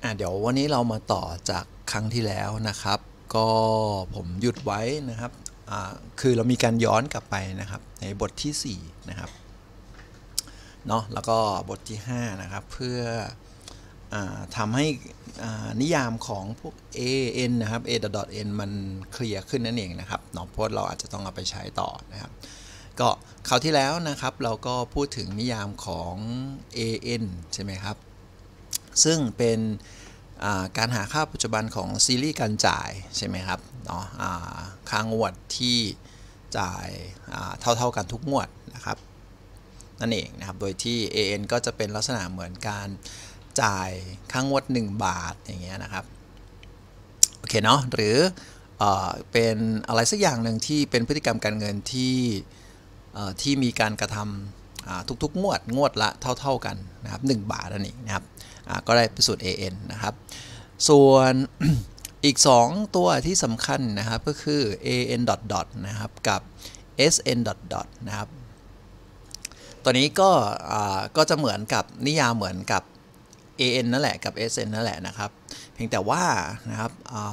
เดี๋ยววันนี้เรามาต่อจากครั้งที่แล้วนะครับก็ผมหยุดไว้นะครับคือเรามีการย้อนกลับไปนะครับในบทที่4นะครับเนาะแล้วก็บทที่5นะครับเพื่อทำให้นิยามของพวก an นะครับ a.n มันเคลียร์ขึ้นนั่นเองนะครับเนาะเพราะเราอาจจะต้องเอาไปใช้ต่อนะครับก็คราวที่แล้วนะครับเราก็พูดถึงนิยามของ an ใช่ไหมครับซึ่งเป็นการหาค่าปัจจุบันของซีรีส์การจ่ายใช่ไหมครับเนาะค่างวดที่จ่ายเท่ากันทุกงวดนะครับนั่นเองนะครับโดยที่ AN ก็จะเป็นลักษณะเหมือนการจ่ายค่างวด1 บาทอย่างเงี้ยนะครับโอเคเนาะหรือเป็นอะไรสักอย่างหนึ่งที่เป็นพฤติกรรมการเงินที่มีการกระทำทุกๆงวดละเท่ากันนะครับ1 บาทนั่นเองนะครับก็ได้เป็นสูตร AN นะครับส่วน อีก2ตัวที่สำคัญนะครับก็คือ AN dot นะครับกับ SN dot นะครับตัวนี้ก็จะเหมือนกับนิยามเหมือนกับ AN นั่นแหละกับ SN นั่นแหละนะครับเพียงแต่ว่านะครับ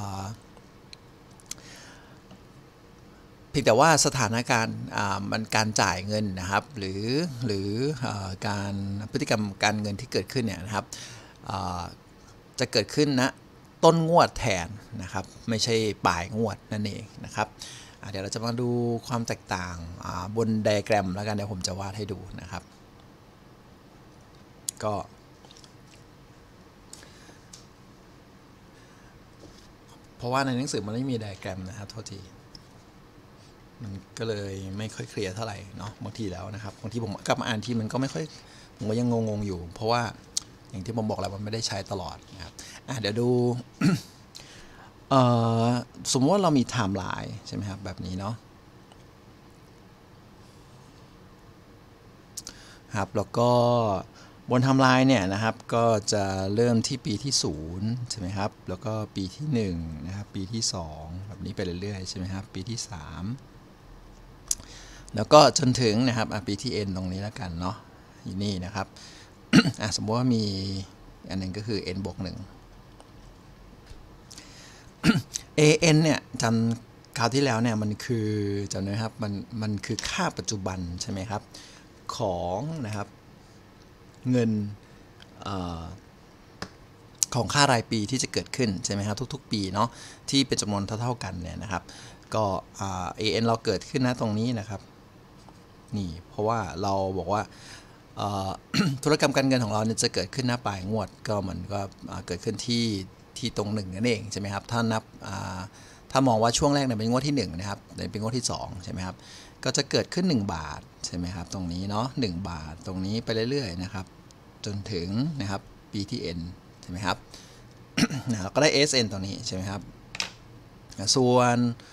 สถานการณ์มันการจ่ายเงินนะครับหรือการพฤติกรรมการเงินที่เกิดขึ้นเนี่ยนะครับจะเกิดขึ้นนะต้นงวดแทนนะครับไม่ใช่ปลายงวดนั่นเองนะครับเดี๋ยวเราจะมาดูความแตกต่างบนไดอะแกรมแล้วกันเดี๋ยวผมจะวาดให้ดูนะครับก็เพราะว่าในหนังสือมันไม่มีไดอะแกรมนะครับโทษทีมันก็เลยไม่ค่อยเคลียร์เท่าไหร่เนาะบางทีแล้วนะครับบางทีผมกลับมาอ่านทีมันก็ไม่ค่อยผมก็ยังงงอยู่เพราะว่าอย่างที่ผมบอกแล้วมันไม่ได้ใช้ตลอดนะครับเดี๋ยวดู สมมติว่าเรามีไทม์ไลน์ใช่ไหมครับแบบนี้เนาะครับแล้วก็บนไทม์ไลน์เนี่ยนะครับก็จะเริ่มที่ปีที่0ใช่ไหมครับแล้วก็ปีที่1นะครับปีที่2แบบนี้ไปเรื่อยๆใช่ไหมครับปีที่3แล้วก็จนถึงนะครับปีที่ n ตรงนี้แล้วกันเนาะอยู่นี่นะครับ สมมติว่ามีอันหนึ่งก็คือ n บวก1 an เนี่ยจำคราวที่แล้วเนี่ยมันคือจำได้ครับมันคือค่าปัจจุบันใช่ไหมครับของนะครับเงินของค่ารายปีที่จะเกิดขึ้นใช่ไหมครับทุกๆปีเนาะที่เป็นจำนวนเท่ากันเนี่ยนะครับก็an เราเกิดขึ้นนะตรงนี้นะครับนี่เพราะว่าเราบอกว่าธุรกรรมการเงินของเราเนี่ยจะเกิดขึ้นหน้าปลายงวดก็มันก็เกิดขึ้นที่ตรง1นั่นเองใช่ไหมครับถ้านับถ้ามองว่าช่วงแรกเนี่ยเป็นงวดที่1นะครับเป็นงวดที่2ใช่ไหมครับก็จะเกิดขึ้น1 บาทใช่ไหมครับตรงนี้เนาะ1 บาทตรงนี้ไปเรื่อยๆนะครับจนถึงนะครับปีที่ n ใช่ไหมครับ ก็ได้ SN ตรงนี้ใช่ไหมครับส่วน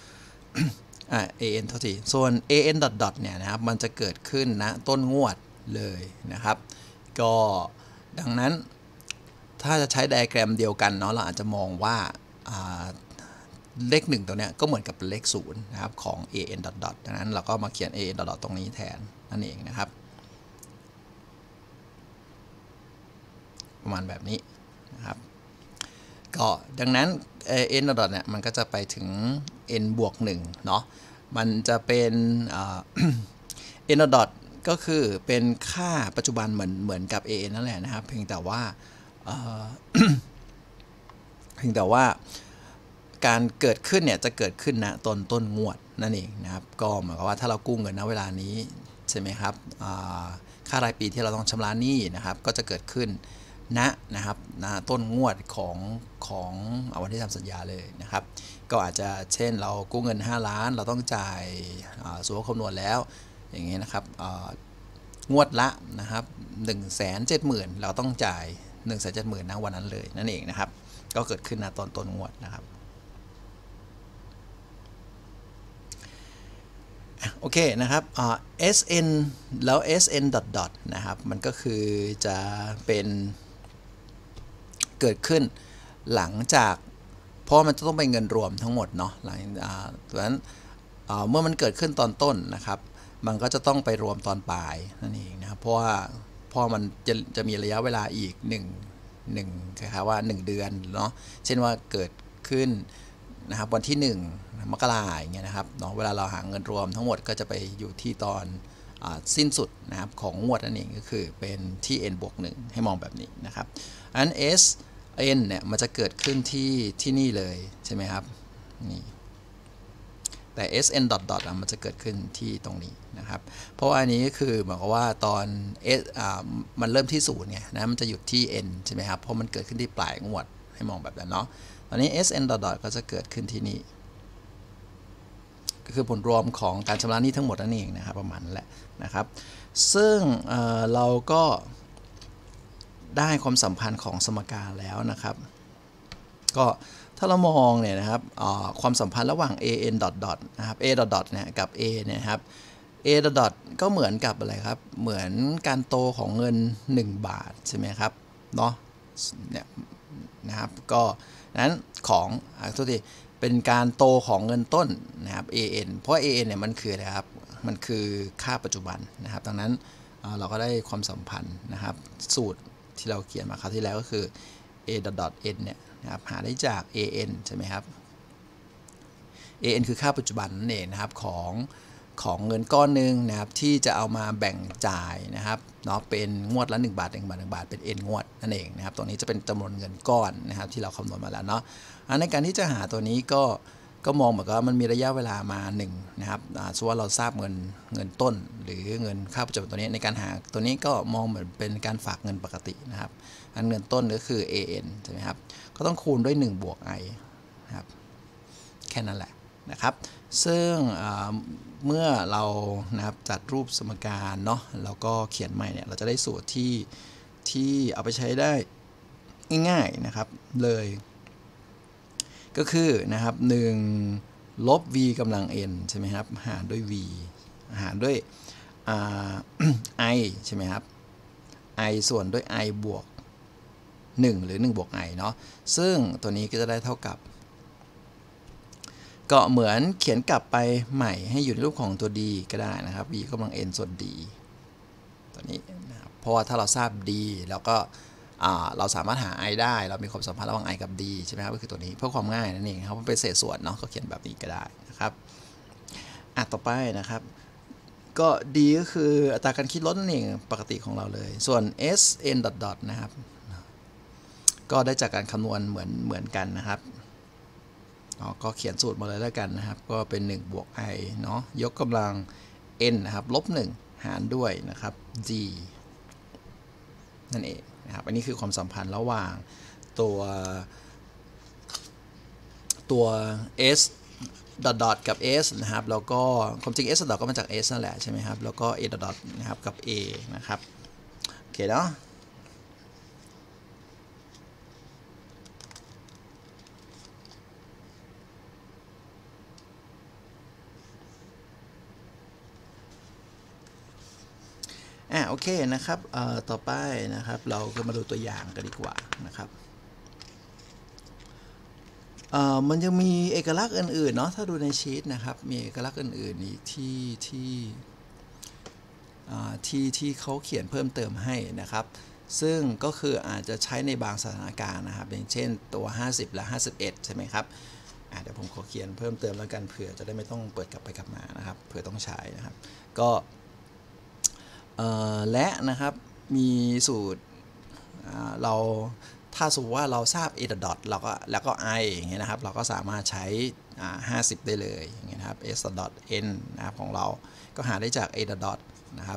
AN เท่าที่ส่วน AN dot เนี่ยนะครับมันจะเกิดขึ้นนะต้นงวดเลยนะครับก็ดังนั้นถ้าจะใช้ไดอะแกรมเดียวกันเนาะเราอาจจะมองว่าเลข1ตัวเนี้ยก็เหมือนกับเลข0นะครับของ an dot ดังนั้นเราก็มาเขียน an dot ตรงนี้แทนนั่นเองนะครับประมาณแบบนี้นะครับก็ดังนั้น n dot เนี่ยมันก็จะไปถึง n บวก1เนาะมันจะเป็น n dot ก็คือเป็นค่าปัจจุบันเหมือนกับ an นั่นแหละนะครับเพียงแต่ว่าการเกิดขึ้นเนี่ยจะเกิดขึ้นนะต้นงวดนั่นเองนะครับก็หมายความว่าถ้าเรากู้เงินณเวลานี้ใช่ไหมครับค่ารายปีที่เราต้องชำระหนี้นะครับก็จะเกิดขึ้นนะครับต้นงวดของวันที่ทำสัญญาเลยนะครับก็อาจจะเช่นเรากู้เงิน5 ล้านเราต้องจ่ายสูตรคำนวณแล้วอย่างนี้นะครับงวดละนะครับ170,000เราต้องจ่าย170,000นะวันนั้นเลยนั่นเองนะครับก็เกิดขึ้นนะต้นงวดนะครับโอเคนะครับSN แล้ว SN dot นะครับมันก็คือจะเป็นเกิดขึ้นหลังจากเพราะมันจะต้องเป็นเงินรวมทั้งหมดเนาะหลังดังนั้นเมื่อมันเกิดขึ้นตอนต้นนะครับมันก็จะต้องไปรวมตอนปลายนั่นเองนะครับเพราะว่ามันจะมีระยะเวลาอีก 1คล้ายๆว่า1เดือนเนาะเช่นว่าเกิดขึ้นนะครับวันที่1มกราอย่างเงี้ยนะครับเนาะเวลาเราหาเงินรวมทั้งหมดก็จะไปอยู่ที่ตอนสิ้นสุดนะครับของงวดนั่นเองก็คือเป็นที่ n บวก1ให้มองแบบนี้นะครับอัน s n เนี่ยมันจะเกิดขึ้นที่นี่เลยใช่ไหมครับนี่แต่ sn dot dot มันจะเกิดขึ้นที่ตรงนี้นะครับเพราะว่าอันนี้ก็คือหมายความว่าตอน s มันเริ่มที่0ไงนะมันจะหยุดที่ n ใช่ไหมครับเพราะมันเกิดขึ้นที่ปลายงวดให้มองแบบนั้นเนาะตอนนี้ sn dot dot ก็จะเกิดขึ้นที่นี่ก็คือผลรวมของการชำระหนี้ทั้งหมดนั่นเองนะครับประมาณนั้นแหละนะครับซึ่งเราก็ได้ความสัมพันธ์ของสมการแล้วนะครับก็ถ้าเรามองเนี่ยนะครับความสัมพันธ์ระหว่าง an dot dot นะครับ a dot dot เนี่ยกับ a เนี่ยครับ a dot dot ก็เหมือนกับอะไรครับเหมือนการโตของเงิน1 บาทใช่ไหมครับเนาะเนี่ยนะครับก็นั้นของทุกทีเป็นการโตของเงินต้นนะครับ an เพราะ an เนี่ยมันคืออะไรครับมันคือค่าปัจจุบันนะครับดังนั้นเราก็ได้ความสัมพันธ์นะครับสูตรที่เราเขียนมาคราวที่แล้วก็คือ a dot dot n เนี่ยนะครับหาได้จาก an ใช่ไหมครับ an คือค่าปัจจุบันนั่นเองนะครับของเงินก้อนหนึ่งนะครับที่จะเอามาแบ่งจ่ายนะครับเนาะเป็นงวดละ1 บาท1 บาท1 บาทเป็น n งวดนั่นเองนะครับตัวนี้จะเป็นจำนวนเงินก้อนนะครับที่เราคำนวณมาแล้วเนาะในการที่จะหาตัวนี้ก็มองเหมือนกับมันมีระยะเวลามา1นะครับส่วนเราทราบเงินต้นหรือเงินค่าปัจจุบันตัวนี้ในการหาตัวนี้ก็มองเหมือนเป็นการฝากเงินปกตินะครับอันเงินต้นก็คือ an ใช่ไหมครับก็ต้องคูณด้วย1 บวก i นะครับแค่นั้นแหละนะครับซึ่งเมื่อเรานะครับจัดรูปสมการเนาะแล้วก็เขียนใหม่เนี่ยเราจะได้สูตรที่เอาไปใช้ได้ง่ายๆนะครับเลยก็คือนะครับ1ลบ v กำลัง n ใช่ไหมครับหารด้วย v หารด้วยi ใช่ไหมครับ i ส่วนด้วย i บวก1หรือ1บวก i เนาะซึ่งตัวนี้ก็จะได้เท่ากับก็เหมือนเขียนกลับไปใหม่ให้อยู่ในรูปของตัว d ก็ได้นะครับ v กำลัง n ส่วน d ตัวนี้นะครับเพราะว่าถ้าเราทราบ d แล้วก็เราสามารถหา i ได้เรามีความสัมพันธ์ระหว่าง i กับ d ใช่ไหมครับก็คือตัวนี้เพื่อความง่ายนั่นเองครับมันเป็นเศษส่วนเนาะก็เขียนแบบนี้ก็ได้นะครับต่อไปนะครับก็ d ก็คืออัตราการคิดลดนั่นเองปกติของเราเลยส่วน s n dot dot นะครับก็ได้จากการคำนวณเหมือนกันนะครับก็เขียนสูตรมาเลยแล้วกันนะครับก็เป็น1บวก i เนาะยกกำลัง n นะครับลบ1หารด้วยนะครับ g นั่นเองนะครับอันนี้คือความสัมพันธ์ระหว่างตัว s dot dot กับ s นะครับแล้วก็ความจริง s dot ก็มาจาก s นั่นแหละใช่ไหมครับแล้วก็ a dot dot นะครับกับ a นะครับโอเคเนาะโอเคนะครับต่อไปนะครับเราก็มาดูตัวอย่างกันดีกว่านะครับมันยังมีเอกลักษณ์อื่นๆเนาะถ้าดูในชีตนะครับมีเอกลักษณ์อื่นๆอีกที่เขาเขียนเพิ่มเติมให้นะครับซึ่งก็คืออาจจะใช้ในบางสถานการณ์นะครับอย่างเช่นตัว50และ51ใช่ไหมครับเดี๋ยวผมขอเขียนเพิ่มเติมแล้วกันเผื่อจะได้ไม่ต้องเปิดกลับไปกลับมานะครับเผื่อต้องใช้นะครับก็และนะครับมีสูตรเราถ้าสมมติว่าเราทราบ a dot แล้วก็ i อย่างเงี้ยนะครับเราก็สามารถใช้50ได้เลยอย่างเงี้ยนะครับ s dot n นะครับของเราก็หาได้จาก a dot นะครับ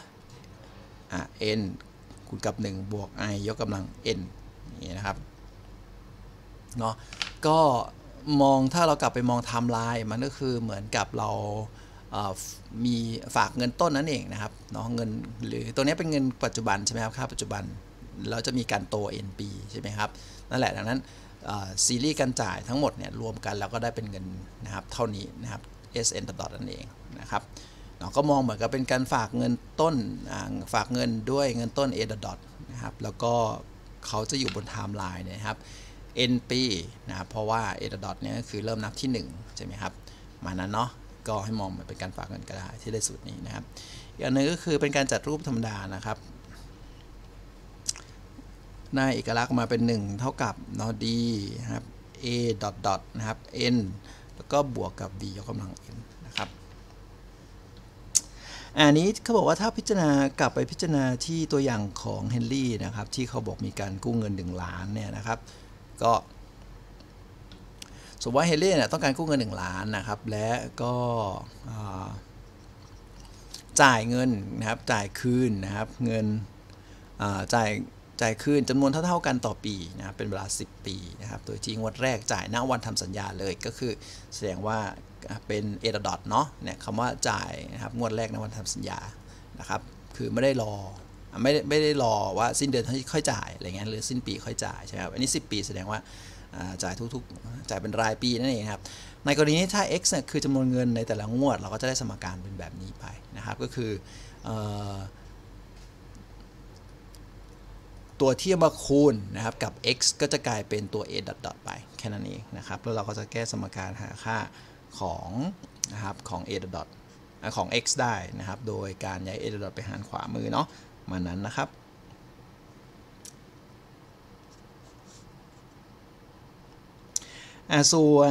n คูณกับ1บวก i ยกกำลัง n อย่างเงี้ยนะครับเนาะก็ถ้าเรากลับไปมองไทม์ไลน์มันก็คือเหมือนกับเรามีฝากเงินต้นนั่นเองนะครับเนาะเงินหรือตัวนี้เป็นเงินปัจจุบันใช่ไหมครับค่าปัจจุบันแล้วจะมีการโต NP ใช่ไหมครับนั่นแหละดังนั้นซีรีส์การจ่ายทั้งหมดเนี่ยรวมกันแล้วก็ได้เป็นเงินนะครับเท่านี้นะครับ SN ดอทนั่นเองนะครับเราก็มองเหมือนกับเป็นการฝากเงินต้นฝากเงินด้วยเงินต้น A ดอทนะครับแล้วก็เขาจะอยู่บนไทม์ไลน์นะครับ NP นะครับเพราะว่า A ดอทเนี่ยคือเริ่มนับที่1ใช่ไหมครับมานั้นเนาะก็ให้มองมันเป็นการฝากเงินก็ได้ที่ได้สูตรนี้นะครับอีกอันนึงก็คือเป็นการจัดรูปธรรมดานะครับหน้าเอกลักษณ์มาเป็น1เท่ากับเนาะ d นะครับ a ดอทดอทนะครับ n แล้วก็บวกกับ b ยกกำลัง n นะครับอันนี้เขาบอกว่าถ้าพิจารณากลับไปพิจารณาที่ตัวอย่างของเฮนรี่นะครับที่เขาบอกมีการกู้เงิน1 ล้านเนี่ยนะครับก็สมมติว่าเฮนรี่เนี่ยต้องการกู้เงิน1 ล้านนะครับและก็จ่ายเงินนะครับจ่ายคืนนะครับเงินจ่ายคืนจำนวนเท่ากันต่อปีนะครับเป็นเวลา10 ปีนะครับโดยที่งวดแรกจ่ายณวันทำสัญญาเลยก็คือแสดงว่าเป็น a ดอทเนาะเนี่ยคำว่าจ่ายนะครับงวดแรกณวันทำสัญญานะครับคือไม่ได้รอว่าสิ้นเดือนค่อยจ่ายอะไรเงี้ยหรือสิ้นปีค่อยจ่ายใช่ไหมครับอันนี้10 ปีแสดงว่าจ่ายทุกจ่ายเป็นรายปีนั่นเองครับในกรณีนี้ถ้า x เนี่ยคือจำนวนเงินในแต่ละงวดเราก็จะได้สมการเป็นแบบนี้ไปนะครับก็คือตัวที่มาคูณนะครับกับ x ก็จะกลายเป็นตัว a ดอทไปแค่นั้นเองนะครับแล้วเราก็จะแก้สมการหาค่าของนะครับของ a ดอทของ x ได้นะครับโดยการย้าย a ดอทไปหารขวามือเนาะมานั้นนะครับส่วน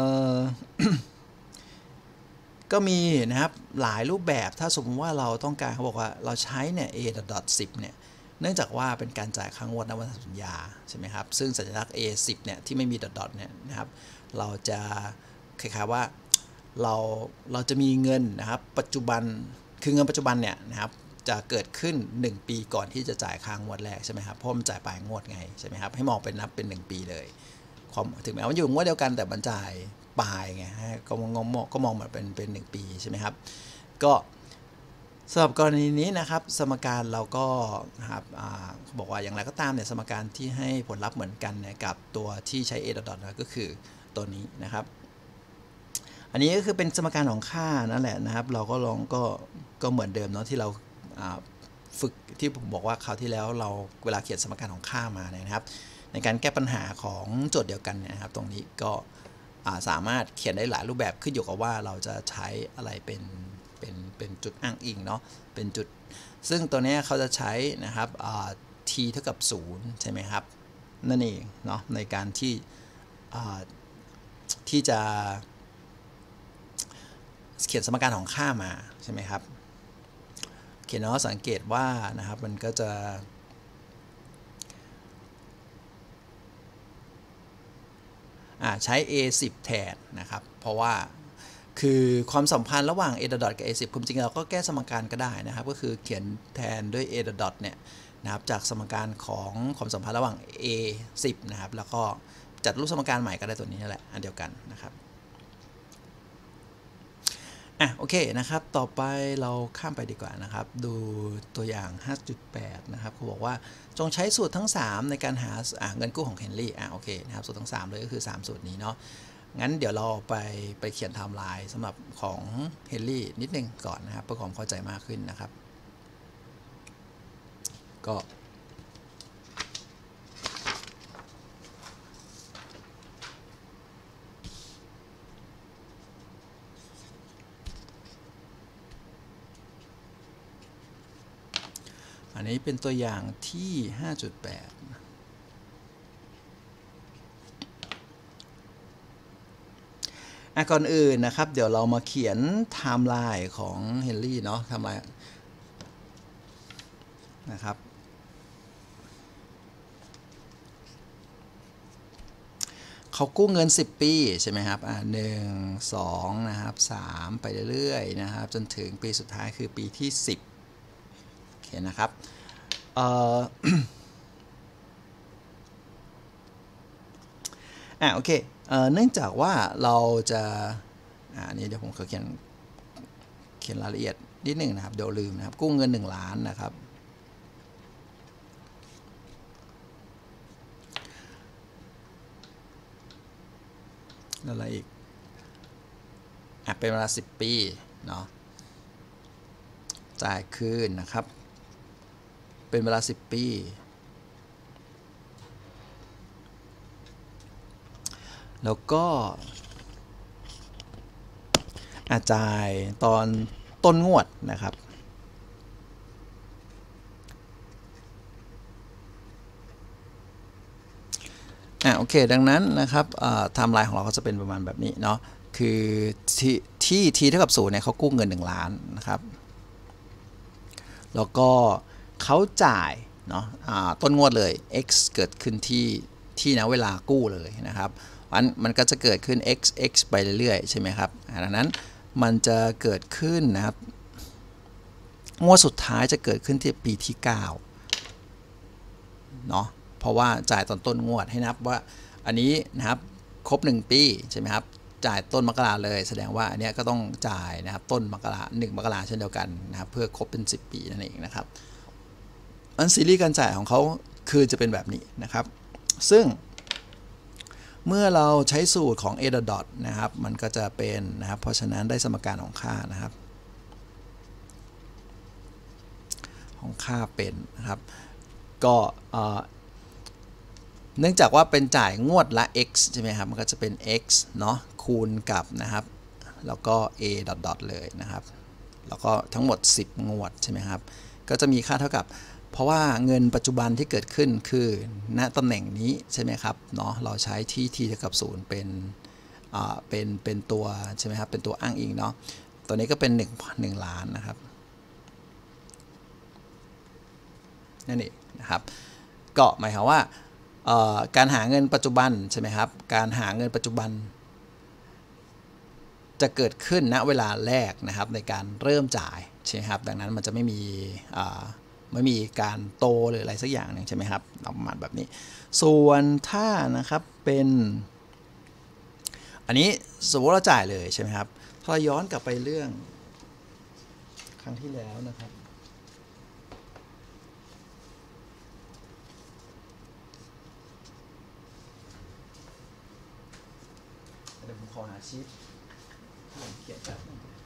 ก็มีนะครับหลายรูปแบบถ้าสมมติว่าเราต้องการเขาบอกว่าเราใช้เนี่ย a ดอท10เนี่ยเนื่องจากว่าเป็นการจ่ายค่างวดณวันสัญญาใช่ไหมครับซึ่งสัญลักษณ์ A10 เนี่ยที่ไม่มีดอทเนี่ยนะครับเราจะคล้ายๆว่าเราจะมีเงินนะครับปัจจุบันคือเงินปัจจุบันเนี่ยนะครับจะเกิดขึ้น1 ปีก่อนที่จะจ่ายค่างวดแรกใช่ไหมครับเพราะมันจ่ายปลายงวดไงใช่ไหมครับให้มองเป็นนับเป็น1 ปีเลยถึงแม้ว่าอยู่งวดเดียวกันแต่มันจ่ายปลายไงก็มองมันเป็น1 ปีใช่ไหมครับก็สำหรับกรณีนี้นะครับสมการเราก็ครับเขาบอกว่าอย่างไรก็ตามเนี่ยสมการที่ให้ผลลัพธ์เหมือนกันเนี่ยกับตัวที่ใช้ a ดอทนะก็คือตัวนี้นะครับอันนี้ก็คือเป็นสมการของค่านั่นแหละนะครับเราก็ลองก็เหมือนเดิมเนาะที่เราฝึกที่ผมบอกว่าคราวที่แล้วเราเวลาเขียนสมการของค่ามาเนี่ยนะครับในการแก้ปัญหาของโจทย์เดียวกันเนี่ยนะครับตรงนี้ก็สามารถเขียนได้หลายรูปแบบขึ้นอยู่กับว่าเราจะใช้อะไรเป็นจุดอ้างอิงเนาะเป็นจุดซึ่งตัวนี้เขาจะใช้นะครับt เท่ากับ0ใช่ไหมครับนั่นเองเนาะในการที่จะเขียนสมการของค่ามาใช่ไหมครับเขียนแล้วสังเกตว่านะครับมันก็จะใช้ a10 แทนนะครับเพราะว่าคือความสัมพันธ์ระหว่าง a ดอทกับ a10 ความจริงเราก็แก้สมการก็ได้นะครับก็คือเขียนแทนด้วย a ดอทเนี่ยนะครับจากสมการของความสัมพันธ์ระหว่าง a10 นะครับแล้วก็จัดรูปสมการใหม่ก็ได้ตัวนี้นั่นแหละอันเดียวกันนะครับโอเคนะครับต่อไปเราข้ามไปดีกว่านะครับดูตัวอย่าง 5.8 นะครับเขาบอกว่าจงใช้สูตรทั้ง3ในการหาเงินกู้ของเฮนรี่โอเคนะครับสูตรทั้ง3เลยก็คือ3สูตรนี้เนาะงั้นเดี๋ยวเราไปเขียนไทม์ไลน์สำหรับของเฮนรี่นิดนึงก่อนนะครับเพื่อความเข้าใจมากขึ้นนะครับก็อันนี้เป็นตัวอย่างที่ 5.8 ก่อนอื่นนะครับเดี๋ยวเรามาเขียนไทม์ไลน์ของเฮนรี่เนาะไทม์ไลน์นะครับเขากู้เงิน10 ปีใช่ไหมครับ1 2นะครับ3ไปเรื่อยๆนะครับจนถึงปีสุดท้ายคือปีที่10โอเคนะครับโอเคเนื่องจากว่าเราจะนี่เดี๋ยวผมขอเขียนรายละเอียดนิดหนึ่งนะครับเดี๋ยวลืมนะครับกู้เงิน1 ล้านนะครับอะไรอีกเป็นเวลา10 ปีเนาะจ่ายคืนนะครับเป็นเวลา10 ปีแล้วก็จ่ายตอนต้นงวดนะครับ โโอเคดังนั้นนะครับไทม์ไลน์ของเราก็จะเป็นประมาณแบบนี้เนาะคือที่ t เท่ากับ0เนี่ยเขากู้เงิน1 ล้านนะครับแล้วก็เขาจ่ายเนาะต้นงวดเลย x เกิดขึ้นที่ณเวลากู้เลยนะครับมันก็จะเกิดขึ้น x ไปเรื่อยๆใช่ไหมครับดังนั้นมันจะเกิดขึ้นนะครับงวดสุดท้ายจะเกิดขึ้นที่ปีที่9เนาะเพราะว่าจ่ายต้นงวดให้นับว่าอันนี้นะครับครบ1 ปีใช่ไหมครับจ่ายต้นมกราเลยแสดงว่าอันนี้ก็ต้องจ่ายนะครับต้นมกรา1 มกราเช่นเดียวกันนะครับเพื่อครบเป็น10 ปีนั่นเองนะครับอันซีรีส์การจ่ายของเขาคือจะเป็นแบบนี้นะครับซึ่งเมื่อเราใช้สูตรของ a dot นะครับมันก็จะเป็นนะครับเพราะฉะนั้นได้สมการของค่านะครับของค่าเป็นนะครับก็เนื่องจากว่าเป็นจ่ายงวดละ x ใช่ไหมครับมันก็จะเป็น x เนาะคูณกับนะครับแล้วก็ a dot เลยนะครับแล้วก็ทั้งหมด10 งวดใช่ไหมครับก็จะมีค่าเท่ากับเพราะว่าเงินปัจจุบันที่เกิดขึ้นคือณตำแหน่งนี้ใช่ไหมครับเนาะเราใช้ที่ t เท่ากับ0เป็นตัวใช่ไหมครับเป็นตัวอ้างอิงเนาะตัวนี้ก็เป็น1 ล้านนะครับนั่นเองนะครับก็หมายความว่าการหาเงินปัจจุบันใช่ไหมครับการหาเงินปัจจุบันจะเกิดขึ้นณเวลาแรกนะครับในการเริ่มจ่ายใช่ไหมครับดังนั้นมันจะไม่มีการโตหรืออะไรสักอย่างหนึ่งใช่ไหมครับประมาณแบบนี้ส่วนถ้านะครับเป็นอันนี้สมมติเราจ่ายเลยใช่ไหมครับถ้าเราย้อนกลับไปเรื่องครั้งที่แล้วนะครับเดี๋ยวผมขอหาชีทเขียนแบบ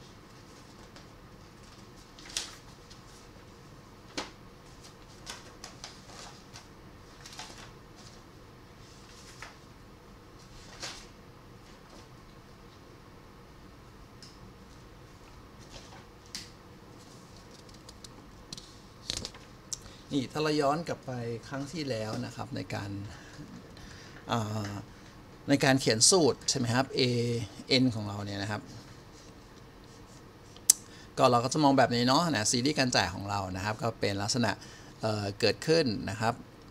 นี่ถ้าเราย้อนกลับไปครั้งที่แล้วนะครับในการเขียนสูตรใช่ไหมครับ an ของเราเนี่ยนะครับก็เราก็จะมองแบบนี้เนาะนะซีรีส์การจ่ายของเรานะครับก็เป็นลักษณะเกิดขึ้นนะครับ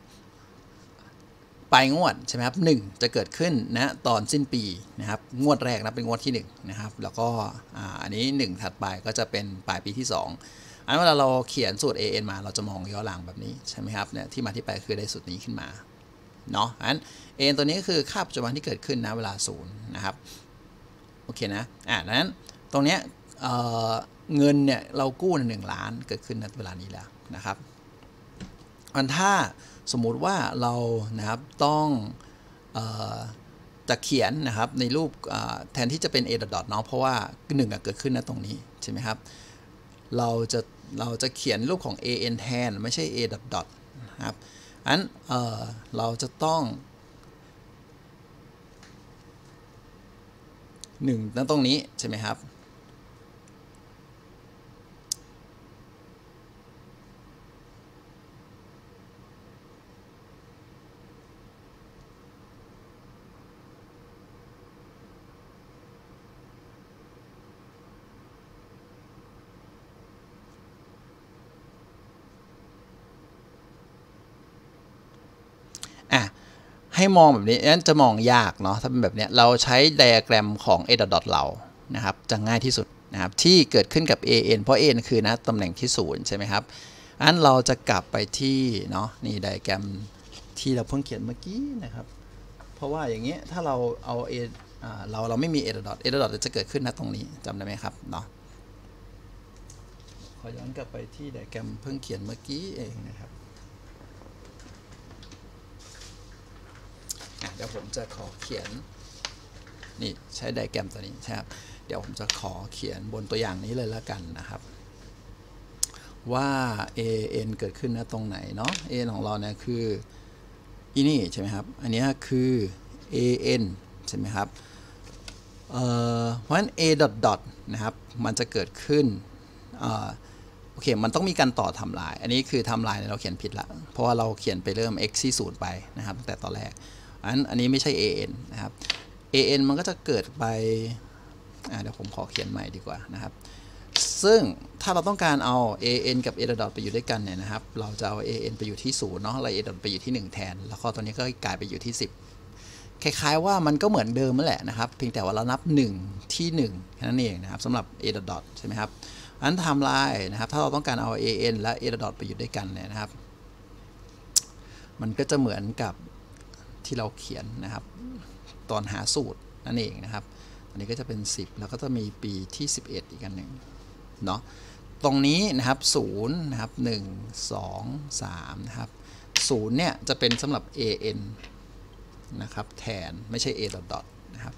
ปลายงวดใช่ไหมครับ1จะเกิดขึ้นนะตอนสิ้นปีนะครับงวดแรกนะเป็นงวดที่1นะครับแล้วก็อันนี้1ถัดไปก็จะเป็นปลายปีที่2อันเวลาเราเขียนสูตร an มาเราจะมองย้อนหลังแบบนี้ใช่ไหมครับเนี่ยที่มาที่ไปคือได้สูตรนี้ขึ้นมาเนาะอัน an ตัวนี้ก็คือค่าปัจจุบันที่เกิดขึ้นนะเวลา0นะครับโอเคนะดังนั้นตรงเนี้ยเงินเนี่ยเรากู้1 ล้านเกิดขึ้นในเวลานี้แล้วนะครับถ้าสมมุติว่าเรานะครับต้องจะเขียนนะครับในรูปแทนที่จะเป็น a dot เนาะเพราะว่า1เกิดขึ้นณตรงนี้ใช่ไหมครับเราจะเขียนรูปของ an แทนไม่ใช่ a dot นะครับอันเราจะต้องณตรงนี้ใช่ไหมครับให้มองแบบนี้นั้นจะมองยากเนาะถ้าเป็นแบบนี้เราใช้ไดอะแกรมของ a dot เรานะครับจะง่ายที่สุดนะครับที่เกิดขึ้นกับ an เพราะ an คือนะตำแหน่งที่0ใช่ไหมครับอันเราจะกลับไปที่เนาะนี่ไดอะแกรมที่เราเพิ่งเขียนเมื่อกี้นะครับเพราะว่าอย่างเงี้ยถ้าเราเอา เราไม่มี a dot จะเกิดขึ้นณตรงนี้จำได้ไหมครับเนาะขอย้อนกลับไปที่ไดอะแกรมเพิ่งเขียนเมื่อกี้เองนะครับเดี๋ยวผมจะขอเขียนนี่ใช้ไดอะแกรมตัวนี้ใช่ครับเดี๋ยวผมจะขอเขียนบนตัวอย่างนี้เลยแล้วกันนะครับว่า an เกิดขึ้นณตรงไหนเนาะ an ของเราเนี่ยคืออีนี่ใช่ไหมครับอันนี้คือ an ใช่ไหมครับเพราะฉะนั้น a dot นะครับมันจะเกิดขึ้นโอเคมันต้องมีการต่อไทม์ไลน์อันนี้คือไทม์ไลน์เราเขียนผิดละเพราะว่าเราเขียนไปเริ่ม x ที่0ไปนะครับตั้งแต่ตอนแรกอันนี้ไม่ใช่ an นะครับ an มันก็จะเกิดไปเดี๋ยวผมขอเขียนใหม่ดีกว่านะครับซึ่งถ้าเราต้องการเอา an กับ a dot ไปอยู่ด้วยกันเนี่ยนะครับเราจะเอา an ไปอยู่ที่0เนาะแล้ว a dot ไปอยู่ที่1แทนแล้วก็ตัวนี้ก็กลายไปอยู่ที่10คล้ายๆว่ามันก็เหมือนเดิมนั่นแหละนะครับเพียงแต่ว่าเรานับ1ที่1แค่นั้นเองนะครับสำหรับ a dot ใช่ไหมครับอันไทม์ไลน์นะครับถ้าเราต้องการเอา an และ a dot ไปอยู่ด้วยกันเนี่ยนะครับมันก็จะเหมือนกับที่เราเขียนนะครับตอนหาสูตรนั่นเองนะครับอันนี้ก็จะเป็น10แล้วก็จะมีปีที่11อีกอันหนึ่งเนาะตรงนี้นะครับ0นะครับ1 2 3นะครับ0เนี่ยจะเป็นสำหรับ an นะครับแทนไม่ใช่ a dot นะครับ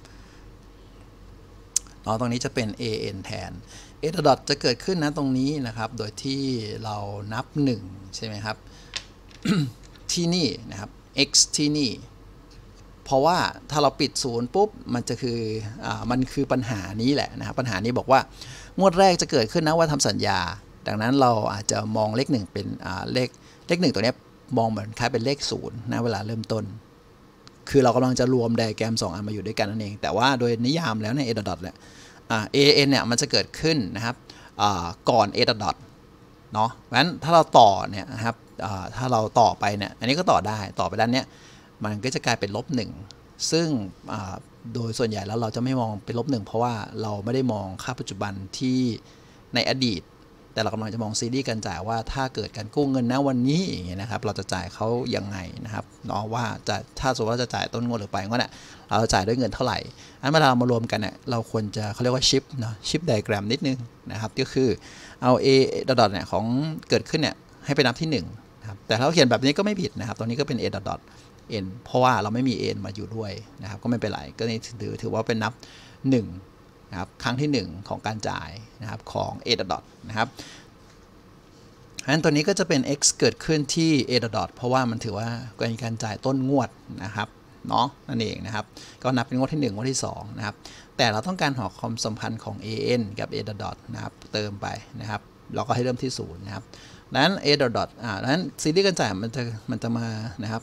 ตรงนี้จะเป็น an แทน a dot จะเกิดขึ้นนะตรงนี้นะครับโดยที่เรานับ1ใช่ไหมครับ ที่นี่นะครับ x ที่นี่เพราะว่าถ้าเราปิด0ปุ๊บมันจะคือมันคือปัญหานี้แหละนะครับปัญหานี้บอกว่างวดแรกจะเกิดขึ้นนะว่าทำสัญญาดังนั้นเราอาจจะมองเลข1เป็นเลข1ตัวนี้มองเหมือนคล้ายเป็นเลข0นะเวลาเริ่มต้นคือเรากำลังจะรวมไดอะแกรม2อันมาอยู่ด้วยกันนั่นเองแต่ว่าโดยนิยามแล้วใน a dot เนี่ยan เนี่ยมันจะเกิดขึ้นนะครับก่อน a dot เนาะเพราะฉะนั้นถ้าเราต่อเนี่ยนะครับถ้าเราต่อไปเนี่ยอันนี้ก็ต่อได้ต่อไปด้านเนี้ยมันก็จะกลายเป็น-1ซึ่งโดยส่วนใหญ่แล้วเราจะไม่มองเป็น-1เพราะว่าเราไม่ได้มองค่าปัจจุบันที่ในอดีตแต่เรากำลังจะมองซีรีส์การจ่ายว่าถ้าเกิดการกู้เงินณวันนี้อย่างเงี้ยนะครับเราจะจ่ายเขายังไงนะครับเนาะว่าจะถ้าสมมติว่าจะจ่ายต้นงวดหรือปลายงวดเนี่ยเราจะจ่ายด้วยเงินเท่าไหร่อันเวลาเรามารวมกันเนี่ยเราควรจะเขาเรียกว่าชิปเนาะชิปไดอะแกรมนิดนึงนะครับก็คือเอา a dot เนี่ยของเกิดขึ้นเนี่ยให้ไปนับที่1นะครับแต่ถ้าเราเขียนแบบนี้ก็ไม่ผิดนะครับตรงนี้ก็เป็น a dot n เพราะว่าเราไม่มี n มาอยู่ด้วยนะครับก็ไม่เป็นไรก็นี่ถือว่าเป็นนับ1นะครับครั้งที่1ของการจ่ายนะครับของ a dot นะครับอันตัวนี้ก็จะเป็น x เกิดขึ้นที่ a dot เพราะว่ามันถือว่าเป็นการจ่ายต้นงวดนะครับเนาะนั่นเองนะครับก็นับเป็นงวดที่1งวดที่2นะครับแต่เราต้องการหาความสัมพันธ์ของ an กับ a dot นะครับเติมไปนะครับเราก็ให้เริ่มที่0นะครับดังนั้น a dot ดังนั้นซีรีส์การจ่ายมันจะมานะครับ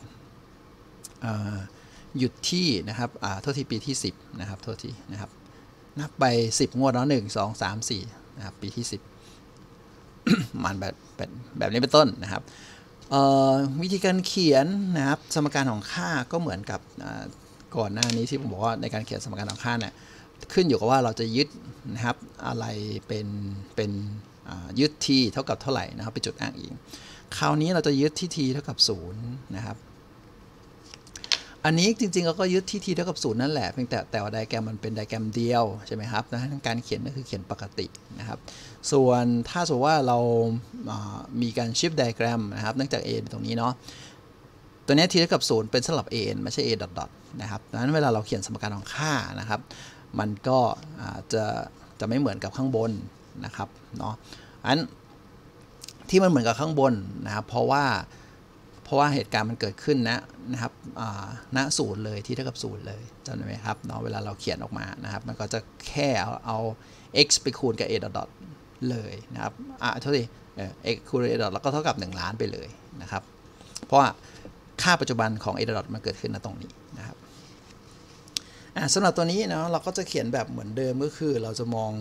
หยุดที่นะครับโทษทีปีที่10นะครับโทษทีนะครับนับไป10งวดแล้ว1 2 3 4นะครับปีที่10 มันแบบนี้เป็นต้นนะครับวิธีการเขียนนะครับสมการของค่าก็เหมือนกับก่อนหน้านี้ที่ผมบอกว่าในการเขียนสมการของค่าเนี่ยขึ้นอยู่กับว่าเราจะยึดนะครับอะไรเป็นยึด t เท่ากับเท่าไหร่นะครับเป็นจุดอ้างอิงคราวนี้เราจะยึดที่ t เท่ากับ0นะครับอันนี้จริงๆเราก็ยึดที่ t เท่ากับ0นั่นแหละเพียงแต่ว่าไดอะแกรมมันเป็นไดอะแกรมเดียวใช่ไหมครับดังนั้นการเขียนก็คือเขียนปกตินะครับส่วนถ้าสมมติว่าเรามีการชิปไดอะแกรมนะครับเนื่องจาก a ตรงนี้เนาะตัวนี้ t เท่ากับ0เป็นสำหรับ an ไม่ใช่ a dot นะครับดังนั้นเวลาเราเขียนสมการของค่านะครับมันก็จะไม่เหมือนกับข้างบนนะครับเนาะอันที่มันเหมือนกับข้างบนนะครับเพราะว่าเหตุการณ์มันเกิดขึ้นนะครับณ0เลยที่เท่ากับ0เลยจำได้ไหมครับเนาะเวลาเราเขียนออกมานะครับมันก็จะแค่เอา x ไปคูณกับ a dot เลยนะครับโทษทีx คูณ a dot แล้วก็เท่ากับ1ล้านไปเลยนะครับเพราะว่าค่าปัจจุบันของ a dot มันเกิดขึ้นณตรงนี้นะครับสำหรับตัวนี้เนาะเราก็จะเขียนแบบเหมือนเดิมก็คือเราจะมอง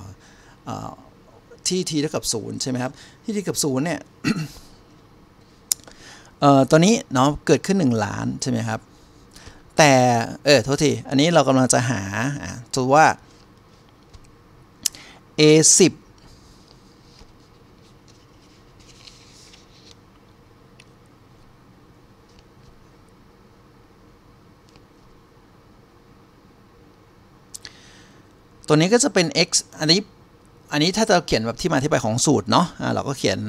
ที่ t เท่ากับ0ใช่ไหมครับที่ t กับ0เนี่ย ตัวนี้เนาะเกิดขึ้น1ล้านใช่ไหมครับแต่โทษทีอันนี้เรากำลังจะหาตัวว่า A10 ตัวนี้ก็จะเป็น x อันนี้ถ้าเราเขียนแบบที่มาที่ไปของสูตรเนาะเราก็เขียน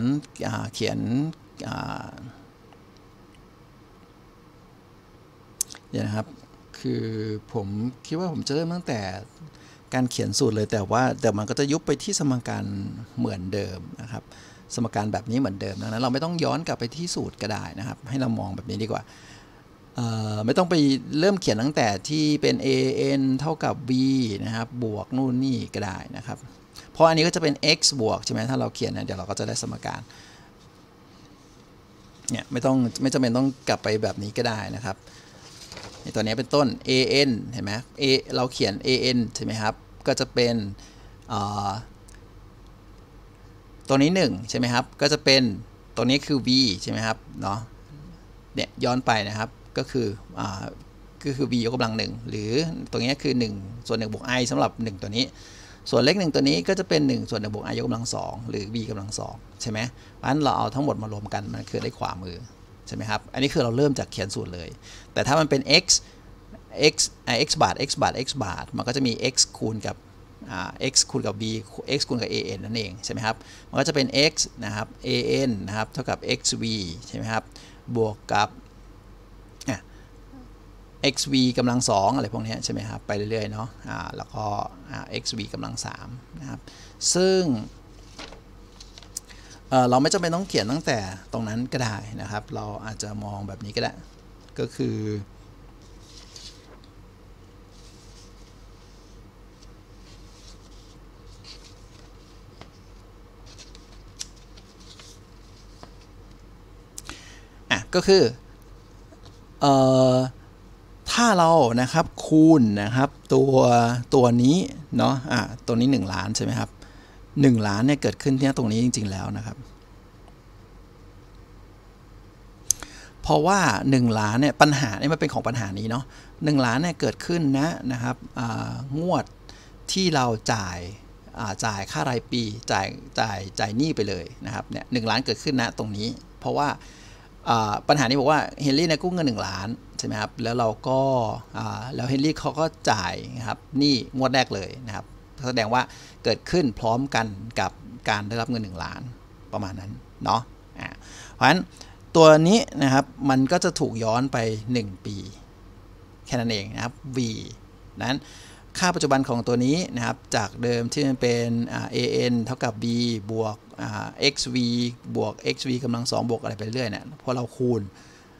เนี่ยนะครับคือผมคิดว่าผมจะเริ่มตั้งแต่การเขียนสูตรเลยแต่มันก็จะยุบไปที่สมการเหมือนเดิมนะครับสมการแบบนี้เหมือนเดิมดังนั้นเราไม่ต้องย้อนกลับไปที่สูตรก็ได้นะครับให้เรามองแบบนี้ดีกว่าไม่ต้องไปเริ่มเขียนตั้งแต่ที่เป็น an เท่ากับ b นะครับบวกนู่นนี่ก็ได้นะครับเพราะอันนี้ก็จะเป็น x บวกใช่ไหมถ้าเราเขียนเดี๋ยวเราก็จะได้สมการเนี่ยไม่จำเป็นต้องกลับไปแบบนี้ก็ได้นะครับตัวนี้เป็นต้น an เห็นไหม เราเขียน an ใช่ไหมครับก็จะเป็นตัวนี้1ใช่ไหมครับก็จะเป็นตัวนี้คือ v ใช่ไหมครับเนาะเนี่ยย้อนไปนะครับก็คือv ยกกำลัง1หรือตรงนี้คือ1ส่วน1บวก i สำหรับ1ตัวนี้ส่วนเลข1ตัวนี้ก็จะเป็น1ส่วน1บวก i ยกกำลัง2หรือ v กำลัง2ใช่ไหมเพราะฉะนั้นเราเอาทั้งหมดมารวมกันมันคือได้ขวามือใช่ไหมครับอันนี้คือเราเริ่มจากเขียนสูตรเลยแต่ถ้ามันเป็น xบาท x บาท x บาทมันก็จะมี x คูณกับx คูณกับ b x คูณกับ an นั่นเองใช่ไหมครับมันก็จะเป็น x นะครับ an นะครับเท่ากับ xv ใช่ไหมครับบวกกับxv กำลัง2อะไรพวกนี้ใช่ไหมครับไปเรื่อยๆเนาะแล้วก็xv กำลัง3นะครับซึ่งเราไม่จำเป็นต้องเขียนตั้งแต่ตรงนั้นก็ได้นะครับเราอาจจะมองแบบนี้ก็ได้ก็คือก็คือถ้าเรานะครับคูณนะครับตัวนี้เนาะตัวนี้1ล้านใช่ไหมครับ1ล้านเนี่ยเกิดขึ้นที่ตรงนี้จริงๆแล้วนะครับเพราะว่า1ล้านเนี่ยปัญหาเนี่ยมันเป็นของปัญหานี้เนาะ1ล้านเนี่ยเกิดขึ้นนะครับงวดที่เราจ่ายค่ารายปีจ่ายหนี้ไปเลยนะครับเนี่ย1ล้านเกิดขึ้นตรงนี้เพราะว่าปัญหานี้บอกว่าเฮนรี่กู้เงิน1ล้านใช่ไหมครับแล้วเราก็แล้วเฮนรี่เขาก็จ่ายนะครับหนี้งวดแรกเลยนะครับแสดงว่าเกิดขึ้นพร้อมกันกับการได้รับเงิน1ล้านประมาณนั้นเนาะเพราะฉะนั้นตัวนี้นะครับมันก็จะถูกย้อนไป1ปีแค่นั้นเองนะครับ v นั้นค่าปัจจุบันของตัวนี้นะครับจากเดิมที่มันเป็น an เท่ากับ b บวกxv บวก xv กำลัง2บวกอะไรไปเรื่อยเนี่ยพอเราคูณ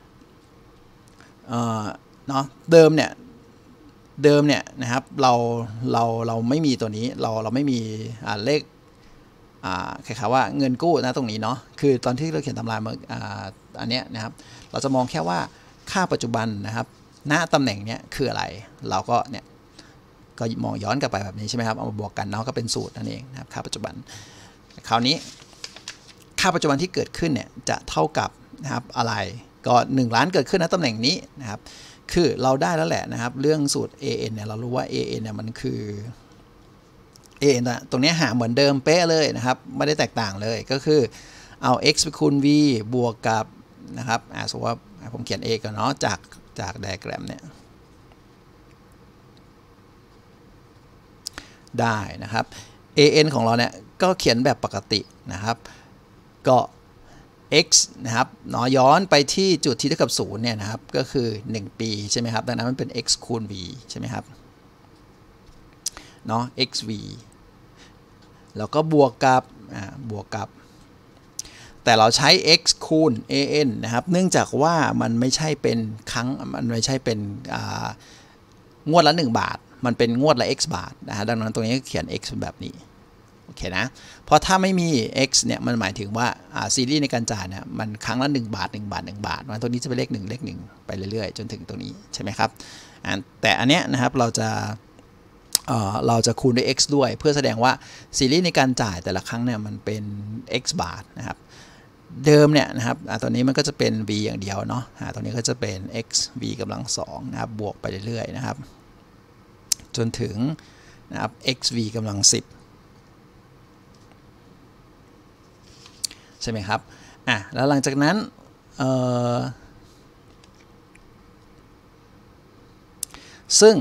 เนาะเดิมเนี่ยนะครับเราไม่มีตัวนี้เราไม่มีเลขคล้ายๆว่าเงินกู้ตรงนี้เนาะคือตอนที่เราเขียนตำราอันเนี้ยนะครับเราจะมองแค่ว่าค่าปัจจุบันนะครับณตำแหน่งเนี้ยคืออะไรเราก็เนี่ยก็มองย้อนกลับไปแบบนี้ใช่ไหมครับเอามาบวกกันเนาะก็เป็นสูตรนั่นเองนะครับค่าปัจจุบันคราวนี้ค่าปัจจุบันที่เกิดขึ้นเนี่ยจะเท่ากับนะครับอะไรก็1ล้านเกิดขึ้นณตำแหน่งนี้นะครับคือเราได้แล้วแหละนะครับเรื่องสูตร an เนี่ยเรารู้ว่า an เนี่ยมันคือ an ตรงนี้หาเหมือนเดิมเป๊ะเลยนะครับไม่ได้แตกต่างเลยก็คือเอา x ไปคูณ v บวกกับนะครับสมมติว่าผมเขียน a ก่อนเนาะจากไดอะแกรมเนี่ยได้นะครับ an ของเราเนี่ยก็เขียนแบบปกตินะครับก็ x นะครับย้อนไปที่จุดที่เท่ากับ0เนี่ยนะครับก็คือ1ปีใช่ไหมครับดังนั้นมันเป็น x คูณ v ใช่ไหมครับเนาะ xv แล้วก็บวกกับแต่เราใช้ x คูณ an นะครับเนื่องจากว่ามันไม่ใช่เป็นมันไม่ใช่เป็นงวดละ1บาทมันเป็นงวดละ x บาทนะฮะดังนั้นตรงนี้เขียน x แบบนี้โอเคนะเพราะถ้าไม่มี x เนี่ยมันหมายถึงว่าซีรีส์ในการจ่ายเนี่ยมันครั้งละ1บาท1บาท1บาทตัวนี้จะเป็นเลข1ไปเรื่อยๆจนถึงตรงนี้ใช่ไหมครับแต่อันเนี้ยนะครับเราจะคูณด้วย x ด้วยเพื่อแสดงว่าซีรีส์ในการจ่ายแต่ละครั้งเนี่ยมันเป็น x บาทนะครับเดิมเนี่ยนะครับตัวนี้มันก็จะเป็น v อย่างเดียวเนาะตัวนี้ก็จะเป็น x v กำลัง2นะครับบวกไปเรื่อยๆนะครับจนถึงนะครับ x v กำลัง10ใช่ไหมครับแล้วหลังจากนั้นซึ่ง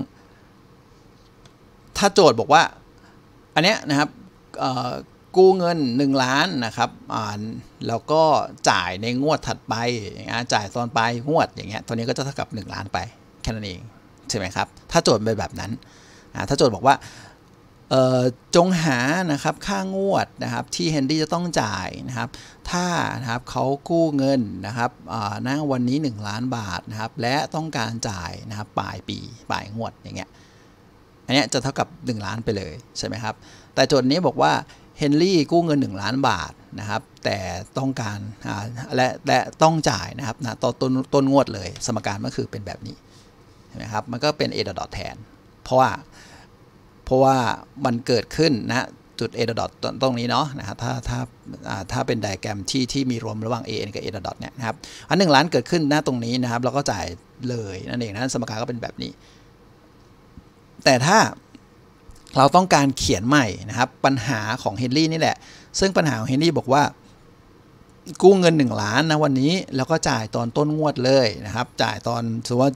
ถ้าโจทย์บอกว่าอันเนี้ยนะครับกู้เงิน1ล้านนะครับแล้วก็จ่ายในงวดถัดไปจ่ายตอนปลายงวดอย่างเงี้ยตัวนี้ก็จะเท่ากับ1ล้านไปแค่นั้นเองใช่ไหมครับถ้าโจทย์เป็นแบบนั้นถ้าโจทย์บอกว่าจงหานะครับค่างวดนะครับที่เฮนรี่จะต้องจ่ายนะครับถ้านะครับเขากู้เงินนะครับณวันนี้1ล้านบาทนะครับและต้องการจ่ายนะครับปลายงวดอย่างเงี้ยอันนี้จะเท่ากับ1ล้านไปเลยใช่ไหมครับแต่โจทย์นี้บอกว่าเฮนรี่กู้เงิน1ล้านบาทนะครับแต่ต้องการและต้องจ่ายนะครับต้นงวดเลยสมการก็คือเป็นแบบนี้ใช่ไหมครับมันก็เป็น a dot แทนเพราะว่ามันเกิดขึ้นนะจุด a dot ตรงนี้เนาะนะครับถ้าเป็นไดอะแกรมที่มีรวมระหว่าง a n กับ a dot เนี่ยนะครับอัน1 ล้านเกิดขึ้นหน้าตรงนี้นะครับเราก็จ่ายเลยนั่นเองนะสมการก็เป็นแบบนี้แต่ถ้าเราต้องการเขียนใหม่นะครับปัญหาของเฮนรี่นี่แหละซึ่งปัญหาของเฮนรี่บอกว่ากู้เงิน1 ล้านนะวันนี้แล้วก็จ่ายตอนต้นงวดเลยนะครับจ่ายตอนสมมติว่า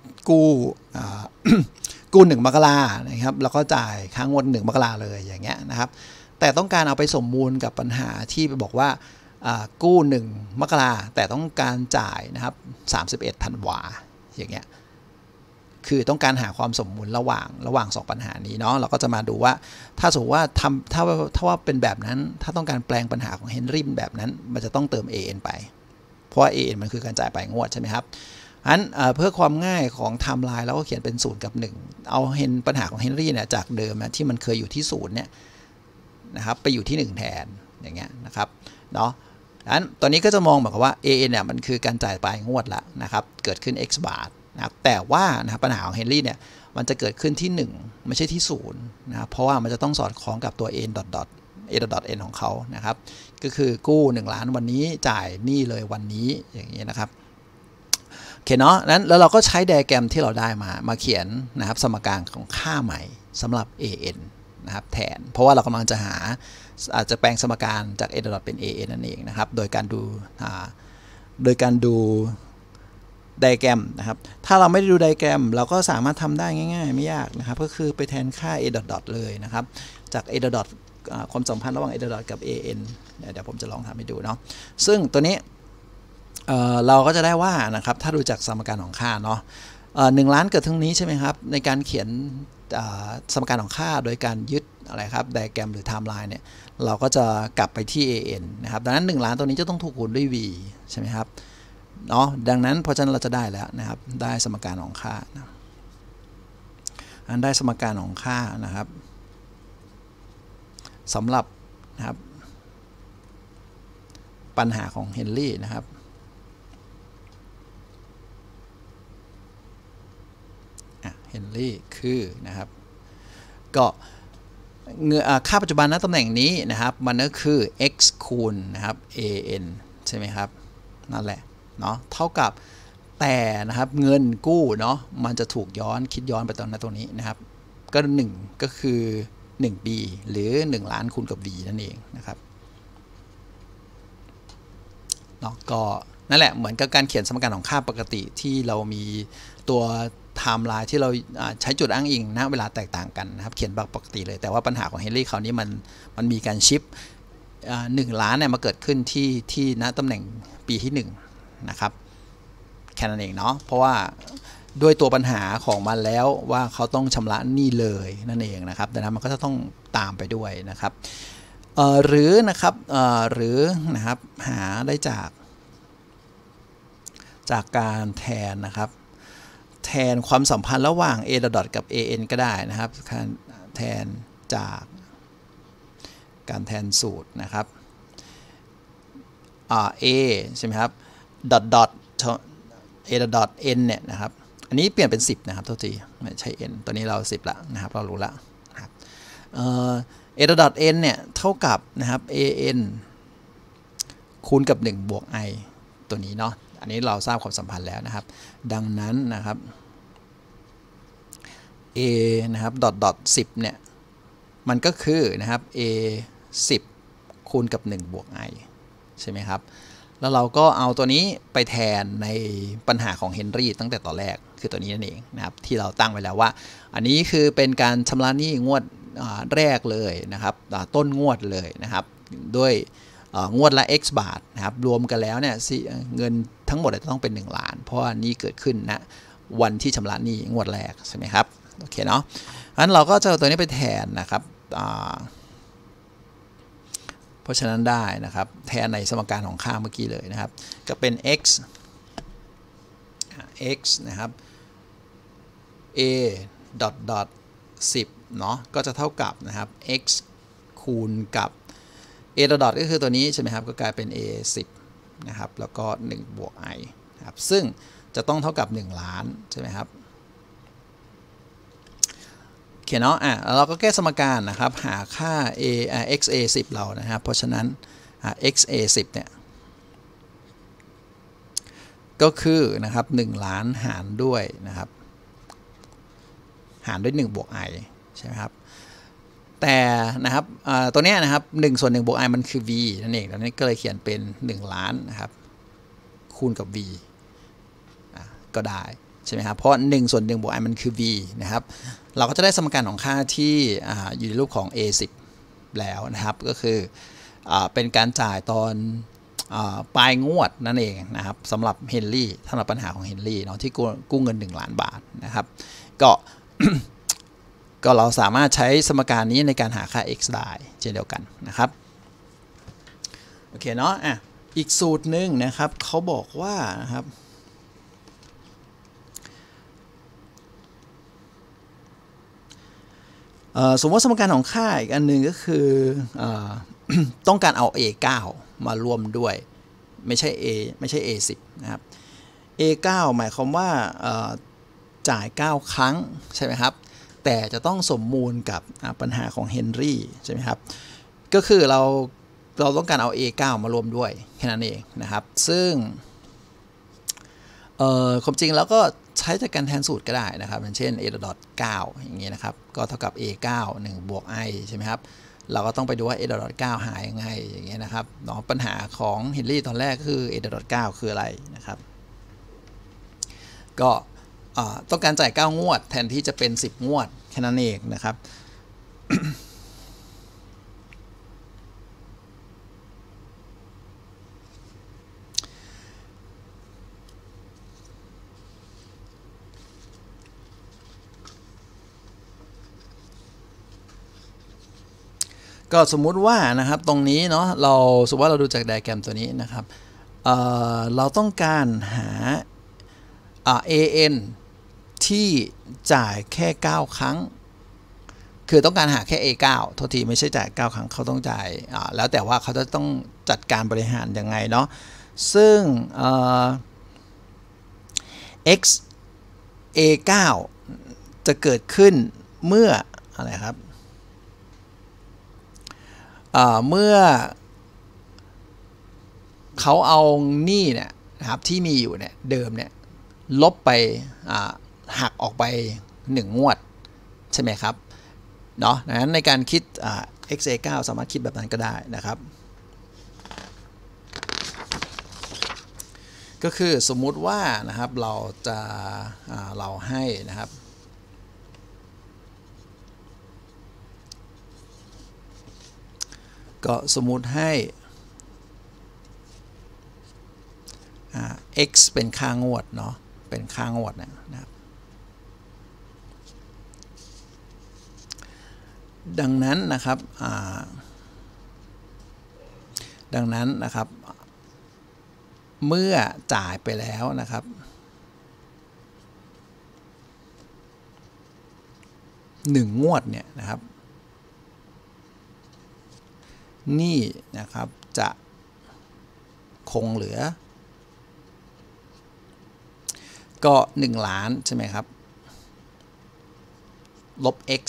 กู้1 มกรานะครับแล้วก็จ่ายค้างงวด1 มกราเลยอย่างเงี้ยนะครับแต่ต้องการเอาไปสมมูลกับปัญหาที่บอกว่ากู้1 มกราแต่ต้องการจ่ายนะครับ31 ธันวาอย่างเงี้ยคือต้องการหาความสมมูลระหว่าง2 ปัญหานี้เนาะเราก็จะมาดูว่าถ้าสมมติว่าถ้าว่าเป็นแบบนั้นถ้าต้องการแปลงปัญหาของเฮนรี่แบบนั้นมันจะต้องเติม an ไปเพราะว่า an มันคือการจ่ายปลายงวดใช่ไหมครับอันเพื่อความง่ายของไทม์ไลน์เราก็เขียนเป็น0 กับ 1เอาปัญหาของเฮนรี่เนี่ยจากเดิมนะที่มันเคยอยู่ที่0เนี่ยนะครับไปอยู่ที่1แทนอย่างเงี้ยนะครับเนาะอันตอนนี้ก็จะมองแบบว่า an เนี่ยมันคือการจ่ายปลายงวดละนะครับเกิดขึ้น x บาทนะครับแต่ว่านะครับปัญหาของเฮนรี่เนี่ยมันจะเกิดขึ้นที่1ไม่ใช่ที่0นะครับเพราะว่ามันจะต้องสอดคล้องกับตัว a dot n ของเขานะครับก็คือกู้1 ล้านวันนี้จ่ายหนี้เลยวันนี้อย่างนี้นะครับโอเคเนาะนั้นแล้วเราก็ใช้ไดอะแกรมที่เราได้มาเขียนนะครับสมการของค่าใหม่สำหรับ an นะครับแทนเพราะว่าเรากำลังจะอาจจะแปลงสมการจาก a dot เป็น an นั่นเองนะครับโดยการดูไดอะแกรมนะครับถ้าเราไม่ได้ดูไดอะแกรมเราก็สามารถทำได้ง่ายๆไม่ยากนะครับก็คือไปแทนค่า a dot เลยนะครับจาก a dot ความสัมพันธ์ระหว่าง a dot กับ an เดี๋ยวผมจะลองทำให้ดูเนาะซึ่งตัวนี้เราก็จะได้ว่านะครับถ้าดูจากสมการของค่าเนาะ1 ล้านเกิดตรงนี้ใช่ไหมครับในการเขียนสมการของค่าโดยการยึดอะไรครับไดอะแกรมหรือไทม์ไลน์เนี่ยเราก็จะกลับไปที่ an นะครับดังนั้น1 ล้านตัวนี้จะต้องถูกคูณด้วย v ใช่ไหมครับเนาะดังนั้นเพราะฉะนั้นเราจะได้แล้วนะครับได้สมการของค่านะอันได้สมการของค่านะครับสำหรับนะครับปัญหาของเฮนรี่นะครับเฮนรี่คือนะครับก็ค่าปัจจุบันณตำแหน่งนี้นะครับมันก็คือ x คูณนะครับ an ใช่ไหมครับนั่นแหละเนาะเท่ากับแต่นะครับเงินกู้เนาะมันจะถูกคิดย้อนไปตรงนี้นะครับก็1ก็คือ1 b หรือ1 ล้านคูณกับ b นั่นเองนะครับเนาะก็นั่นแหละเหมือนกับการเขียนสมการของค่าปกติที่เรามีตัวไทม์ไลน์ที่เราใช้จุดอ้างอิงนะเวลาแตกต่างกันนะครับเขียนแบบปกติเลยแต่ว่าปัญหาของเฮนรี่คราวนี้มันมีการชิป1 ล้านเนี่ยมาเกิดขึ้นที่ณตำแหน่งปีที่1นะครับแค่นั้นเองเนาะเพราะว่าด้วยตัวปัญหาของมันแล้วว่าเขาต้องชำระหนี้เลยนั่นเองนะครับดังนั้นมันก็จะต้องตามไปด้วยนะครับหรือนะครับหาได้จากการแทนนะครับแทนความสัมพันธ์ระหว่าง a dot กับ an ก็ได้นะครับแทนจากการแทนสูตรนะครับa ใช่ไหมครับ dot a dot n เนี่ยนะครับอันนี้เปลี่ยนเป็น10นะครับทุกทีไม่ใช่ n ตัวนี้เรา10ละนะครับเรารู้ละนะครับa dot n เนี่ยเท่ากับนะครับ an คูณกับ1 บวก i ตัวนี้เนาะอันนี้เราทราบความสัมพันธ์แล้วนะครับดังนั้นนะครับ a นะครับ dot 10เนี่ยมันก็คือนะครับ a 10คูณกับ1 บวก i ใช่ไหมครับแล้วเราก็เอาตัวนี้ไปแทนในปัญหาของเฮนรี่ตั้งแต่ตอนแรกคือตัวนี้นั่นเองนะครับที่เราตั้งไว้แล้วว่าอันนี้คือเป็นการชำระหนี้งวดแรกเลยนะครับต้นงวดเลยนะครับด้วยงวดละ x บาทนะครับรวมกันแล้วเนี่ยเงินทั้งหมดจะต้องเป็น1 ล้านเพราะว่านี่เกิดขึ้นนะวันที่ชำระหนี้งวดแรกใช่ไหมครับโอเคเนาะงั้นเราก็จะเอาตัวนี้ไปแทนนะครับเพราะฉะนั้นได้นะครับแทนในสมการของค่าเมื่อกี้เลยนะครับก็เป็น x นะครับ a dot 10เนาะก็จะเท่ากับนะครับ x คูณกับ a dot ก็คือตัวนี้ใช่ไหมครับก็กลายเป็น a 10นะครับแล้วก็1 บวก i นะครับซึ่งจะต้องเท่ากับ1 ล้านใช่ไหมครับโอเคเนาะเราก็แก้สมการนะครับหาค่า xa10 เรานะครับเพราะฉะนั้นxa10 เนี่ยก็คือนะครับ1ล้านหารด้วยนะครับหารด้วย1บวก i ใช่ไหมครับแต่นะครับตัวนี้นะครับ1ส่วน1บวก i มันคือ v นั่นเองดังนั้นก็เลยเขียนเป็น1ล้านนะครับคูณกับ v ก็ได้ใช่ไหมครับเพราะ1ส่วน1บวก i มันคือ v นะครับเราก็จะได้สมการของค่าที่อยู่ในรูปของ a10 แล้วนะครับก็คือเป็นการจ่ายตอนปลายงวดนั่นเองนะครับสำหรับเฮนรี่สำหรับปัญหาของเฮนรี่เนาะที่กู้เงิน1ล้านบาทนะครับก็ ก็เราสามารถใช้สมการนี้ในการหาค่า x ได้เช่นเดียวกันนะครับโอเคเนาะอีกสูตรหนึ่งนะครับเขาบอกว่านะครับสมมติสมการของค่าอีกอันหนึ่งก็คือต้องการเอา a9 มารวมด้วยไม่ใช่ a10 นะครับ a9 หมายความว่าจ่าย9ครั้งใช่ไหมครับแต่จะต้องสมมูลกับปัญหาของเฮนรี่ใช่ไหมครับก็คือเราต้องการเอา a9 มารวมด้วยแค่นั้นเองนะครับซึ่งความจริงแล้วก็ใช้จากการแทนสูตรก็ได้นะครับอย่างเช่น a ดอท9อย่างเงี้ยนะครับก็เท่ากับ a9 1บวก i ใช่ไหมครับเราก็ต้องไปดูว่า a ดอท9หายังไงอย่างเงี้ยนะครับเนาะปัญหาของเฮนรี่ตอนแรกคือ a ดอท9คืออะไรนะครับก็ต้องการจ่าย9งวดแทนที่จะเป็น10งวดแค่นั้นเองนะครับ ก็สมมุติว่านะครับตรงนี้เนาะสมมติว่าเราดูจากไดอะแกรมตัวนี้นะครับเราต้องการหาan ที่จ่ายแค่9ครั้งคือต้องการหาแค่ a9 โทษทีไม่ใช่จ่าย9ครั้งเขาต้องจ่ายแล้วแต่ว่าเขาจะต้องจัดการบริหารยังไงเนาะซึ่งx a9 จะเกิดขึ้นเมื่ออะไรครับเมื่อเขาเอาหนี้เนี่ยนะครับที่มีอยู่เนี่ยเดิมเนี่ยลบไปหักออกไป1งวดใช่ไหมครับเนาะดังนั้นในการคิดxa9 สามารถคิดแบบนั้นก็ได้นะครับก็คือสมมุติว่านะครับเราให้นะครับก็สมมุติให้ x เป็นค่างวดเนาะเป็นค่างวดนะครับดังนั้นนะครับเมื่อจ่ายไปแล้วนะครับ1งวดเนี่ยนะครับนี่นะครับจะคงเหลือก็1ล้านใช่ไหมครับลบ x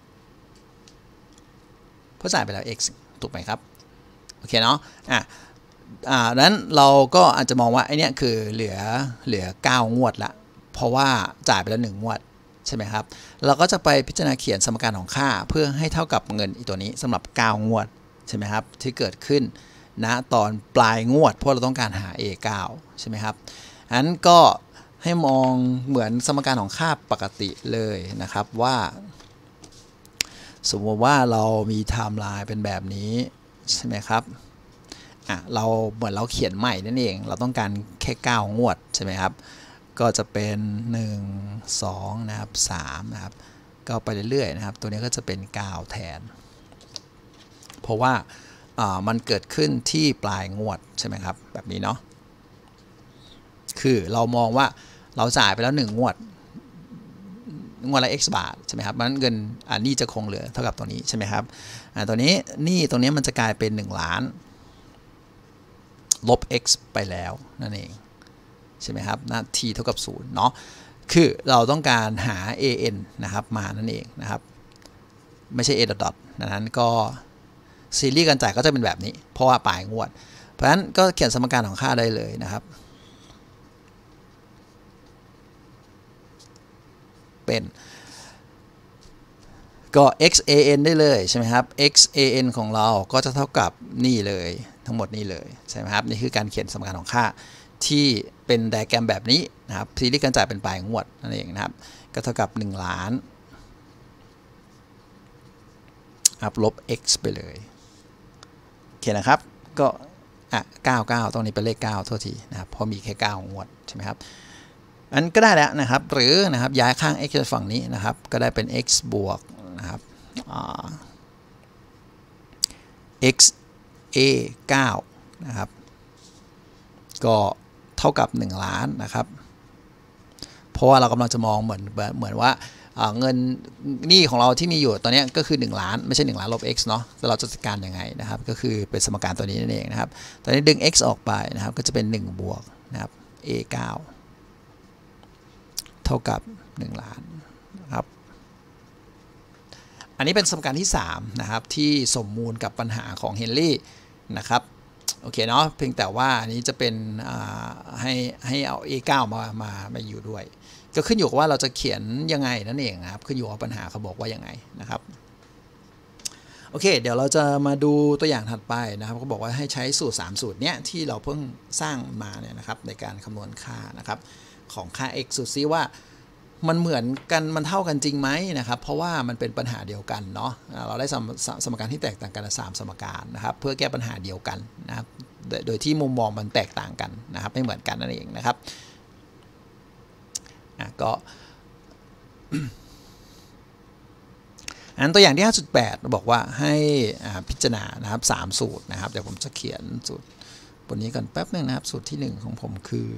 เพราะจ่ายไปแล้ว x ถูกไหมครับโอเคเนาะนั้นเราก็อาจจะมองว่าไอเนี้ยคือเหลือ9งวดละเพราะว่าจ่ายไปแล้ว1งวดใช่ไหมครับเราก็จะไปพิจารณาเขียนสมการของค่าเพื่อให้เท่ากับเงินอีตัวนี้สำหรับ9งวดใช่ไหมครับที่เกิดขึ้นณตอนปลายงวดเพราะเราต้องการหา a9 ใช่ไหมครับอันก็ให้มองเหมือนสมการของค่าปกติเลยนะครับว่าสมมติว่าเรามีไทม์ไลน์เป็นแบบนี้ใช่ไหมครับเราเหมือนเราเขียนใหม่นั่นเองเราต้องการแค่9งวดใช่ไหมครับก็จะเป็น1 2นะครับ3นะครับก็ไปเรื่อยๆนะครับตัวนี้ก็จะเป็น9แทนเพราะว่ามันเกิดขึ้นที่ปลายงวดใช่ไหมครับแบบนี้เนาะคือเรามองว่าเราจ่ายไปแล้ว1งวดละ x บาทใช่ไหมครับมันเงินนี่จะคงเหลือเท่ากับตัวนี้ใช่ไหมครับตัวนี้นี่ตรงนี้มันจะกลายเป็น1ล้านลบ x ไปแล้วนั่นเองใช่ไหมครับนะ t เท่ากับ0เนาะคือเราต้องการหา an นะครับมานั่นเองนะครับไม่ใช่ a ดอทดังนั้นก็ซีรีส์การจ่ายก็จะเป็นแบบนี้เพราะว่าปลายงวดเพราะฉะนั้นก็เขียนสมการของค่าได้เลยนะครับเป็นก็ xan ได้เลยใช่ไหมครับ xan ของเราก็จะเท่ากับนี่เลยทั้งหมดนี่เลยใช่ไหมครับนี่คือการเขียนสมการของค่าที่เป็นไดอะแกรมแบบนี้นะครับซีรีส์การจ่ายเป็นปลายงวดนั่นเองนะครับก็เท่ากับ1 ล้านครับลบ x ไปเลยโอเคนะครับก็99ตรงนี้เป็นเลข9โทษทีนะครับเพราะมีแค่9งวดใช่ไหมครับอันก็ได้แล้วนะครับหรือนะครับย้ายข้าง x ไปฝั่งนี้นะครับก็ได้เป็น x บวกนะครับx a 9นะครับก็เท่ากับ1 ล้านนะครับเพราะว่าเรากำลังจะมองเหมือนว่าเงินหนี้ของเราที่มีอยู่ตอนนี้ก็คือ1 ล้านไม่ใช่1 ล้านลบ x เนาะแต่เราจะจัดการยังไงนะครับก็คือเป็นสมการตัวนี้นั่นเองนะครับตอนนี้ดึง x ออกไปนะครับก็จะเป็น1บวกนะครับ a 9เท่ากับ1 ล้านนะครับอันนี้เป็นสมการที่3นะครับที่สมมูลกับปัญหาของเฮนรี่นะครับโอเคเนาะเพียงแต่ว่าอันนี้จะเป็นให้เอา a9 มาอยู่ด้วยก็ขึ้นอยู่กับว่าเราจะเขียนยังไงนั่นเองนะครับขึ้นอยู่กับปัญหาเขาบอกว่ายังไงนะครับโอเคเดี๋ยวเราจะมาดูตัวอย่างถัดไปนะครับเขาบอกว่าให้ใช้สูตร3สูตรเนี้ยที่เราเพิ่งสร้างมาเนี่ยนะครับในการคำนวณค่านะครับของค่า x สูตรซิว่ามันเหมือนกันมันเท่ากันจริงไหมนะครับเพราะว่ามันเป็นปัญหาเดียวกันเนาะเราได้สมการที่แตกต่างกัน3สมการนะครับเพื่อแก้ปัญหาเดียวกันนะครับโดยที่มุมมองมันแตกต่างกันนะครับไม่เหมือนกันนั่นเองนะครับก็อันตัวอย่างที่ 5.8 บอกว่าให้พิจารณานะครับ3สูตรนะครับเดี๋ยวผมจะเขียนสูตรบนนี้ก่อนแป๊บนึงนะครับสูตรที่1ของผมคือ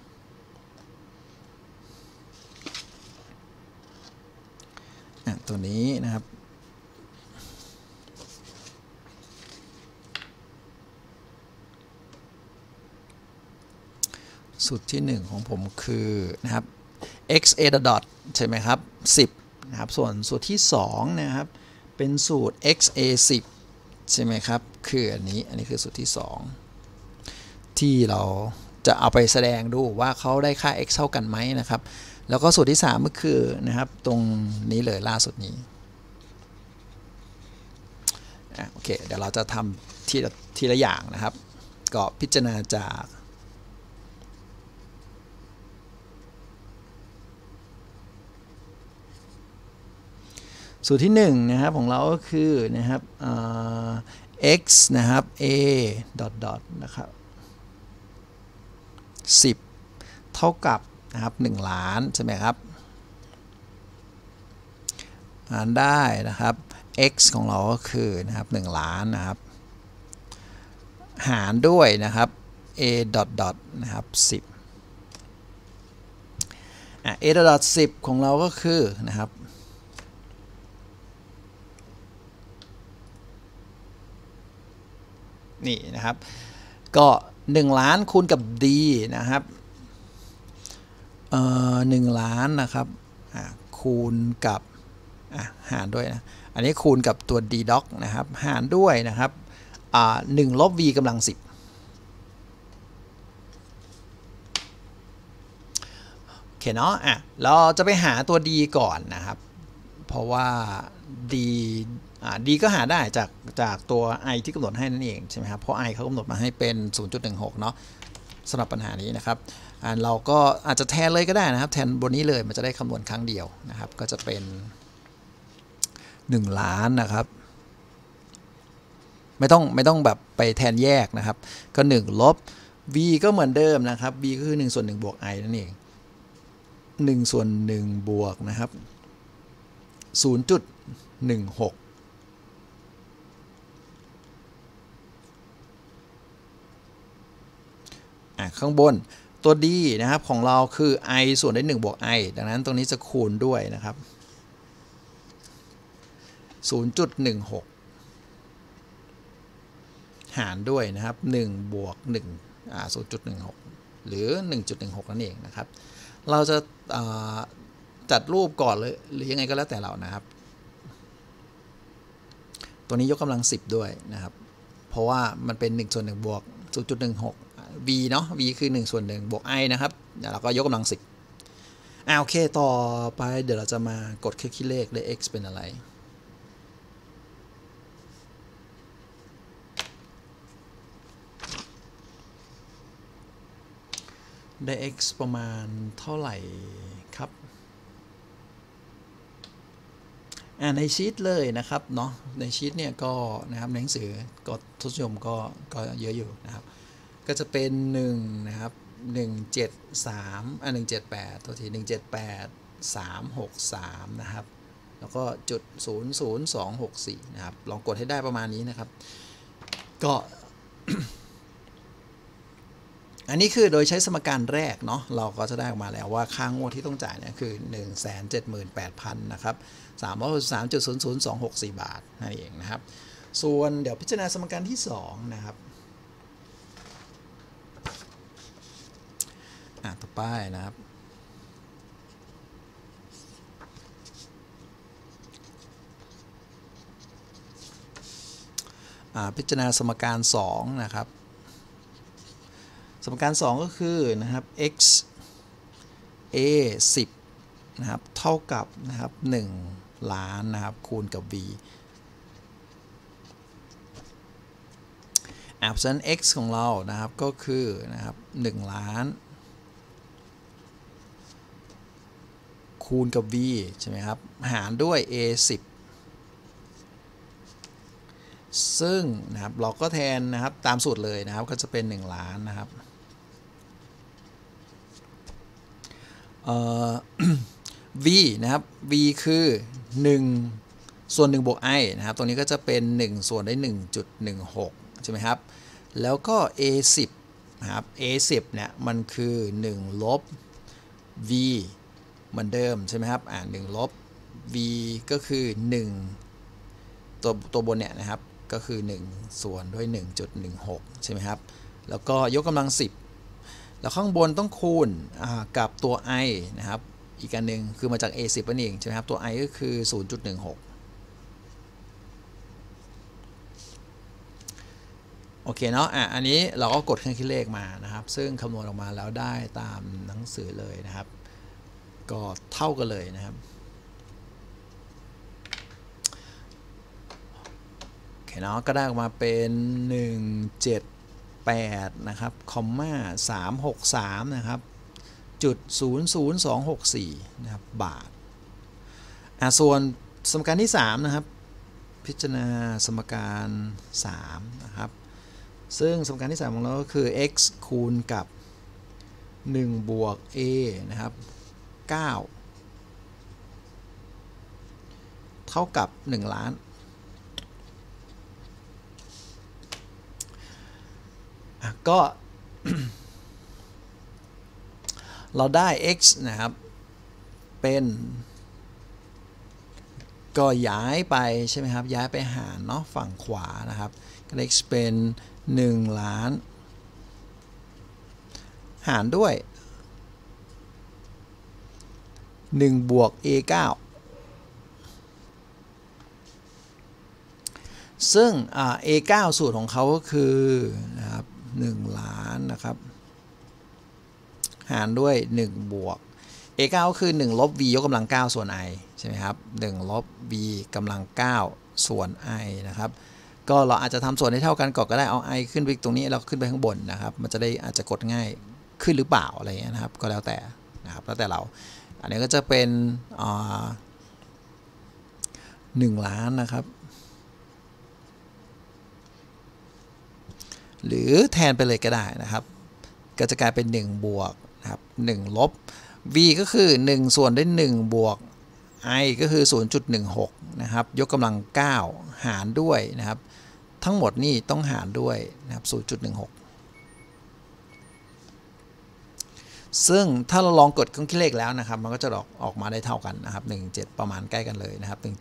ตัวนี้นะครับสูตรที่1ของผมคือนะครับ x a ดอทใช่ไหมครับ10นะครับส่วนสูตรที่2นะครับเป็นสูตร x a 10ใช่ไหมครับคืออันนี้คือสูตรที่2ที่เราจะเอาไปแสดงดูว่าเขาได้ค่า x เท่ากันไหมนะครับแล้วก็สูตรที่3ก็คือนะครับตรงนี้เลยล่าสุดนี้โอเคเดี๋ยวเราจะทำทีละอย่างนะครับก็พิจารณาจากสูตรที่1นะครับของเราก็คือนะครับx นะครับ a ดอทนะครับ10เท่ากับนะครับ1 ล้านใช่ไหมครับได้นะครับ x ของเราก็คือนะครับ1 ล้านนะครับหารด้วยนะครับ a ดอทนะครับ10a ดอท10ของเราก็คือนะครับนี่นะครับก็1 ล้านคูณกับ d นะครับ1 ล้านนะครับคูณกับหารด้วยนะอันนี้คูณกับตัว d doc นะครับหารด้วยนะครับ1 ลบ v กำลัง 10โอเคเนาะเราจะไปหาตัว d ก่อนนะครับเพราะว่า d ก็หาได้จากตัว i ที่กำหนดให้นั่นเองใช่ไหมครับเพราะ i เขากำหนดมาให้เป็น 0.16 เนาะสำหรับปัญหานี้นะครับเราก็อาจจะแทนเลยก็ได้นะครับแทนบนนี้เลยมันจะได้คำนวณครั้งเดียวนะครับก็จะเป็น1 ล้านนะครับไม่ต้องแบบไปแทนแยกนะครับก็1ลบ v ก็เหมือนเดิมนะครับ v ก็คือ1/1บวก i นั่นเอง1/1บวกนะครับ 0.16ข้างบนตัว d นะครับของเราคือ i ส่วนด้วย1บวก i ดังนั้นตรงนี้จะคูณด้วยนะครับ 0.16 หารด้วยนะครับ1บวก1 0.16 หรือ 1.16 นั่นเองนะครับเราจะจัดรูปก่อนเลยหรือยังไงก็แล้วแต่เรานะครับตัวนี้ยกกำลัง10ด้วยนะครับเพราะว่ามันเป็น1 ส่วน 1 บวก 0.16 v เนาะ v คือ1 ส่วน 1 บวก i นะครับเดี๋ยวเราก็ยกกำลัง10โอเคต่อไปเดี๋ยวเราจะมากดเครื่องคิดเลขได้ x เป็นอะไรได้ x ประมาณเท่าไหร่ครับในชีตเลยนะครับเนาะในชีตเนี่ยก็นะครับในหนังสือก็ทศนิยมก็เยอะอยู่นะครับก็จะเป็น1นะครับ173 178ตัวที178 363นะครับแล้วก็จุด00264นะครับลองกดให้ได้ประมาณนี้นะครับก็ อันนี้คือโดยใช้สมการแรกเนาะเราก็จะได้ออกมาแล้วว่าค่างวดที่ต้องจ่ายเนี่ยคือ 178,000 นะครับ363.00264 บาทนั่นเองนะครับส่วนเดี๋ยวพิจารณาสมการที่2นะครับต่อไปนะครับพิจารณาสมการ2นะครับสมการ2ก็คือนะครับ x a 10นะครับเท่ากับนะครับ1ล้านนะครับคูณกับ v เพราะฉะนั้น x ของเรานะครับก็คือนะครับ1ล้านคูณกับ v ใช่ไหมครับหารด้วย a 10ซึ่งนะครับเราก็แทนนะครับตามสูตรเลยนะครับก็จะเป็น1ล้านนะครับv นะครับ v คือ1ส่วน1บวก i นะครับตรงนี้ก็จะเป็น1ส่วนได้ 1.16 ใช่ไหมครับแล้วก็ a 10นะครับ a 10เนี่ยมันคือ1ลบ v เหมือนเดิมใช่ไหมครับ1ลบ v ก็คือ1ตัวบนเนี่ยนะครับก็คือ1ส่วนด้วย 1.16 ใช่ไหมครับแล้วก็ยกกำลัง10แล้วข้างบนต้องคูณกับตัว i นะครับอีกอันหนึ่งคือมาจาก a 10นั่นเองใช่ไหมครับตัว i ก็คือ 0.16 โอเคเนาะอันนี้เราก็กดเครื่องคิดเลขมานะครับซึ่งคำนวณออกมาแล้วได้ตามหนังสือเลยนะครับก็เท่ากันเลยนะครับโอเคเนาะก็ได้ออกมาเป็น178นะครับคอมมา363นะครับจุด00264นะครับบาทส่วนสมการที่3นะครับพิจารณาสมการ3นะครับซึ่งสมการที่3ของเราก็คือ x คูณกับ1บวก a นะครับ9เท่ากับ1ล้านก็ เราได้ x นะครับเป็นก็ย้ายไปใช่ไหมครับย้ายไปหารเนาะฝั่งขวานะครับก็ x เป็น1ล้านหารด้วย1บวก a 9ซึ่งa 9สูตรของเขาก็คือนะครับ1ล้านนะครับหารด้วย1บวก a 9ก็คือ1ลบ v ยกกำลัง9ส่วน i ใช่ไหมครับ1ลบ v กำลัง9ส่วน i นะครับก็เราอาจจะทำส่วนให้เท่ากันก่อนก็ได้เอา i ขึ้นไปตรงนี้เราขึ้นไปข้างบนนะครับมันจะได้อาจจะกดง่ายขึ้นหรือเปล่าอะไรเงี้ยนะครับก็แล้วแต่นะครับแล้วแต่เราอันนี้ก็จะเป็น1ล้านนะครับหรือแทนไปเลยก็ได้นะครับก็จะกลายเป็น1บวกนะครับ1ลบ v ก็คือ1ส่วนได้1บวก i ก็คือ 0.16 นะครับยกกำลัง9หารด้วยนะครับทั้งหมดนี่ต้องหารด้วยนะครับ 0.16 ซึ่งถ้าเราลองกดเครื่องคิดเลขแล้วนะครับมันก็จะออกมาได้เท่ากันนะครับ17ประมาณใกล้กันเลยนะครับ178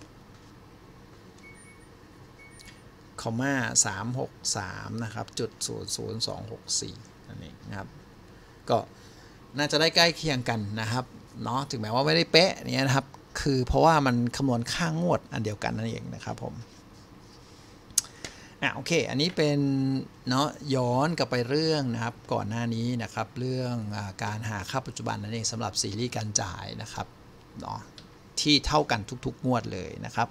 คอมมา363นะครับจุด00264นั่นเองนะครับก็น่าจะได้ใกล้เคียงกันนะครับเนาะถึงแม้ว่าไม่ได้เป๊ะเนี่ยนะครับคือเพราะว่ามันคำนวณค่างวดอันเดียวกันนั่นเองนะครับผมโอเคอันนี้เป็นเนาะย้อนกลับไปเรื่องนะครับก่อนหน้านี้นะครับเรื่องการหาค่าปัจจุบันนั่นเองสำหรับซีรีส์การจ่ายนะครับเนาะที่เท่ากันทุกๆงวดเลยนะครับ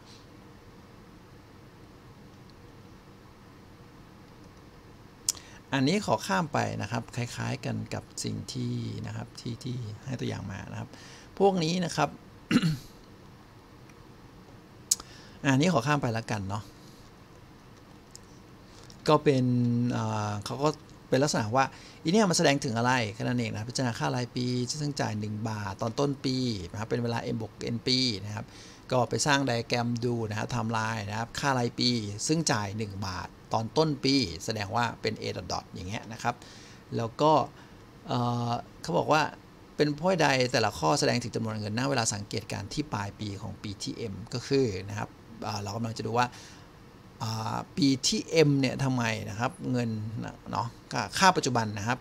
อันนี้ขอข้ามไปนะครับคล้ายๆกันกับสิ่งที่นะครับที่ให้ตัวอย่างมานะครับพวกนี้นะครับ อันนี้ขอข้ามไปแล้วกันเนาะก็เป็นเขาก็เป็นลักษณะว่าอีเนี่ยมันแสดงถึงอะไรแค่นั้นเองนะพิจารณาค่ารายปีซึ่งจ่าย1 บาทตอนต้นปีนะครับเป็นเวลา m บวก n ปีนะครับก็ไปสร้างไดอะแกรมดูนะครับไทม์ไลน์นะครับค่ารายปีซึ่งจ่าย1 บาทตอนต้นปีแสดงว่าเป็น a ดอทอย่างเงี้ยนะครับแล้วก็เขาบอกว่าเป็นเพราะใดแต่ละข้อแสดงถึงจำนวนเงินณเวลาสังเกตการที่ปลายปีของปีที่ m ก็คือนะครับเรากำลังจะดูว่าปีที่ M เนี่ยทำไมนะครับเงินเนาะค่าปัจจุบันนะครับ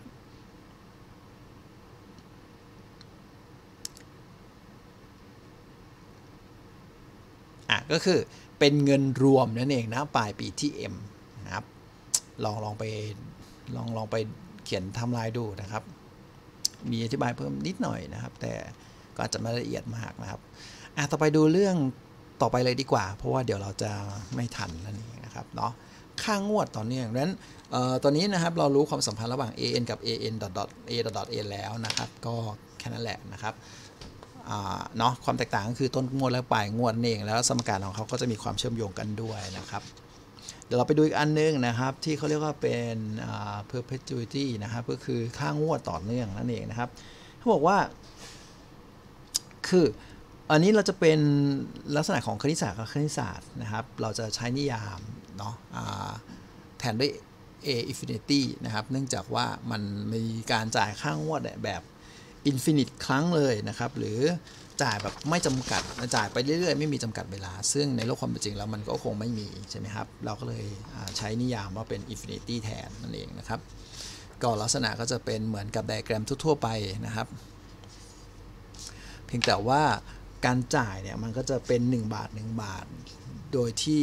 ก็คือเป็นเงินรวมนั่นเองนะปลายปีที่ M นะครับลองไปเขียนทำลายดูนะครับมีอธิบายเพิ่มนิดหน่อยนะครับแต่ก็อาจจะไม่ละเอียดมากนะครับต่อไปดูเรื่องต่อไปเลยดีกว่าเพราะว่าเดี๋ยวเราจะไม่ทันนั่นเองนะครับเนาะค่างวดต่อเนื่องดังนั้นตอนนี้นะครับเรารู้ความสัมพันธ์ระหว่าง an กับ an a n แล้วนะครับก็แค่นั้นแหละนะครับเนาะความแตกต่างก็คือต้นงวดและปลายงวดเองแล้วสมการของเขาก็จะมีความเชื่อมโยงกันด้วยนะครับเดี๋ยวเราไปดูอีกอันนึงนะครับที่เขาเรียกว่าเป็น perpetuity นะครับก็คือค่างวดต่อเนื่องนั่นเองนะครับเขาบอกว่าคืออันนี้เราจะเป็นลักษณะของคณิตศาสตร์กับคณิตศาสตร์นะครับเราจะใช้นิยามเนาะแทนด้วย a infinity นะครับเนื่องจากว่ามันมีการจ่ายค่างวดแบบอินฟินิตครั้งเลยนะครับหรือจ่ายแบบไม่จำกัดจ่ายไปเรื่อยๆไม่มีจำกัดเวลาซึ่งในโลกความเป็นจริงแล้วมันก็คงไม่มีใช่ไหมครับเราก็เลยใช้นิยามว่าเป็นอินฟินิตี้แทนนั่นเองนะครับก็ลักษณะก็จะเป็นเหมือนกับไดอะแกรมทั่วๆไปนะครับเพียงแต่ว่าการจ่ายเนี่ยมันก็จะเป็น1 บาท1 บาทโดยที่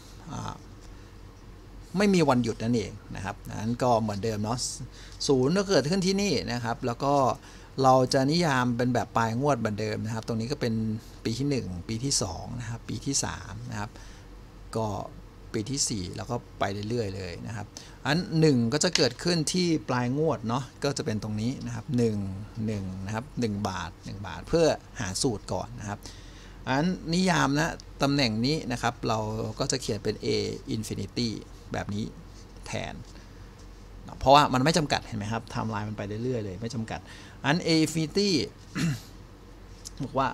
ไม่มีวันหยุดนั่นเองนะครับนั้นก็เหมือนเดิมเนาะศูนย์ก็เกิดขึ้นที่นี่นะครับแล้วก็เราจะนิยามเป็นแบบปลายงวดเหมือนเดิมนะครับตรงนี้ก็เป็นปีที่1ปีที่2นะครับปีที่3นะครับก็ปีที่4แล้วก็ไปเรื่อยๆเลยนะครับอัน1ก็จะเกิดขึ้นที่ปลายงวดเนาะก็จะเป็นตรงนี้นะครับ1นะครับ1 บาท1 บาทเพื่อหาสูตรก่อนนะครับอันนิยามนะตำแหน่งนี้นะครับเราก็จะเขียนเป็น a infinity แบบนี้แทนเพราะว่ามันไม่จำกัดเห็นไหมครับไทม์ไลน์มันไปเรื่อยๆเลยไม่จำกัดอัน a infinity บอกว่า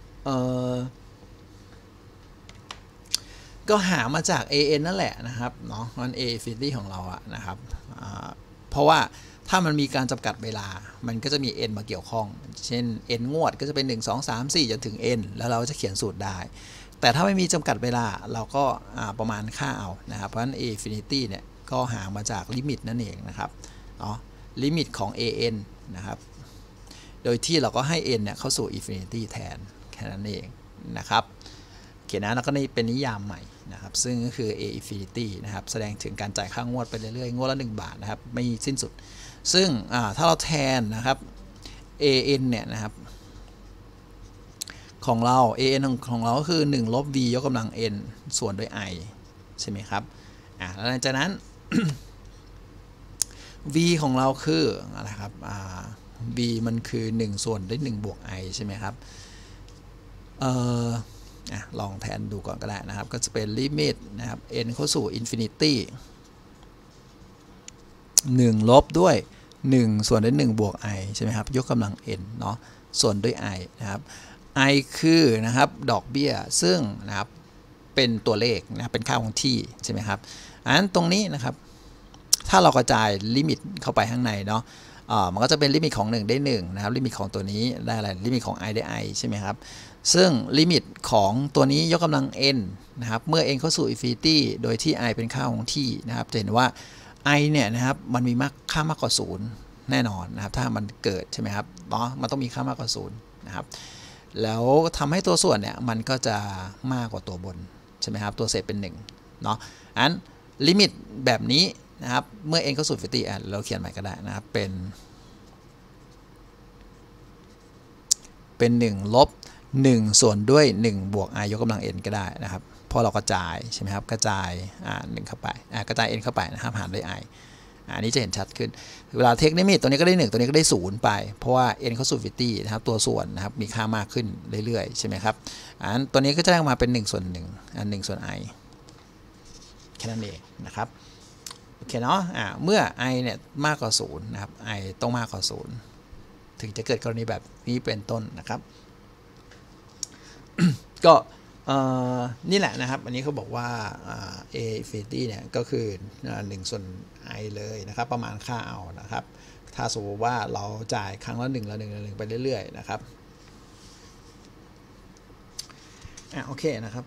ก็หามาจาก an นั่นแหละนะครับเนาะมัน a infinity ของเราอะนะครับเพราะว่าถ้ามันมีการจำกัดเวลามันก็จะมี n มาเกี่ยวข้องเช่น n งวดก็จะเป็น1 2 3 4จนถึง n แล้วเราจะเขียนสูตรได้แต่ถ้าไม่มีจำกัดเวลาเราก็ประมาณค่าเอานะครับเพราะฉะนั้น a infinity เนี่ยก็หามาจากลิมิตนั่นเองนะครับเนาะลิมิตของ an นะครับโดยที่เราก็ให้ n เนี่ยเข้าสู่ infinity แทนแค่นั้นเองนะครับเขียนนะแล้วก็นี่เป็นนิยามใหม่นะครับซึ่งก็คือ a infinity นะครับแสดงถึงการจ่ายค่างวดไปเรื่อยๆงวดละ1 บาทนะครับไม่สิ้นสุดซึ่งถ้าเราแทนนะครับ an เนี่ยนะครับของเรา an ของเราก็คือ1 ลบ v ยกกำลัง n ส่วนด้วย i ใช่ไหมครับแล้วหลังจากนั้น v ของเราคืออะไรครับv มันคือ1ส่วนด้วย1บวก i ใช่ไหมครับลองแทนดูก่อนก็ได้นะครับก็จะเป็นลิมิตนะครับ n เข้าสู่ infinity 1 ลบด้วย1ส่วนด้วย1บวก i ใช่ไหมครับยกกำลัง n เนาะส่วนด้วย i นะครับ i คือนะครับดอกเบี้ยซึ่งนะครับเป็นตัวเลขนะเป็นค่าคงที่ใช่ไหมครับอันนั้นตรงนี้นะครับถ้าเรากระจายลิมิตเข้าไปข้างในเนาะมันก็จะเป็นลิมิตของ1ได้1นะครับลิมิตของตัวนี้ได้อะไรลิมิตของ i ได้ i ใช่ไหมครับซึ่งลิมิตของตัวนี้ยกกำลัง n นะครับเมื่อ n เข้าสู่ infinity โดยที่ i เป็นค่าคงที่นะครับจะเห็นว่า i เนี่ยนะครับมันมีค่ามากกว่า0แน่นอนนะครับถ้ามันเกิดใช่ไหมครับเนาะมันต้องมีค่ามากกว่า0นะครับแล้วทำให้ตัวส่วนเนี่ยมันก็จะมากกว่าตัวบนใช่ไหมครับตัวเศษเป็น1เนาะอันลิมิตแบบนี้นะครับเมื่อ n เข้าสู่อินฟินิตี้เราเขียนใหม่ก็ได้นะครับเป็น1ลบ1ส่วนด้วย1บวก i ยกกำลัง n ก็ได้นะครับพอเรากระจายใช่ไหมครับกระจาย1เข้าไปกระจาย n เข้าไปนะครับหารด้วย i อันนี้จะเห็นชัดขึ้นเวลาเทคนิมิตตัวนี้ก็ได้1ตัวนี้ก็ได้0ไปเพราะว่า n เข้าสู่อินฟินิตี้นะครับตัวส่วนนะครับมีค่ามากขึ้นเรื่อยๆใช่ไหมครับตัวนี้ก็จะได้มาเป็น1ส่วน1 1ส่วน i แค่นั้นเองนะครับโอเคเนาะเมื่อ i เนี่ยมากกว่า0นะครับ i ต้องมากกว่า0ถึงจะเกิดกรณีแบบนี้เป็นต้นนะครับก็นี่แหละนะครับอันนี้เขาบอกว่า a infinity เนี่ยก็คือ1ส่วน i เลยนะครับประมาณค่าเอานะครับถ้าสมมติว่าเราจ่ายครั้งละ1ละ1ไปเรื่อยๆนะครับโอเคนะครับ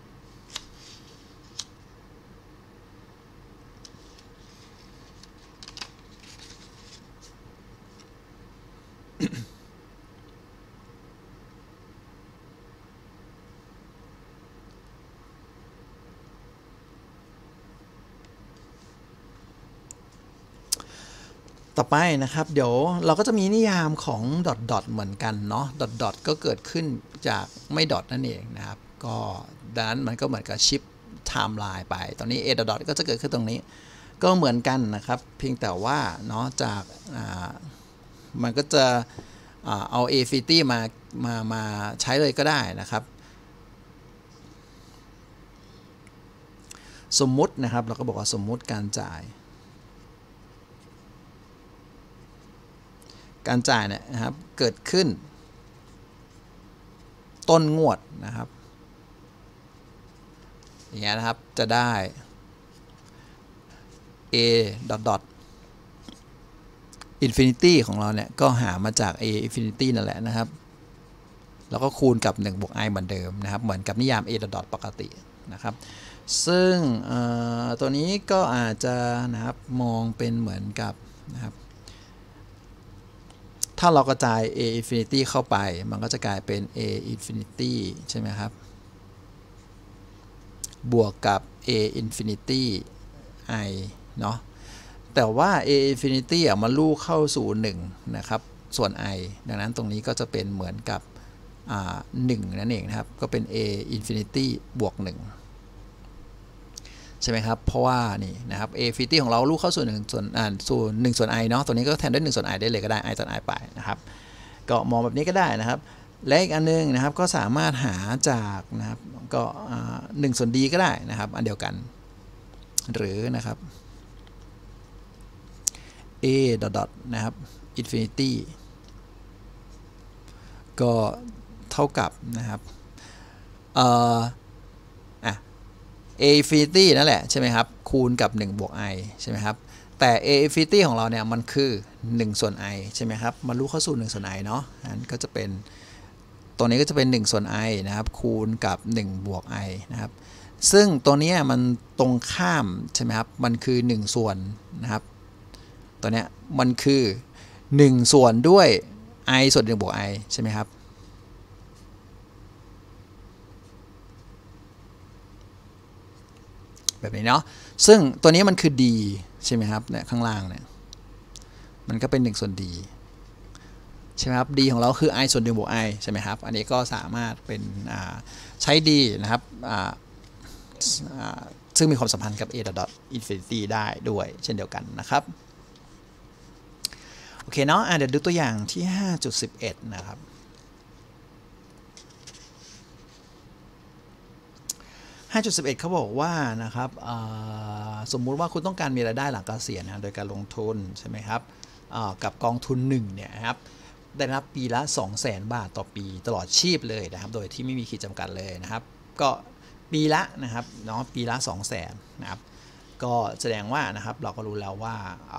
ต่อไปนะครับเดี๋ยวเราก็จะมีนิยามของดอทเหมือนกันเนาะดอทก็เกิดขึ้นจากไม่ดอทนั่นเองนะครับก็ดังนั้นมันก็เหมือนกับชิปไทม์ไลน์ไปตอนนี้ a ดอทก็จะเกิดขึ้นตรงนี้ก็เหมือนกันนะครับเพียงแต่ว่าเนาะจากมันก็จะเอา a infinity มาใช้เลยก็ได้นะครับสมมุตินะครับเราก็บอกว่าสมมุติการจ่ายเนี่ยนะครับเกิดขึ้นต้นงวดนะครับอย่างเงี้ยนะครับจะได้ a ดอท infinity ของเราเนี่ยก็หามาจาก a infinity นั่นแหละนะครับแล้วก็คูณกับ1บวก i เหมือนเดิมนะครับเหมือนกับนิยาม a ดอทปกตินะครับซึ่งตัวนี้ก็อาจจะนะครับมองเป็นเหมือนกับนะครับถ้าเรากระจาย a infinity เข้าไปมันก็จะกลายเป็น a infinity ใช่ไหมครับบวกกับ a infinity i เนาะแต่ว่า a infinity มันลูกเข้าสู่1นะครับส่วน i ดังนั้นตรงนี้ก็จะเป็นเหมือนกับ1นั่นเองนะครับก็เป็น a infinity บวก1ใช่ไหมครับเพราะว่านี่นะครับ a infinity ของเราลูกเข้าสู่1ส่วน i เนาะตัวนี้ก็แทนด้วย1ส่วน i ได้เลยก็ได้ i ส่วน i ไปนะครับก็มองแบบนี้ก็ได้นะครับและอีกอันนึงนะครับก็สามารถหาจากนะครับก็1ส่วน d ก็ได้นะครับอันเดียวกันหรือนะครับ a ดอทนะครับ infinity ก็เท่ากับนะครับa infinity นั่นแหละใช่ไหมครับคูณกับ1บวก i ใช่ไหมครับแต่ a infinity ของเราเนี่ยมันคือ1ส่วน i ใช่ไหมครับมันรู้เข้าสู่1ส่วน i เนาะนั้นก็จะเป็นตัวนี้ก็จะเป็น1ส่วน i นะครับคูณกับ1บวก i นะครับซึ่งตัวนี้มันตรงข้ามใช่ไหมครับมันคือ1ส่วนนะครับตัวเนี้ยมันคือ1ส่วนด้วย i ส่วน1บวก i ใช่ไหมครับแบบนี้เนาะซึ่งตัวนี้มันคือ d ใช่ไหมครับเนี่ยข้างล่างเนี่ยมันก็เป็น1ส่วน d ใช่ไหมครับ d ของเราคือ i ส่วน1บวก i ใช่ไหมครับอันนี้ก็สามารถเป็นใช้ d นะครับซึ่งมีความสัมพันธ์กับ a dot infinity ได้ด้วยเช่นเดียวกันนะครับโอเคเนาะเดี๋ยวดูตัวอย่างที่ 5.11 นะครับ5.11 เขาบอกว่านะครับสมมุติว่าคุณต้องการมีรายได้หลังเกษียณนะโดยการลงทุนใช่ไหมครับกับกองทุน1เนี่ยครับได้รับปีละ 200,000 บาทต่อปีตลอดชีพเลยนะครับโดยที่ไม่มีขีดจำกัดเลยนะครับก็ปีละนะครับเนาะปีละ 200,000 นะครับก็แสดงว่านะครับเราก็รู้แล้วว่า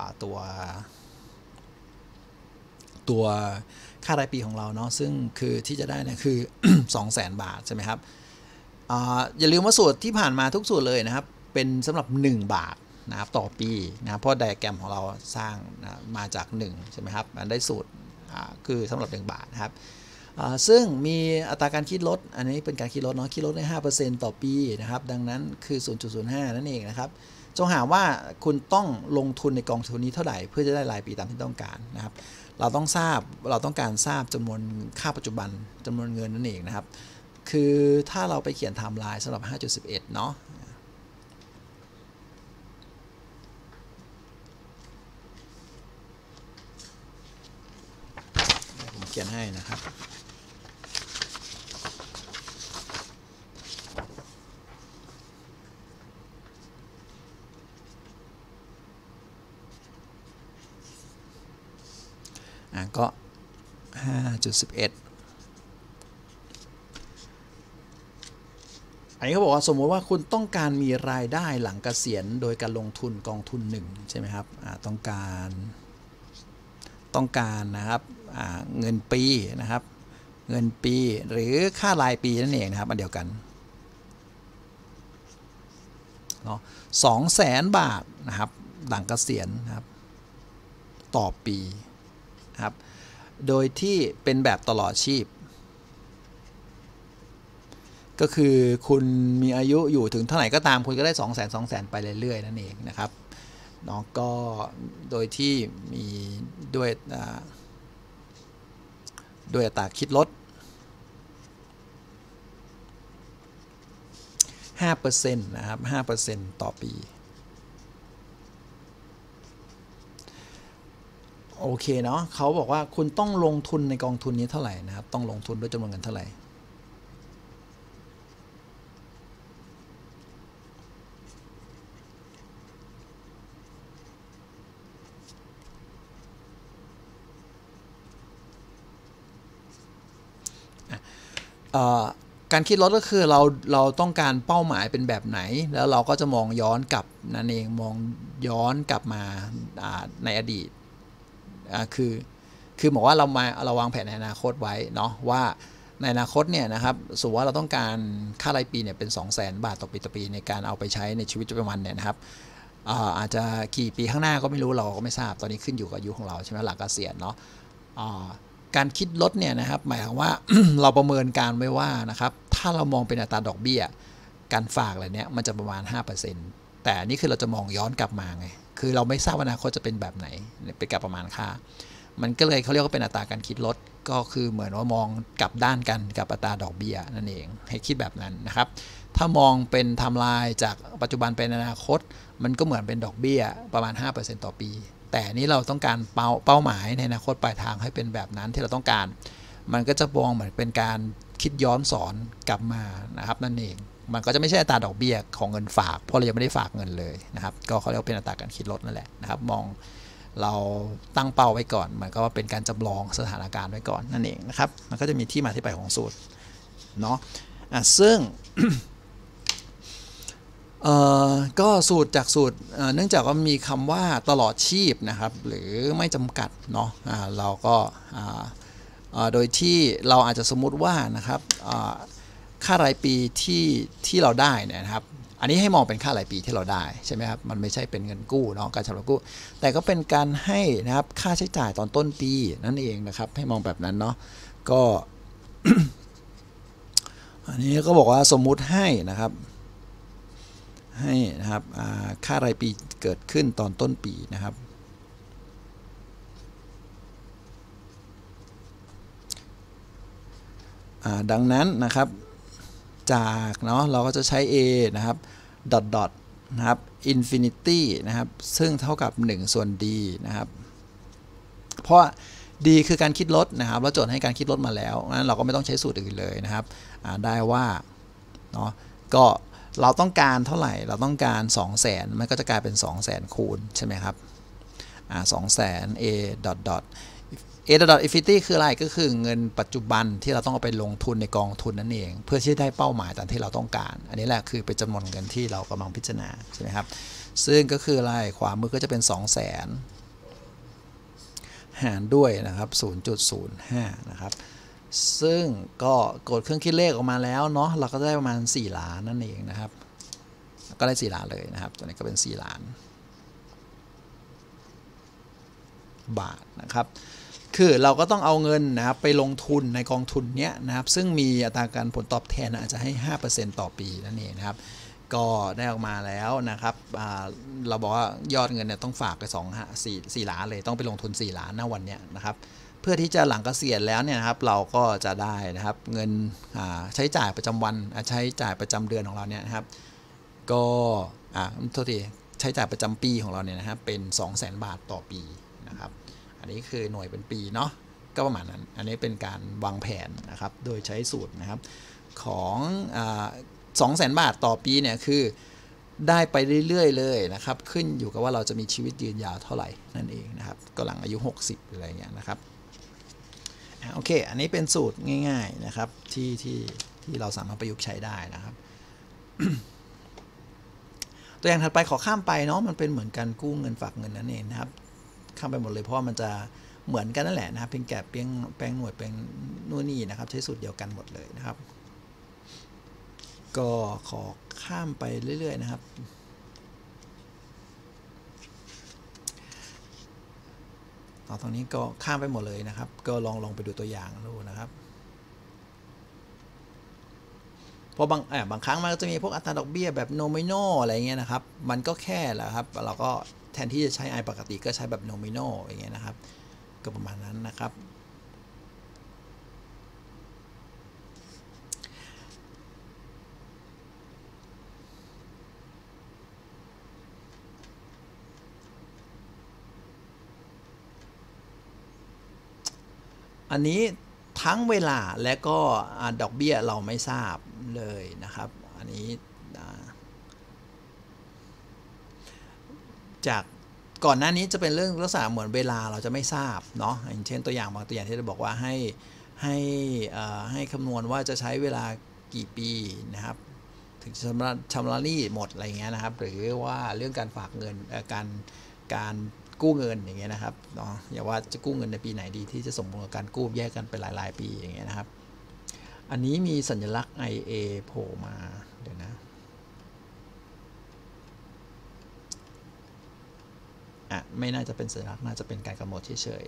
ตัวค่ารายปีของเราเนาะซึ่งคือที่จะได้เนี่ยคือ 200,000 บาทใช่ไหมครับอย่าลืมว่าสูตรที่ผ่านมาทุกสูตรเลยนะครับเป็นสำหรับ1 บาทนะครับต่อปีนะครับเพราะไดอะแกรมของเราสร้างมาจาก1ใช่ไหมครับมันได้สูตรคือสำหรับ1 บาทนะครับซึ่งมีอัตราการคิดลดอันนี้เป็นการคิดลดเนาะคิดลดได้ 5% ต่อปีนะครับดังนั้นคือ 0.05 นั่นเองนะครับจงหาว่าคุณต้องลงทุนในกองทุนนี้เท่าไหร่เพื่อจะได้รายปีตามที่ต้องการนะครับเราต้องการทราบจำนวนค่าปัจจุบันจำนวนเงินนั่นเองนะครับคือถ้าเราไปเขียนไทม์ไลน์สำหรับ 5.11 เนาะผมเขียนให้นะครับก็ 5.11 อันนี้เขาบอกว่าสมมติว่าคุณต้องการมีรายได้หลังเกษียณโดยการลงทุนกองทุน1ใช่ไหมครับต้องการนะครับเงินปีนะครับเงินปีหรือค่ารายปีนั่นเองนะครับอันเดียวกันเนาะ200,000 บาทนะครับหลังเกษียณนะครับต่อปีนะครับโดยที่เป็นแบบตลอดชีพก็คือคุณมีอายุอยู่ถึงเท่าไหร่ก็ตามคุณก็ได้200,000ไปเรื่อยๆนั่นเองนะครับเนาะก็โดยที่มีด้วยอัตราคิดลด 5% นะครับ 5% ต่อปีโอเคเนาะเขาบอกว่าคุณต้องลงทุนในกองทุนนี้เท่าไหร่นะครับต้องลงทุนด้วยจำนวนเงินเท่าไหร่การคิดลดก็คือเราต้องการเป้าหมายเป็นแบบไหนแล้วเราก็จะมองย้อนกลับนั่นเองมองย้อนกลับมาในอดีตคือบอกว่าเราวางแผนในอนาคตไว้เนาะว่าในอนาคตเนี่ยนะครับสมมติว่าเราต้องการค่ารายปีเนี่ยเป็น 200,000 บาทต่อปีในการเอาไปใช้ในชีวิตประจำวันเนี่ยนะครับอาจจะกี่ปีข้างหน้าก็ไม่รู้เราก็ไม่ทราบตอนนี้ขึ้นอยู่กับอายุของเราใช่ไหมหลังเกษียณเนาะการคิดลดเนี่ยนะครับหมายถึงว่า เราประเมินการไว้ว่านะครับถ้าเรามองเป็นอัตราดอกเบี้ยการฝากอะไรเนี้ยมันจะประมาณ 5% แต่นี่คือเราจะมองย้อนกลับมาไงคือเราไม่ทราบว่าอนาคตจะเป็นแบบไหนเป็นการประมาณค่ามันก็เลยเขาเรียกว่าเป็นอัตราการคิดลดก็คือเหมือนว่ามองกลับด้านกันกับอัตราดอกเบี้ยนั่นเองให้คิดแบบนั้นนะครับถ้ามองเป็นไทม์ไลน์จากปัจจุบันเป็นอนาคตมันก็เหมือนเป็นดอกเบี้ยประมาณ 5% ต่อปีแต่นี้เราต้องการเป้าหมายในอนาคตปลายทางให้เป็นแบบนั้นที่เราต้องการมันก็จะมองเหมือนเป็นการคิดย้อนสอนกลับมานะครับนั่นเองมันก็จะไม่ใช่อัตราดอกเบี้ยของเงินฝากเพราะเรายังไม่ได้ฝากเงินเลยนะครับก็เขาเรียกเป็นอัตราการคิดลดนั่นแหละนะครับมองเราตั้งเป้าไว้ก่อนมันก็เป็นการจำลองสถานการณ์ไว้ก่อนนั่นเองนะครับมันก็จะมีที่มาที่ไปของสูตรเนาะซึ่ง ก็สูตรเนื่องจากว่ามีคำว่าตลอดชีพนะครับหรือไม่จำกัดเนาะเราก็โดยที่เราอาจจะสมมุติว่านะครับค่ารายปีที่เราได้นะครับอันนี้ให้มองเป็นค่ารายปีที่เราได้ใช่ไหมครับมันไม่ใช่เป็นเงินกู้เนาะการชำระกู้แต่ก็เป็นการให้นะครับค่าใช้จ่ายตอนต้นปีนั่นเองนะครับให้มองแบบนั้นเนาะก็ อันนี้ก็บอกว่าสมมุติให้นะครับค่ารายปีเกิดขึ้นตอนต้นปีนะครับดังนั้นนะครับจากเนาะเราก็จะใช้ a นะครับดอทนะครับ infinity นะครับซึ่งเท่ากับ1ส่วน d นะครับเพราะ d คือการคิดลดนะครับเราโจทย์ให้การคิดลดมาแล้วงั้นเราก็ไม่ต้องใช้สูตรอื่นเลยนะครับได้ว่าเนาะก็เราต้องการเท่าไหร่เราต้องการ 200,000 มันก็จะกลายเป็น 200,000 คูณใช่ไหมครับ200,000 a infinity คืออะไรก็คือเงินปัจจุบันที่เราต้องเอาไปลงทุนในกองทุนนั่นเองเพื่อที่ได้เป้าหมายตามที่เราต้องการอันนี้แหละคือเป็นจำนวนเงินที่เรากำลังพิจารณาใช่ไหมครับซึ่งก็คืออะไรขวามือก็จะเป็น 200,000 หารด้วยนะครับ 0.05 นะครับซึ่งก็กดเครื่องคิดเลขออกมาแล้วเนาะเราก็ได้ประมาณ4 ล้านนั่นเองนะครับก็ได้4 ล้านเลยนะครับตัวนี้ก็เป็น4 ล้านบาทนะครับคือเราก็ต้องเอาเงินนะครับไปลงทุนในกองทุนเนี้ยนะครับซึ่งมีอัตราการผลตอบแทนอาจจะให้ 5% ต่อปีนั่นเองนะครับก็ได้ออกมาแล้วนะครับเราบอกว่ายอดเงินเนี่ยต้องฝากไป4 ล้านเลยต้องไปลงทุน4 ล้านนะวันเนี้ยนะครับเพื่อที่จะหลังเกษียณแล้วเนี่ยนะครับเราก็จะได้นะครับเงินใช้จ่ายประจำวันใช้จ่ายประจำเดือนของเราเนี่ยนะครับก็โทษทีใช้จ่ายประจำปีของเราเนี่ยนะครับเป็น 200,000 บาทต่อปีนะครับอันนี้คือหน่วยเป็นปีเนาะก็ประมาณนั้นอันนี้เป็นการวางแผนนะครับโดยใช้สูตรนะครับของ200,000 บาทต่อปีเนี่ยคือได้ไปเรื่อยๆเลยนะครับขึ้นอยู่กับว่าเราจะมีชีวิตยืนยาวเท่าไหร่นั่นเองนะครับก็หลังอายุ60อะไรเงี้ยนะครับโอเคอันนี้เป็นสูตรง่ายๆนะครับที่เราสามารถประยุกต์ใช้ได้นะครับ ตัวอย่างถัดไปขอข้ามไปเนาะมันเป็นเหมือนการกู้เงินฝากเงินนั่นเองนะครับข้ามไปหมดเลยเพราะมันจะเหมือนกันนั่นแหละนะครับเพียงแค่แปลงหน่วยแปลงนู่นนี่นะครับใช้สูตรเดียวกันหมดเลยนะครับก็ขอข้ามไปเรื่อยๆนะครับตรงนี้ก็ข้ามไปหมดเลยนะครับก็ลองไปดูตัวอย่างดูนะครับเพราะบางครั้งมันก็จะมีพวกอัตราดอกเบี้ยแบบ nominal อะไรเงี้ยนะครับมันก็แค่แหละครับเราก็แทนที่จะใช้ i ปกติก็ใช้แบบ nominal อย่างเงี้ยนะครับก็ประมาณนั้นนะครับอันนี้ทั้งเวลาและก็ดอกเบี้ยเราไม่ทราบเลยนะครับอันนี้จากก่อนหน้านี้จะเป็นเรื่องลักษณะเหมือนเวลาเราจะไม่ทราบเนาะอย่างเช่นตัวอย่างบางตัวอย่างที่เราบอกว่าให้คำนวณว่าจะใช้เวลากี่ปีนะครับถึงชำระหนี้หมดอะไรเงี้ยนะครับหรือว่าเรื่องการฝากเงินการกู้เงินอย่างเงี้ยนะครับเนาะอย่าว่าจะกู้เงินในปีไหนดีที่จะสมบูรณ์กับการกู้แยกกันเป็นหลายปีอย่างเงี้ยนะครับอันนี้มีสัญลักษณ์ IA โผล่มาเดี๋ยวนะไม่น่าจะเป็นสัญลักษณ์น่าจะเป็นการกำหนดเฉย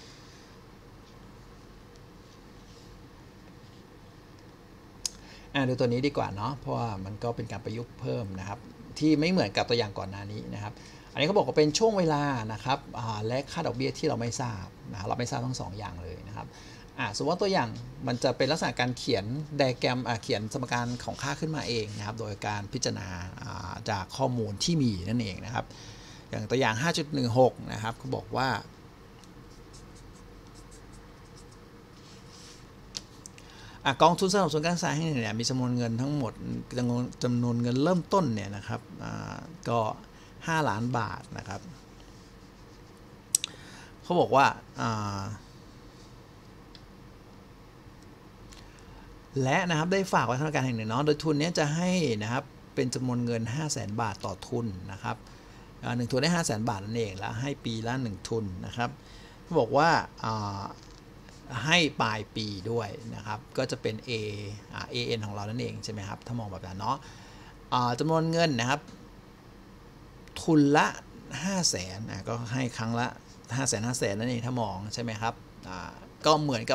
ๆดูตัวนี้ดีกว่าเนาะเพราะว่ามันก็เป็นการประยุกต์เพิ่มนะครับที่ไม่เหมือนกับตัวอย่างก่อนหน้านี้นะครับอันนี้เขาบอกว่าเป็นช่วงเวลานะครับและค่าดอกเบี้ยที่เราไม่ทราบนะเราไม่ทราบทั้ง2 อย่างเลยนะครับสมมติว่าตัวอย่างมันจะเป็นลักษณะการเขียนไดอะแกรมเขียนสมการของค่าขึ้นมาเองนะครับโดยการพิจารณาจากข้อมูลที่มีนั่นเองนะครับอย่างตัวอย่าง 5.16 นะครับเขาบอกว่ากองทุนสนับสนุนการศึกษาแห่งหนึ่งเนี่ยมีจำนวนเงินทั้งหมดจำนวนเงินเริ่มต้นเนี่ยนะครับก็5 ล้านบาทนะครับเขาบอกว่าและนะครับได้ฝากไว้ธนาคารแห่งหนึ่งเนาะโดยทุนนี้จะให้นะครับเป็นจำนวนเงิน 500,000 บาทต่อทุนนะครับ1 ทุนได้ 500,000 บาทนั่นเองแล้วให้ปีละ1 ทุนนะครับเขาบอกว่าให้ปลายปีด้วยนะครับก็จะเป็น AN ของเรานั่นเองใช่ไหมครับถ้ามองแบบนั้นเนาะจำนวนเงินนะครับทุนละ 500,000ก็ให้ครั้งละ 500,000 นั่นเองถ้ามองใช่ไหมครับก็เหมือน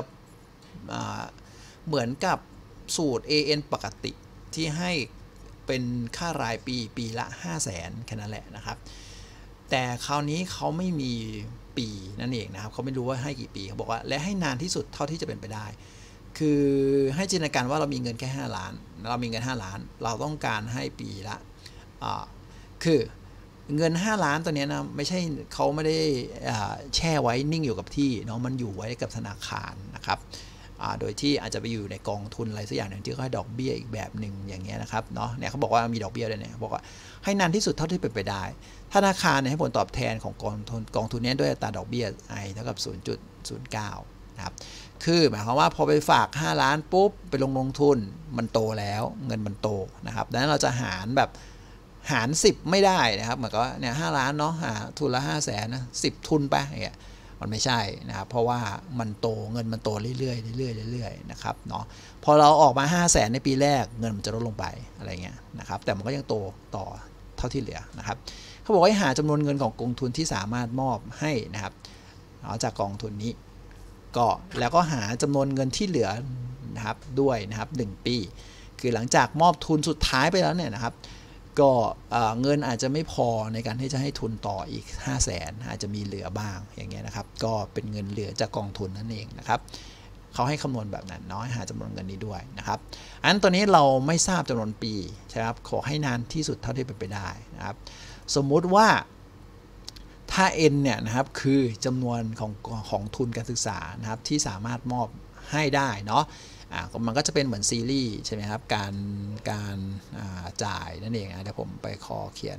กับสูตร AN ปกติที่ให้เป็นค่ารายปีละ 500,000 แค่นั้นแหละนะครับแต่คราวนี้เขาไม่มีปีนั่นเองนะครับเขาไม่รู้ว่าให้กี่ปีเขาบอกว่าและให้นานที่สุดเท่าที่จะเป็นไปได้คือให้จินตนาการว่าเรามีเงินแค่5 ล้านเรามีเงิน5 ล้านเราต้องการให้ปีละคือเงิน5 ล้านตัวนี้นะไม่ใช่เขาไม่ได้แช่ไว้นิ่งอยู่กับที่เนาะมันอยู่ไว้กับธนาคารนะครับโดยที่อาจจะไปอยู่ในกองทุนอะไรสักอย่างหนึ่งที่เขาให้ดอกเบี้ยอีกแบบหนึ่งอย่างเงี้ยนะครับเนาะเนี่ยเขาบอกว่ามีดอกเบี้ยด้วยเนี่ยบอกว่าให้นานที่สุดเท่าที่เป็นไปได้ธนาคารให้ผลตอบแทนของกองทุนนี้ด้วยอัตราดอกเบี้ย i เท่ากับ 0.09 นะครับคือหมายความว่าพอไปฝาก5 ล้านปุ๊บไปลงทุนมันโตแล้วเงินมันโตนะครับดังนั้นเราจะหาร10ไม่ได้นะครับเหมือนกับเนี่ย5 ล้านเนาะทุนละ 500,000นะ10 ทุนไปอย่างเงี้ยมันไม่ใช่นะครับเพราะว่ามันโตเงินมันโตเรื่อยๆนะครับเนาะพอเราออกมา 500,000 ในปีแรกเงินมันจะลดลงไปอะไรเงี้ยนะครับแต่มันก็ยังโตต่อเท่าที่เหลือนะครับเขาบอกให้หาจำนวนเงินของกองทุนที่สามารถมอบให้นะครับจากกองทุนนี้ก็แล้วก็หาจำนวนเงินที่เหลือนะครับด้วยนะครับ1 ปีคือหลังจากมอบทุนสุดท้ายไปแล้วเนี่ยนะครับก็เงินอาจจะไม่พอในการที่จะให้ทุนต่ออีก 500,000 อาจจะมีเหลือบ้างอย่างเงี้ยนะครับก็เป็นเงินเหลือจากกองทุนนั่นเองนะครับเขาให้คำนวณแบบนั้นน้อยหาจำนวนเงินนี้ด้วยนะครับอันตัวนี้เราไม่ทราบจำนวนปีใช่ครับขอให้นานที่สุดเท่าที่เป็นไปได้นะครับสมมุติว่าถ้า n เนี่ยนะครับคือจำนวนของทุนการศึกษานะครับที่สามารถมอบให้ได้เนาะมันก็จะเป็นเหมือนซีรีส์ใช่ไหมครับการจ่ายนั่นเองเดี๋ยวผมไปขอเขียน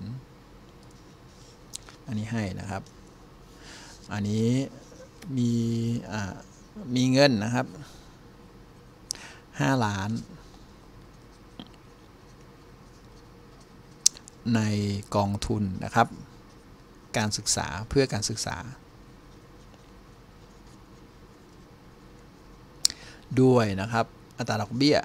อันนี้ให้นะครับอันนี้มีเงินนะครับ5 ล้านในกองทุนนะครับการศึกษาเพื่อการศึกษาด้วยนะครับอัตราดอกเบี้ย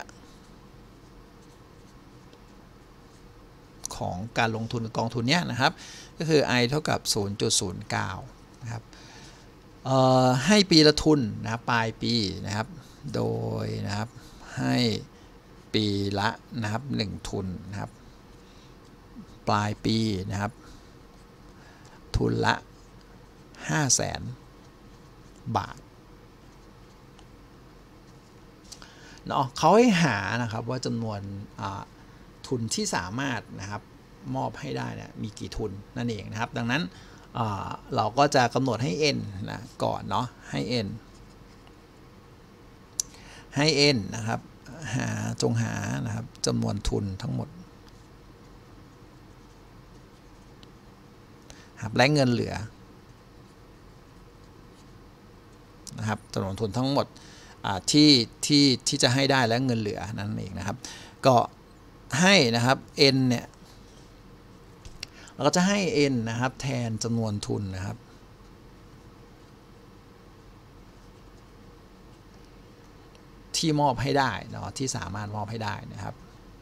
ของการลงทุนกองทุนเนี้ยนะครับก็คือ i เท่ากับ 0.09 นะครับให้ปีละทุนนะครับปลายปีนะครับโดยนะครับให้ปีละนะครับ1ทุนนะครับปลายปีนะครับทุนละ 500,000 บาทเนาะเขาให้หานะครับว่าจำนวนทุนที่สามารถนะครับมอบให้ได้เนี่ยมีกี่ทุนนั่นเองนะครับดังนั้นเราก็จะกำหนดให้ n นะก่อนเนาะให้ n นะครับจงหานะครับจำนวนทุนทั้งหมดและเงินเหลือนะครับจำนวนทุนทั้งหมดที่จะให้ได้และเงินเหลือนั่นเองนะครับก็ให้นะครับ n เนี่ยเราก็จะให้ n นะครับแทนจำนวนทุนนะครับที่มอบให้ได้เนาะที่สามารถมอบให้ได้นะครับ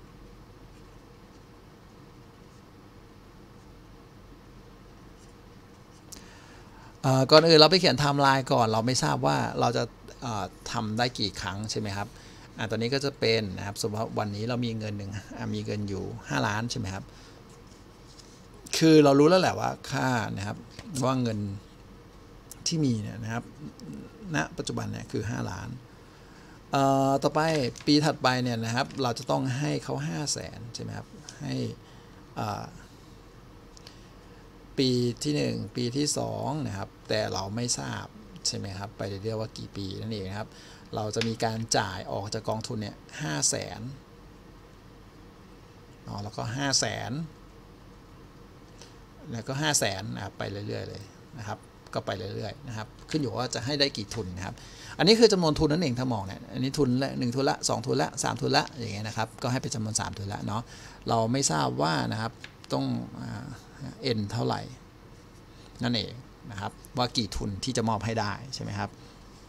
ก่อนอื่นเราไปเขียนไทม์ไลน์ก่อนเราไม่ทราบว่าเราจะทำได้กี่ครั้งใช่ไหมครับตอนนี้ก็จะเป็นนะครับสมมติว่าวันนี้เรามีเงินมีเงินอยู่5 ล้านใช่ไหมครับคือเรารู้แล้วแหละว่าค่านะครับว่าเงินที่มีเนี่ยนะครับณปัจจุบันเนี่ยคือ5 ล้านต่อไปปีถัดไปเนี่ยนะครับเราจะต้องให้เขา500,000ใช่ไหมครับให้ปีที่1ปีที่2นะครับแต่เราไม่ทราบใช่ไหมครับไปเรียกว่ากี่ปีนั่นเองครับเราจะมีการจ่ายออกจากกองทุนเนี่ย500,000แล้วก็500,000แล้วก็500,000นะครับไปเรื่อยๆเลยนะครับก็ไปเรื่อยๆนะครับขึ้นอยู่ว่าจะให้ได้กี่ทุนนะครับอันนี้คือจำนวนทุนนั่นเองถ้ามองเนี่ยอันนี้ทุนละ1ทุนละ2ทุนละ3ทุนละอย่างเงี้ยนะครับก็ให้เป็นจำนวน3ทุนละเนาะเราไม่ทราบว่านะครับต้องn เท่าไหร่นั่นเองนะครับว่ากี่ทุนที่จะมอบให้ได้ใช่ไหมครับ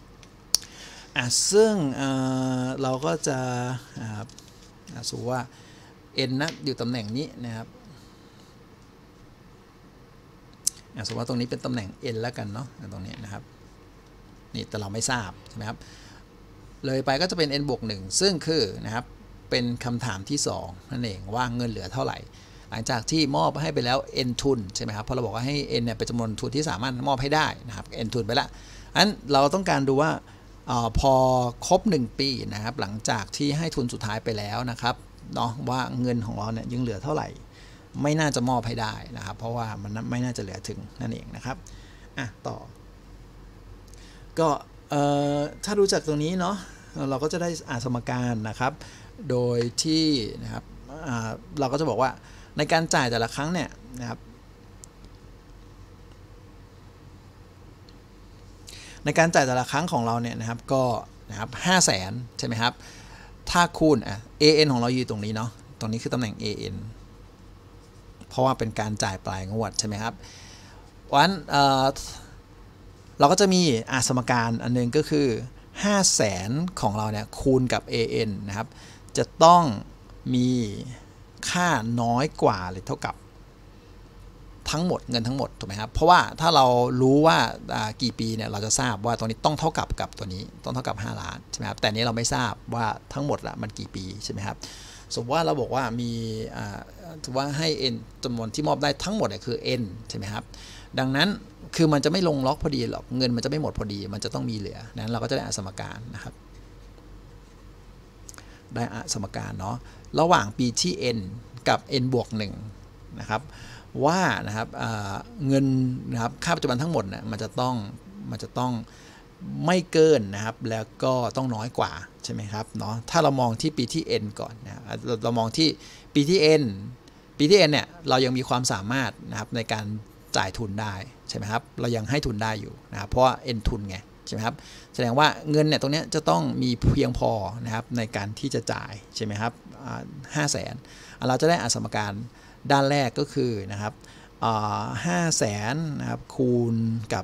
ซึ่งเราก็จะสมมติว่า n นะอยู่ตำแหน่งนี้นะครับสมมติว่าตรงนี้เป็นตำแหน่ง n แล้วกันเนาะตรงนี้นะครับนี่แต่เราไม่ทราบใช่ไหมครับเลยไปก็จะเป็น n บวก 1ซึ่งคือนะครับเป็นคำถามที่2นั่นเองว่าเงินเหลือเท่าไหร่หลังจากที่มอบให้ไปแล้ว n ทุนใช่ไหมครับเพราะเราบอกว่าให้ n เนี่ยเป็นจำนวนทุนที่สามารถมอบให้ได้นะครับ n ทุนไปละอันเราต้องการดูว่าพอครบ1ปีนะครับหลังจากที่ให้ทุนสุดท้ายไปแล้วนะครับเนาะว่าเงินของเราเนี่ยยังเหลือเท่าไหร่ไม่น่าจะมอบให้ได้นะครับเพราะว่ามันไม่น่าจะเหลือถึงนั่นเองนะครับต่อก็ถ้าดูจากตรงนี้เนาะเราก็จะได้สมการนะครับโดยที่นะครับเราก็จะบอกว่าในการจ่ายแต่ละครั้งเนี่ยนะครับในการจ่ายแต่ละครั้งของเราเนี่ยนะครับก็นะครับ500,000ใช่ไหมครับถ้าคูณan ของเราอยู่ตรงนี้เนาะตรงนี้คือตำแหน่ง an เพราะว่าเป็นการจ่ายปลายงวดใช่ไหมครับวันเราก็จะมีสมการอันนึงก็คือ500,000ของเราเนี่ยคูณกับ an นะครับจะต้องมีค่าน้อยกว่าหรือเท่ากับทั้งหมดเงินทั้งหมดถูกไหมครับเพราะว่าถ้าเรารู้ว่ากี่ปีเนี่ยเราจะทราบว่าตัวนี้ต้องเท่ากับตัวนี้ต้องเท่ากับ5 ล้านใช่ไหมครับแต่นี้เราไม่ทราบว่าทั้งหมดละมันกี่ปีใช่ไหมครับสมมติว่าเราบอกว่ามีถือว่าให้ n จำนวนที่มอบได้ทั้งหมดเนี่ยคือ n ใช่ไหมครับดังนั้นคือมันจะไม่ลงล็อกพอดีหรอกเงินมันจะไม่หมดพอดีมันจะต้องมีเหลือนั้นเราก็จะได้สมการนะครับได้สมการเนาะระหว่างปีที่ n กับ n บวก1นะครับว่านะครับเงินนะครับค่าปัจจุบันทั้งหมดเนี่ยมันจะต้องไม่เกินนะครับแล้วก็ต้องน้อยกว่าใช่ไหมครับเนาะถ้าเรามองที่ปีที่ n ก่อนนะเรามองที่ปีที่ n เนี่ยเรายังมีความสามารถนะครับในการจ่ายทุนได้ใช่ไหมครับเรายังให้ทุนได้อยู่นะครับเพราะว่า n ทุนไงใช่ไหมครับแสดงว่าเงินเนี่ยตรงนี้จะต้องมีเพียงพอนะครับในการที่จะจ่ายใช่ไหมครับ500,000เราจะได้สมการด้านแรกก็คือนะครับ500,000นะครับคูณกับ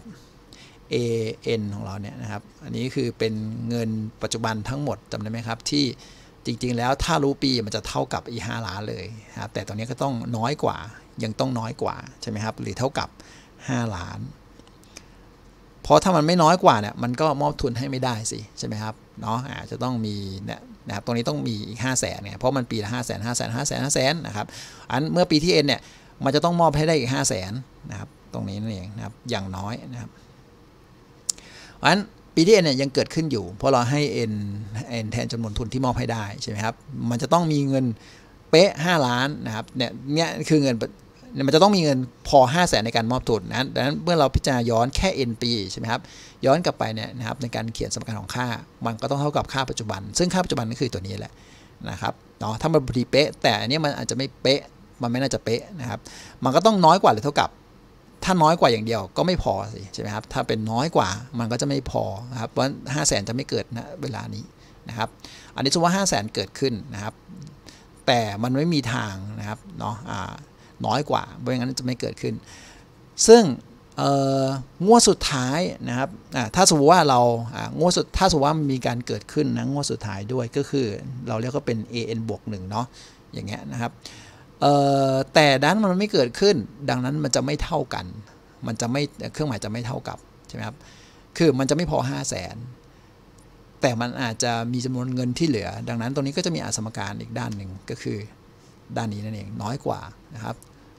AN ของเราเนี่ยนะครับอันนี้คือเป็นเงินปัจจุบันทั้งหมดจำได้ไหมครับที่จริงๆแล้วถ้ารู้ปีมันจะเท่ากับอี5 ล้านเลยครับแต่ตอนนี้ก็ต้องน้อยกว่ายังต้องน้อยกว่าใช่ไหมครับหรือเท่ากับ5 ล้านเพราะถ้ามันไม่น้อยกว่าเนี่ยมันก็มอบทุนให้ไม่ได้สิใช่ไหมครับเนาะจะต้องมีเนี่ยนะครับตรงนี้ต้องมีอีก500,000เนี่ยเพราะมันปีละ500,000นะครับอันเมื่อปีที่ n เนี่ยมันจะต้องมอบให้ได้อีก500,000นะครับตรงนี้นั่นเองนะครับอย่างน้อยนะครับอันปีที่ n เนี่ยยังเกิดขึ้นอยู่เพราะเราให้ n แทนจำนวนทุนที่มอบให้ได้ใช่ไหมครับมันจะต้องมีเงินเป๊ะ5 ล้านนะครับเนี่ยคือเงินมันจะต้องมีเงินพอ500,000ในการมอบทุนนะดังนั้นเมื่อเราพิจารณาย้อนแค่ n ปีใช่ไหมครับย้อนกลับไปเนี่ยนะครับในการเขียนสมการของค่ามันก็ต้องเท่ากับค่าปัจจุบันซึ่งค่าปัจจุบันก็คือตัวนี้แหละนะครับเนาะถ้ามันพอดีเป๊ะแต่อันนี้มันอาจจะไม่เป๊ะมันไม่น่าจะเป๊ะนะครับมันก็ต้องน้อยกว่าหรือเท่ากับถ้าน้อยกว่าอย่างเดียวก็ไม่พอสิใช่ไหมครับถ้าเป็นน้อยกว่ามันก็จะไม่พอนะครับเพราะ500,000จะไม่เกิดณเวลานี้นะครับอันนี้สมมติว่า500,000เกิดขึ้นนะครับแต่มันไม่มีทางนะครับเนาะน้อยกว่าเพราะงั้นจะไม่เกิดขึ้นซึ่งงวดสุดท้ายนะครับถ้าสมมติว่าเราถ้าสมมติว่ามีการเกิดขึ้นนะงวดสุดท้ายด้วยก็คือเราเรียกว่าเป็น an บวก1เนาะอย่างเงี้ยนะครับแต่ด้านมันไม่เกิดขึ้นดังนั้นมันจะไม่เท่ากันมันจะไม่เครื่องหมายจะไม่เท่ากับใช่ไหมครับคือมันจะไม่พอ500,000แต่มันอาจจะมีจำนวนเงินที่เหลือดังนั้นตรงนี้ก็จะมีสมการอีกด้านหนึ่งก็คือด้านนี้นั่นเองน้อยกว่านะครับ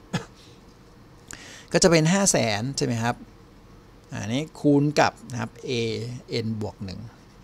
ก็จะเป็น500,000ใช่ไหมครับอันนี้คูณกับนะครับ an บวก1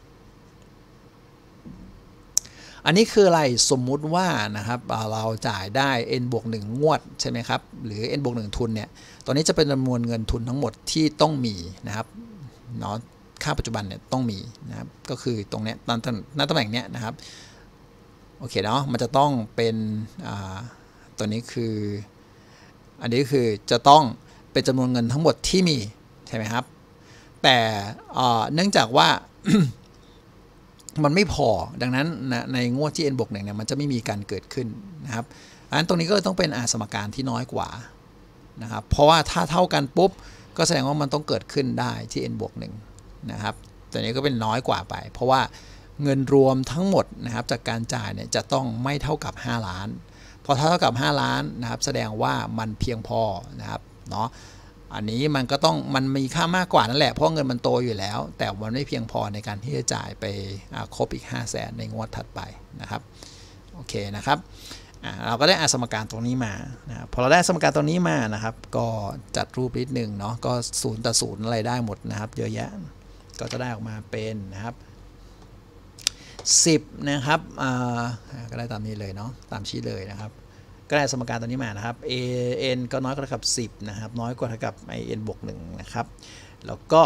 อันนี้คืออะไรสมมุติว่านะครับเราจ่ายได้ n บวก1งวดใช่ไหมครับหรือ n บวก1ทุนเนี่ยตอนนี้จะเป็นจำนวนเงินทุนทั้งหมดที่ต้องมีนะครับเนาะค่าปัจจุบันเนี่ยต้องมีนะครับก็คือตรงเนี้ยตำแหน่งเนี้ยนะครับโอเคเนาะมันจะต้องเป็นตัวนี้คืออันนี้คือจะต้องเป็นจำนวนเงินทั้งหมดที่มีใช่ไหมครับแต่เนื่องจากว่า มันไม่พอดังนั้นในงวดที่ n บวก1เนี่ยมันจะไม่มีการเกิดขึ้นนะครับอันตรงนี้ก็ต้องเป็นสมการที่น้อยกว่านะครับเพราะว่าถ้าเท่ากันปุ๊บก็แสดงว่ามันต้องเกิดขึ้นได้ที่ n บวก1นะครับตัวนี้ก็เป็นน้อยกว่าไปเพราะว่าเงินรวมทั้งหมดนะครับจากการจ่ายเนี่ยจะต้องไม่เท่ากับ5 ล้านพอเท่ากับ5 ล้านนะครับแสดงว่ามันเพียงพอนะครับเนาะอันนี้มันมีค่ามากกว่านั่นแหละเพราะเงินมันโตอยู่แล้วแต่มันไม่เพียงพอในการที่จะจ่ายไปครบอีก500,000ในงวดถัดไปนะครับโอเคนะครับเราก็ได้สมการตรงนี้มานะพอเราได้สมการตรงนี้มานะครับก็จัดรูปนิดนึงเนาะก็0 ต่อ 0อะไรได้หมดนะครับเยอะแยะก็จะได้ออกมาเป็นนะครับ10นะครับก็ได้ตามนี้เลยเนาะตามชี้เลยนะครับก็ได้สมการตัวนี้มานะครับ an ก็น้อยกว่าเท่ากับ10นะครับน้อยกว่าเท่ากับ n บวก1นะครับแล้วก็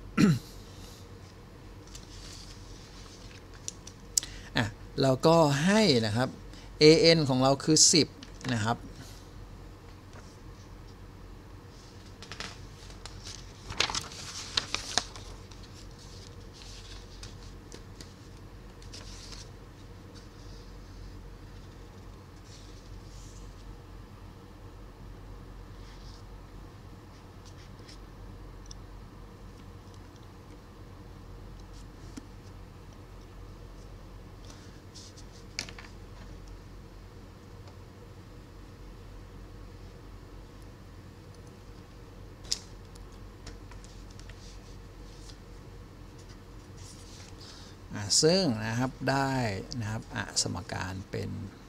เราก็ให้นะครับ an ของเราคือ10นะครับซึ่งนะครับได้นะครับสมการเป็น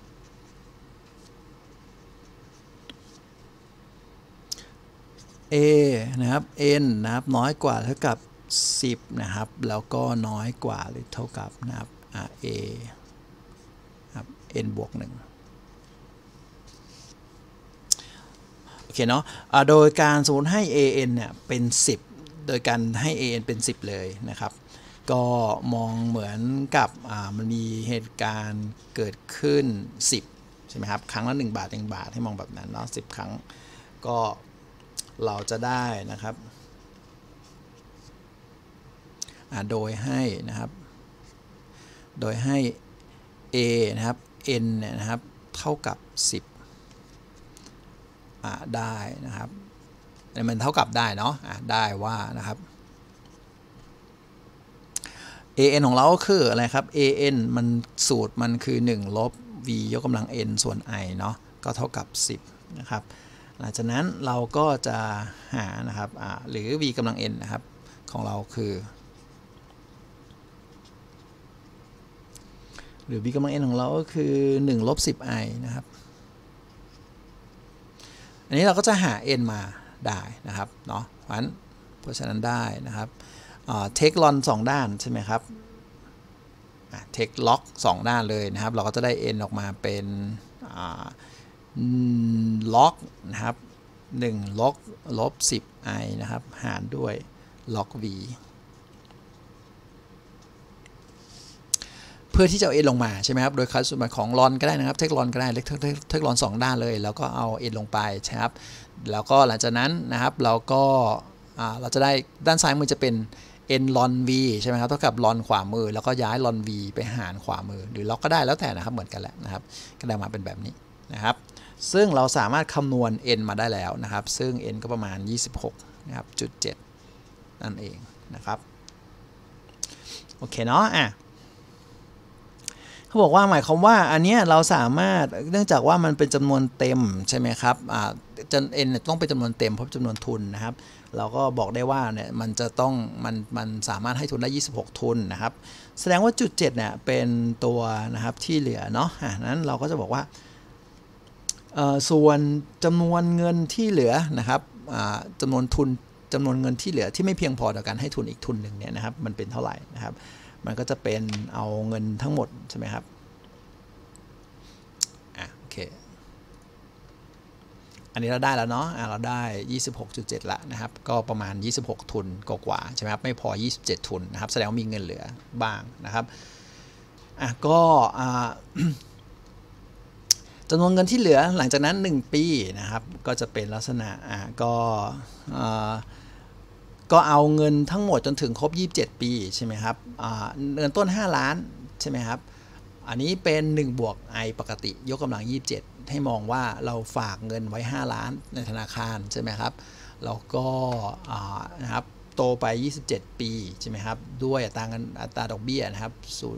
นะครับ n นะครับน้อยกว่าเท่ากับ10นะครับแล้วก็น้อยกว่าหรือเท่ากับนะครับa ครับ n บวก1โอเคเนาะโดยการสมมติให้ an เนี่ยเป็น10โดยการให้ an เป็น10เลยนะครับก็มองเหมือนกับมันมีเหตุการณ์เกิดขึ้น10ใช่ไหมครับครั้งละ1 บาท1 บาทให้มองแบบนั้นเนาะ10 ครั้งก็เราจะได้นะครับโดยให้นะครับโดยให้ a นะครับ n เนี่ยนะครับเท่ากับ10ได้นะครับมันเท่ากับได้เนาะได้ว่านะครับ an ของเราก็คืออะไรครับ an มันสูตรมันคือ1ลบ v ยกกำลัง n ส่วน i เนาะก็เท่ากับ10นะครับหลังจากนั้นเราก็จะหานะครับหรือ v กำลัง n นะครับของเราคือหรือ v กำลัง n ของเราก็คือ1ลบ10 i นะครับอันนี้เราก็จะหา n มาได้นะครับเนาะเพราะฉะนั้นได้นะครับเทคลอน2ด้านใช่ไหมครับเทคล็อก2ด้านเลยนะครับเราก็จะได้ n ออกมาเป็นล็อกนะครับ1ล็อกลบ10 i นะครับหารด้วยล็อก v เพื่อที่จะเอา n ลงมาใช่ไหมครับโดยคัดส่วนหมายของลอนก็ได้นะครับเทคลอนก็ได้เทคลอน2ด้านเลยแล้วก็เอา n ลงไปใช่ครับแล้วก็หลังจากนั้นนะครับเราก็เราจะได้ด้านซ้ายมือจะเป็น n ลอน v ใช่ไหมครับเท่ากับลอนขวามือแล้วก็ย้ายลอน v ไปหารขวามือหรือล็อกก็ได้แล้วแต่นะครับเหมือนกันแหละนะครับก็ได้มาเป็นแบบนี้นะครับซึ่งเราสามารถคำนวณ n มาได้แล้วนะครับซึ่ง n ก็ประมาณ26นะครับ.7นั่นเองนะครับโอเคเนาะเขาบอกว่าหมายความว่าอันนี้เราสามารถเนื่องจากว่ามันเป็นจำนวนเต็มใช่ไหมครับn ต้องเป็นจำนวนเต็มเพราะจำนวนทุนนะครับเราก็บอกได้ว่าเนี่ยมันจะต้องมันสามารถให้ทุนได้26ทุนนะครับแสดงว่า.7เนี่ยเป็นตัวนะครับที่เหลือเนาะนั้นเราก็จะบอกว่าส่วนจำนวนเงินที่เหลือนะครับจำนวนเงินที่เหลือที่ไม่เพียงพอต่อการให้ทุนอีกทุนหนึ่งเนี่ยนะครับมันเป็นเท่าไหร่นะครับมันก็จะเป็นเอาเงินทั้งหมดใช่ไหมครับโอเคอันนี้เราได้แล้วเนาะเราได้ 26.7 ละนะครับก็ประมาณ26ทุนกว่าใช่ไหมครับไม่พอ27ทุนนะครับแสดงว่ามีเงินเหลือบ้างนะครับก็จำนวนเงินที่เหลือหลังจากนั้น1ปีนะครับก็จะเป็นลักษณะก็เอาเงินทั้งหมดจนถึงครบ27ปีใช่ไหมครับเงินต้น5ล้านใช่ไหมครับอันนี้เป็น1บวก i ปกติยกกำลัง27ให้มองว่าเราฝากเงินไว้5ล้านในธนาคารใช่ไหมครับแล้วก็นะครับโตไป27ปีใช่ไหมครับด้วยอัตราดอกเบี้ยนะครับ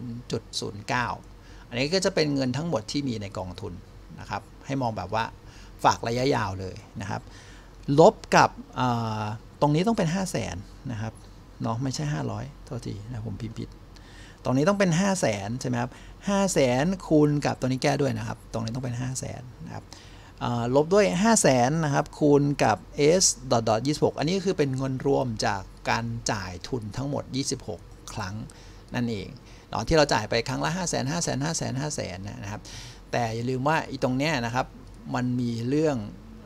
0.09 อันนี้ก็จะเป็นเงินทั้งหมดที่มีในกองทุนนะครับให้มองแบบว่าฝากระยะยาวเลยนะครับลบกับตรงนี้ต้องเป็น500,000นะครับเนาะไม่ใช่500โทษทีนะผมพิมพ์ผิดตรงนี้ต้องเป็น500,000ใช่ไหมครับ500,000คูณกับตัวนี้แก้ด้วยนะครับตรงนี้ต้องเป็น500,000นะครับลบด้วย500,000นะครับคูณกับ s 26อันนี้คือเป็นเงินรวมจากการจ่ายทุนทั้งหมด26ครั้งนั่นเองที่เราจ่ายไปครั้งละ500,000นะครับแต่อย่าลืมว่าอีตรงเนี้ยนะครับมันมีเรื่อง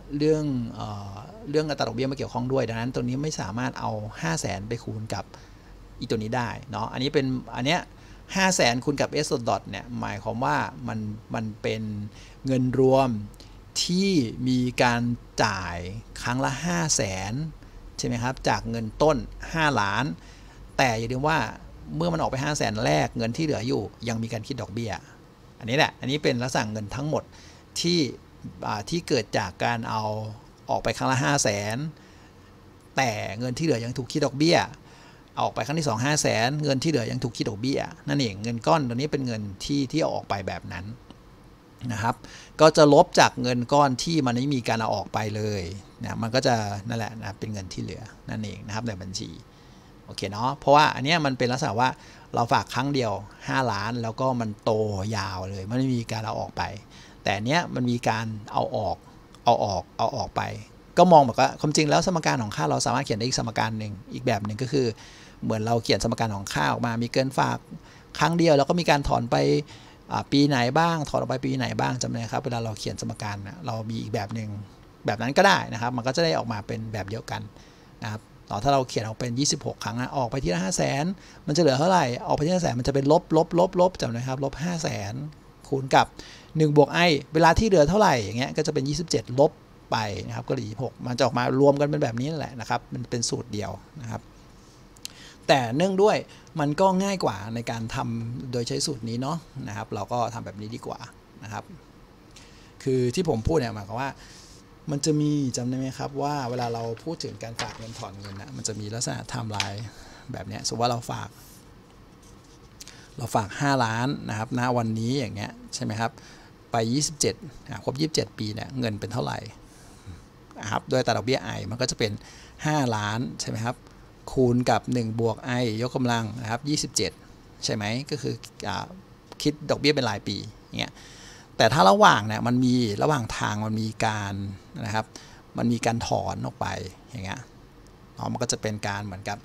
อัตราดอกเบี้ยมาเกี่ยวข้องด้วยดังนั้นตัวนี้ไม่สามารถเอา500,000ไปคูณกับอีตัวนี้ได้เนาะอันนี้เป็นอันเนี้ย500,000คูณกับ s dot เนี่ยหมายความว่ามันเป็นเงินรวมที่มีการจ่ายครั้งละ500,000ใช่ไหมครับจากเงินต้น5ล้านแต่อย่าลืมว่าเมื่อมันออกไป500,000แรกเงินที่เหลืออยู่ยังมีการคิดดอกเบี้ยอันนี้แหละอันนี้เป็นลักษณะเงินทั้งหมดที่เกิดจากการเอาออกไปครั้งละ500,000แต่เงินที่เหลือยังถูกคิดดอกเบี้ยออกไปครั้งที่2 500,000เงินที่เหลือยังถูกคิดดอกเบี้ยนั่นเองเงินก้อนตัวนี้เป็นเงินที่เอาออกไปแบบนั้นนะครับก็จะลบจากเงินก้อนที่มันไม่มีการเอาออกไปเลยนะมันก็จะนั่นแหละนะเป็นเงินที่เหลือนั่นเองนะครับในบัญชีโอเคเนาะเพราะว่าอันนี้มันเป็นลักษณะว่าเราฝากครั้งเดียว5 ล้านแล้วก็มันโตยาวเลยไม่มีการเอาออกไปแต่เนี้ยมันมีการเอาออกไปก็มองแบบว่าความจริงแล้วสมการของค่าเราสามารถเขียนได้อีกสมการหนึ่งอีกแบบหนึ่งก็คือเหมือนเราเขียนสมการของค่าออกมามีเกินฝากครั้งเดียวแล้วก็มีการถอนไปปีไหนบ้างถอนออกไปปีไหนบ้างจำได้ครับเวลาเราเขียนสมการเรามีอีกแบบหนึ่งแบบนั้นก็ได้นะครับมันก็จะได้ออกมาเป็นแบบเดียวกันนะครับถ้าเราเขียนออกเป็น26 ครั้งออกไปที่ละ500,000มันจะเหลือเท่าไหร่ออกไปที่500,000มันจะเป็นลบจำได้ครับลบ500,000คูณกับ1บวก i เวลาที่เหลือเท่าไหร่อย่างเงี้ยก็จะเป็น27ลบไปนะครับก็เหลือ26มันจะออกมารวมกันเป็นแบบนี้นั่นแหละนะครับมันเป็นสูตรเดียวนะครับแต่เนื่องด้วยมันก็ง่ายกว่าในการทำโดยใช้สูตรนี้เนาะนะครับเราก็ทำแบบนี้ดีกว่านะครับคือที่ผมพูดเนี่ยหมายความว่ามันจะมีจำได้ไหมครับว่าเวลาเราพูดถึงการฝากเงินถอนเงินนะมันจะมีลักษณะไทม์ไลน์แบบนี้สมมติว่าเราฝาก5 ล้านนะครับณวันนี้อย่างเงี้ยใช่ไหมครับไป27ครบ27 ปีเนี่ยเงินเป็นเท่าไหร่นะครับโดยแต่ดอกเบี้ย i มันก็จะเป็น5 ล้านใช่ไหมครับคูณกับ1บวก i ยกกำลังนะครับ27ใช่ไหมก็คือคิดดอกเบี้ยเป็นรายปีอย่างเงี้ยแต่ถ้าระหว่างเนี่ยมันมีระหว่างทางมันมีการนะครับมันมีการถอนออกไปอย่างเงี้ยมันก็จะเป็นการเหมือนกับ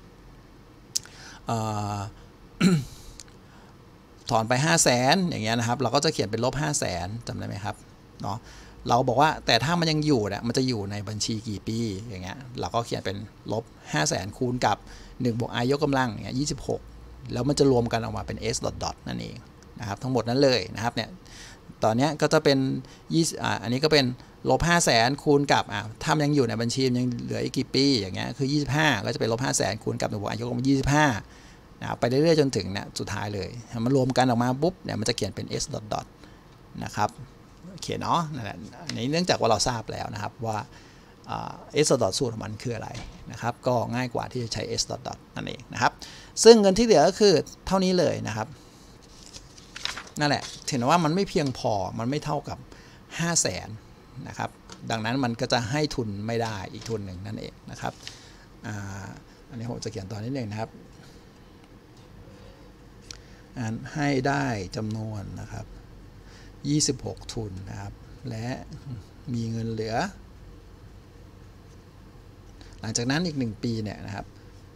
ถอนไป500,000อย่างเงี้ยนะครับเราก็จะเขียนเป็นลบ500,000จำได้ไหมครับเนาะเราบอกว่าแต่ถ้ามันยังอยู่เนี่ยมันจะอยู่ในบัญชีกี่ปีอย่างเงี้ยเราก็เขียนเป็นลบ500,000คูณกับ1บวก i ยกกำลังอย่างเงี้ย26แล้วมันจะรวมกันออกมาเป็น s ดอทนั่นเองนะครับทั้งหมดนั้นเลยนะครับเนี่ยตอนนี้ก็จะเป็นอันนี้ก็เป็นลบ500,000คูณกับถ้ามันยังอยู่ในบัญชียังเหลืออีกกี่ปีอย่างเงี้ยคือ25ก็จะเป็นลบ500,000คูณกับ1บวก i ยกกำลัง25นะไปเรื่อยๆจนถึงเนี่ยสุดท้ายเลยมันรวมกันออกมาปุ๊บเนี่ยมันจะเขียนเป็น s ดอทนะครับโอเคเนาะนั่นแหละนี้เนื่องจากว่าเราทราบแล้วนะครับว่าs ดอทสูตรของมันคืออะไรนะครับก็ง่ายกว่าที่จะใช้ s ดอทนั่นเองนะครับซึ่งเงินที่เหลือก็คือเท่านี้เลยนะครับนั่นแหละเห็นว่ามันไม่เพียงพอมันไม่เท่ากับ500,000นะครับดังนั้นมันก็จะให้ทุนไม่ได้อีกทุนหนึ่งนั่นเองนะครับอันนี้ผมจะเขียนต่อนิดนึงนะครับให้ได้จำนวนนะครับ26ทุนนะครับและมีเงินเหลือหลังจากนั้นอีก1 ปีเนี่ยนะครับ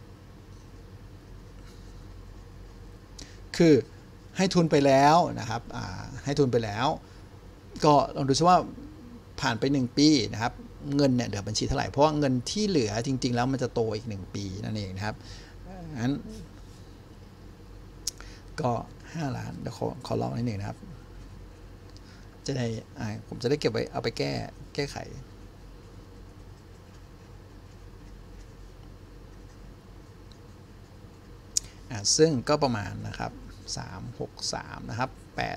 คือให้ทุนไปแล้วนะครับให้ทุนไปแล้วก็ลองดูซิว่าผ่านไป1 ปีนะครับเงินเนี่ยเหลือบัญชีเท่าไหร่เพราะว่าเงินที่เหลือจริงๆแล้วมันจะโตอีก1 ปีนั่นเองนะครับงั้นก็5 ล้านเดี๋ยวขอลองนิดหนึ่งนะครับจะได้ผมจะได้เก็บไว้เอาไปแก้ไขซึ่งก็ประมาณนะครับ363นะครับ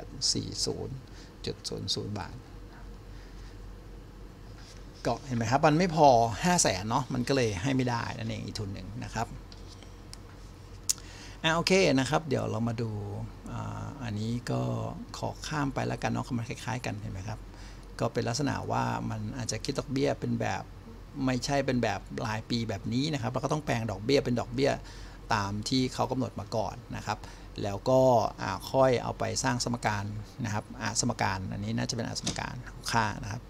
840.00 บาทก็เห็นไหมครับมันไม่พอ500,000เนาะมันก็เลยให้ไม่ได้นั่นเองอีกทุนหนึ่งนะครับโอเคนะครับเดี๋ยวเรามาดูอันนี้ก็ขอข้ามไปแล้วกันเนาะมันคล้ายๆกันเห็นไหมครับก็เป็นลักษณะว่ามันอาจจะคิดดอกเบี้ยเป็นแบบไม่ใช่เป็นแบบรายปีแบบนี้นะครับเราก็ต้องแปลงดอกเบี้ยเป็นดอกเบี้ยตามที่เขากำหนดมาก่อนนะครับแล้วก็ค่อยเอาไปสร้างสมการนะครับสมการอันนี้น่าจะเป็นสมการค่านะครับ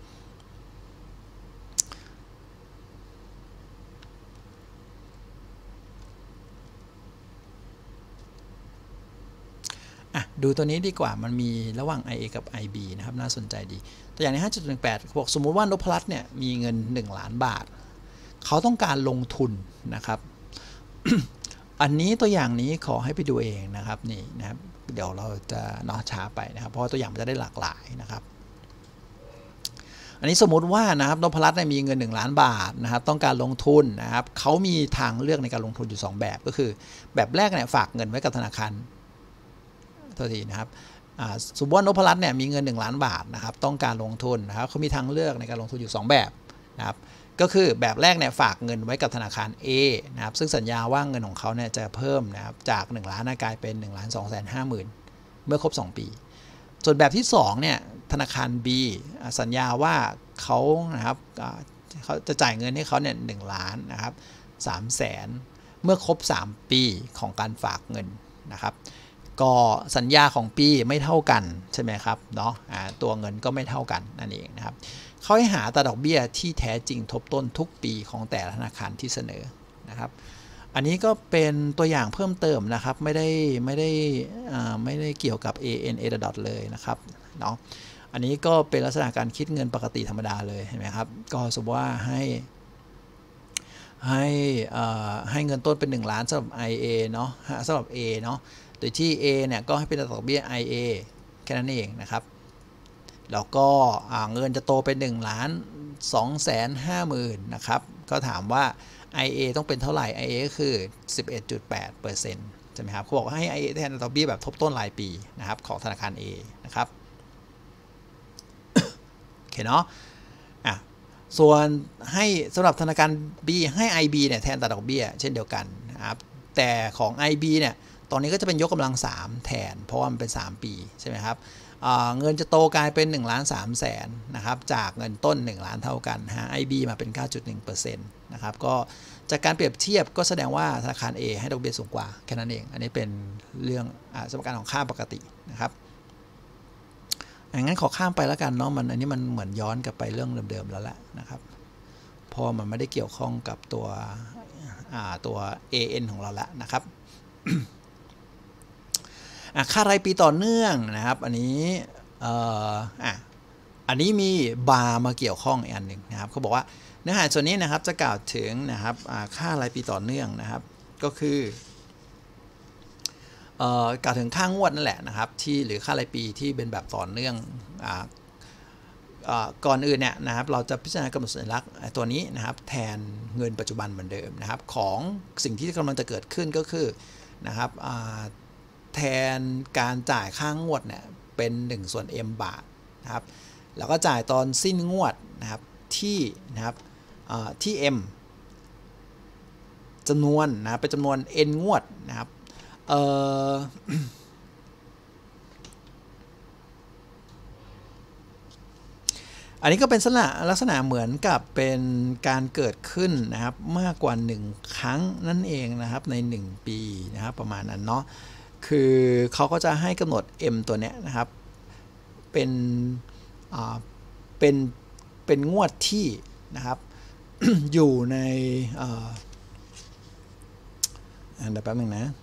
ดูตัวนี้ดีกว่ามันมีระหว่าง IA กับ IB นะครับน่าสนใจดีตัวอย่างใน 5.18 บอกสมมุติว่านพรัตน์เนี่ยมีเงิน1 ล้านบาทเขาต้องการลงทุนนะครับ อันนี้ตัวอย่างนี้ขอให้ไปดูเองนะครับนี่นะครับเดี๋ยวเราจะช้าไปนะครับเพราะตัวอย่างมันจะได้หลากหลายนะครับอันนี้สมมุติว่านะครับนพรัตน์มีเงิน1 ล้านบาทนะครับต้องการลงทุนนะครับเขามีทางเลือกในการลงทุนอยู่2แบบก็คือแบบแรกเนี่ยฝากเงินไว้กับธนาคารตัวทีนะครับสมมติว่านพรัตน์เนี่ยมีเงิน1 ล้านบาทนะครับต้องการลงทุนนะครับเขามีทางเลือกในการลงทุนอยู่2แบบนะครับก็คือแบบแรกเนี่ยฝากเงินไว้กับธนาคาร A นะครับซึ่งสัญญาว่าเงินของเขาเนี่ยจะเพิ่มนะครับจาก1 ล้านกลายเป็น1,250,000เมื่อครบ2 ปีส่วนแบบที่2เนี่ยธนาคาร B สัญญาว่าเขานะครับเขาจะจ่ายเงินให้เขาเนี่ย1 ล้านนะครับ300,000 เมื่อครบ3 ปีของการฝากเงินนะครับก็สัญญาของปีไม่เท่ากันใช่ไหมครับเนาะตัวเงินก็ไม่เท่ากันนั่นเองนะครับเขาให้หาอัตราดอกเบี้ยที่แท้จริงทบต้นทุกปีของแต่ละธนาคารที่เสนอนะครับอันนี้ก็เป็นตัวอย่างเพิ่มเติมนะครับไม่ได้เกี่ยวกับ ANA dot เลยนะครับเนาะอันนี้ก็เป็นลักษณะการคิดเงินปกติธรรมดาเลยเห็นไหมครับก็สมมติว่าให้เงินต้นเป็น1 ล้านสำหรับ IA เนาะสำหรับ A เนาะโดยที่ A เนี่ยก็ให้เป็นดอกเบี้ย IA แค่นั้นเองนะครับแล้วก็เงินจะโตเป็น1,250,000นะครับก็ถามว่า IA ต้องเป็นเท่าไหร่ IA ก็คือ 11.8% ใช่ไหมครับเขาบอกให้ IA แทนดอกเบี้ยแบบทบต้นรายปีนะครับของธนาคาร A นะครับโอเคเนาะส่วนให้สำหรับธนาคาร B ให้ IB เนี่ยแทนอัตราดอกเบี้ยเช่นเดียวกันนะครับแต่ของ IB เนี่ยตอนนี้ก็จะเป็นยกกำลัง3แทนเพราะว่ามันเป็น3ปีใช่ไหมครับเงินจะโตกลายเป็น1,300,000นะครับจากเงินต้น1 ล้านเท่ากันIB มาเป็น 9.1% นะครับก็จากการเปรียบเทียบก็แสดงว่าธนาคาร A ให้ดอกเบี้ยสูงกว่าแค่นั้นเองอันนี้เป็นเรื่องสมการของค่าปกตินะครับงั้นขอข้ามไปแล้วกันเนาะอันนี้มันเหมือนย้อนกลับไปเรื่องเดิมๆแล้วแหละนะครับพอมันไม่ได้เกี่ยวข้องกับตัว AN ของเราละนะครับค่ารายปีต่อเนื่องนะครับอันนี้มีบาร์มาเกี่ยวข้องอีกอันหนึ่งนะครับเขาบอกว่าเนื้อหาส่วนนี้นะครับจะกล่าวถึงนะครับค่ารายปีต่อเนื่องนะครับก็คือกล่าวถึงค่างวดนั่นแหละนะครับที่หรือค่ารายปีที่เป็นแบบต่อเนื่องก่อนอื่นเนี่ยนะครับเราจะพิจารณากำหนดสัญลักษณ์ตัวนี้นะครับแทนเงินปัจจุบันเหมือนเดิมนะครับของสิ่งที่กำลังจะเกิดขึ้นก็คือนะครับแทนการจ่ายค่างวดเนี่ยเป็น1/m บาทนะครับแล้วก็จ่ายตอนสิ้นงวดนะครับที่ m จำนวนนะเป็นจำนวน n งวดนะครับอันนี้ก็เป็นลักษณะเหมือนกับเป็นการเกิดขึ้นนะครับมากกว่า1 ครั้งนั่นเองนะครับใน1 ปีนะครับประมาณนั้นเนาะคือเขาก็จะให้กำหนด m ตัวเนี้ยนะครับเป็นงวดที่นะครับ อยู่ในเดี๋ยวแป๊บนึงนะ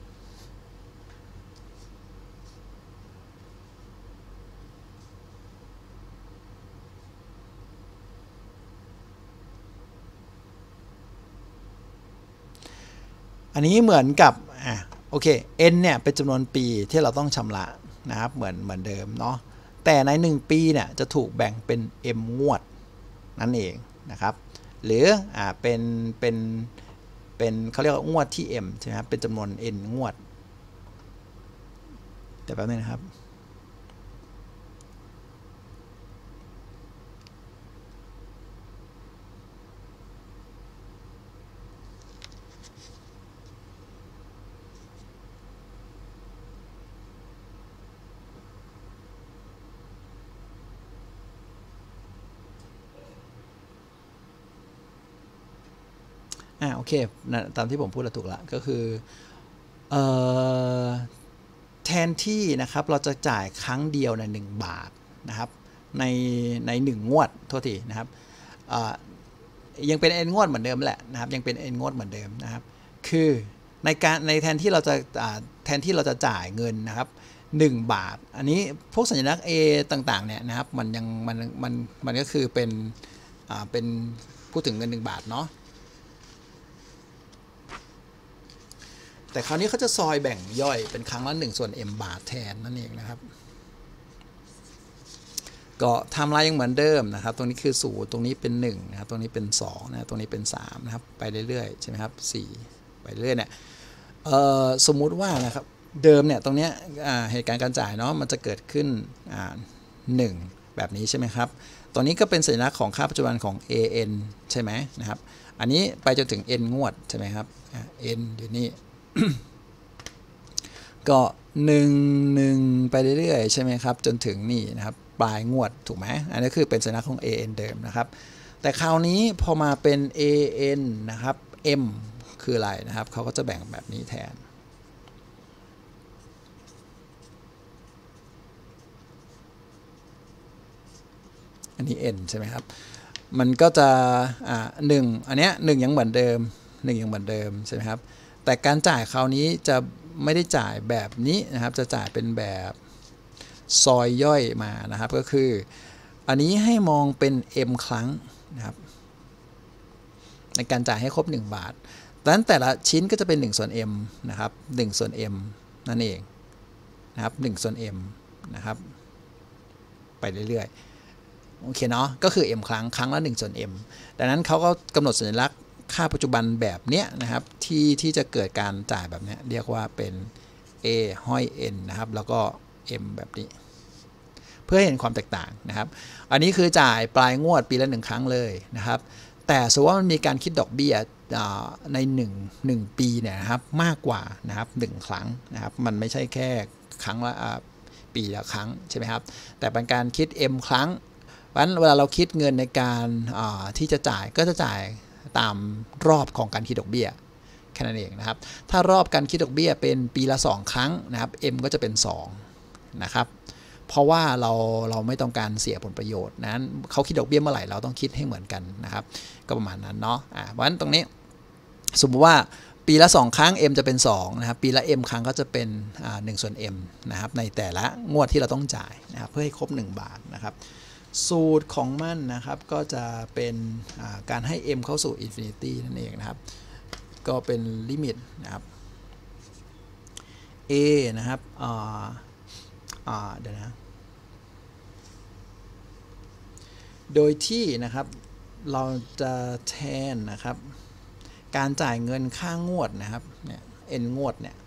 อันนี้เหมือนกับโอเค n เนี่ยเป็นจำนวนปีที่เราต้องชำระนะครับเหมือนเดิมเนาะแต่ใน1 ปีเนี่ยจะถูกแบ่งเป็น m งวดนั่นเองนะครับหรือเป็นเขาเรียกว่างวดที่ m ใช่ไหมครับเป็นจำนวน n งวดแต่แป๊บนึงนะครับโอเคนะตามที่ผมพูดถูกละก็คือแทนที่นะครับเราจะจ่ายครั้งเดียวใน1 บาทนะครับใน1 งวดโทษทีนะครับยังเป็น n งวดเหมือนเดิมแหละนะครับยังเป็น n งวดเหมือนเดิมนะครับคือในแทนที่เราจะจ่ายเงินนะครับ1 บาทอันนี้พวกสัญลักษณ์ A ต่างๆเนี่ยนะครับมันก็คือเป็นพูดถึงเงิน1 บาทเนาะแต่คราวนี้เขาจะซอยแบ่งย่อยเป็นครั้งละ1/m บาทแทนนั่นเองนะครับก็ไทม์ไลน์ยังเหมือนเดิมนะครับตรงนี้คือ0ตรงนี้เป็น1นะครับตรงนี้เป็น2นะตรงนี้เป็น3นะครับไปเรื่อยๆใช่ไหมครับ4ไปเรื่อยเนี่ยสมมุติว่านะครับเดิมเนี่ยตรงเนี้ยเหตุการณ์การจ่ายเนาะมันจะเกิดขึ้น1แบบนี้ใช่ไหมครับตรงนี้ก็เป็นสัญลักษณ์ของค่าปัจจุบันของ AN ใช่ไหมนะครับอันนี้ไปจนถึง n งวดใช่ไหมครับn อยู่นี่ ก็1ไปเรื่อยๆใช่ไหมครับจนถึงนี่นะครับปลายงวดถูกไหมอันนี้คือเป็นสัญลักษณ์ของ AN เดิมนะครับแต่คราวนี้พอมาเป็น AN นะครับ M คืออะไรนะครับเขาก็จะแบ่งแบบนี้แทนอันนี้ n ใช่ไหมครับมันก็จะ1อันเนี้ย1ยังเหมือนเดิม1ยังเหมือนเดิมใช่ไหมครับแต่การจ่ายคราวนี้จะไม่ได้จ่ายแบบนี้นะครับจะจ่ายเป็นแบบซอยย่อยมานะครับก็คืออันนี้ให้มองเป็น m ครั้งนะครับในการจ่ายให้ครบ1 บาทดังนั้นแต่ละชิ้นก็จะเป็น1ส่วน m นะครับ1ส่วน m นั่นเองนะครับ1ส่วน m นะครับไปเรื่อยๆโอเคเนาะก็คือ m ครั้งละ1ส่วน m ดังนั้นเขาก็กำหนดสัญลักษณ์ค่าปัจจุบันแบบเนี้ยนะครับที่จะเกิดการจ่ายแบบนี้เรียกว่าเป็น a ห้อย n นะครับแล้วก็ m แบบนี้เพื่อให้เห็นความแตกต่างนะครับอันนี้คือจ่ายปลายงวดปีละ1 ครั้งเลยนะครับแต่สมมติว่ามันมีการคิดดอกเบี้ยใน1 ปีเนี่ยนะครับมากกว่านะครับ1 ครั้งนะครับมันไม่ใช่แค่ครั้งละปีละครั้งใช่ไหมครับแต่เป็นการคิด m ครั้งเพราะฉะนั้นเวลาเราคิดเงินในการที่จะจ่ายก็จะจ่ายตามรอบของการคิดดอกเบี้ยแค่นั้นเองนะครับถ้ารอบการคิดดอกเบี้ยเป็นปีละ2 ครั้งนะครับ m ก็จะเป็น2นะครับเพราะว่าเราไม่ต้องการเสียผลประโยชน์นั้นเขาคิดดอกเบี้ยเมื่อไหร่เราต้องคิดให้เหมือนกันนะครับก็ประมาณนั้นเนาะเพราะฉะนั้นตรงนี้สมมติว่าปีละ2 ครั้ง m จะเป็น2นะครับปีละ m ครั้งก็จะเป็น1ส่วน m นะครับในแต่ละงวดที่เราต้องจ่ายนะครับเพื่อให้ครบ1 บาทนะครับสูตรของมันนะครับก็จะเป็นการให้ m เข้าสู่อินฟินิตี้นั่นเองนะครับก็เป็นลิมิตนะครับ a นะครับเดี๋ยวนะโดยที่นะครับเราจะแทนนะครับการจ่ายเงินค่างวดนะครับเนี่ย n งวดเนี่ย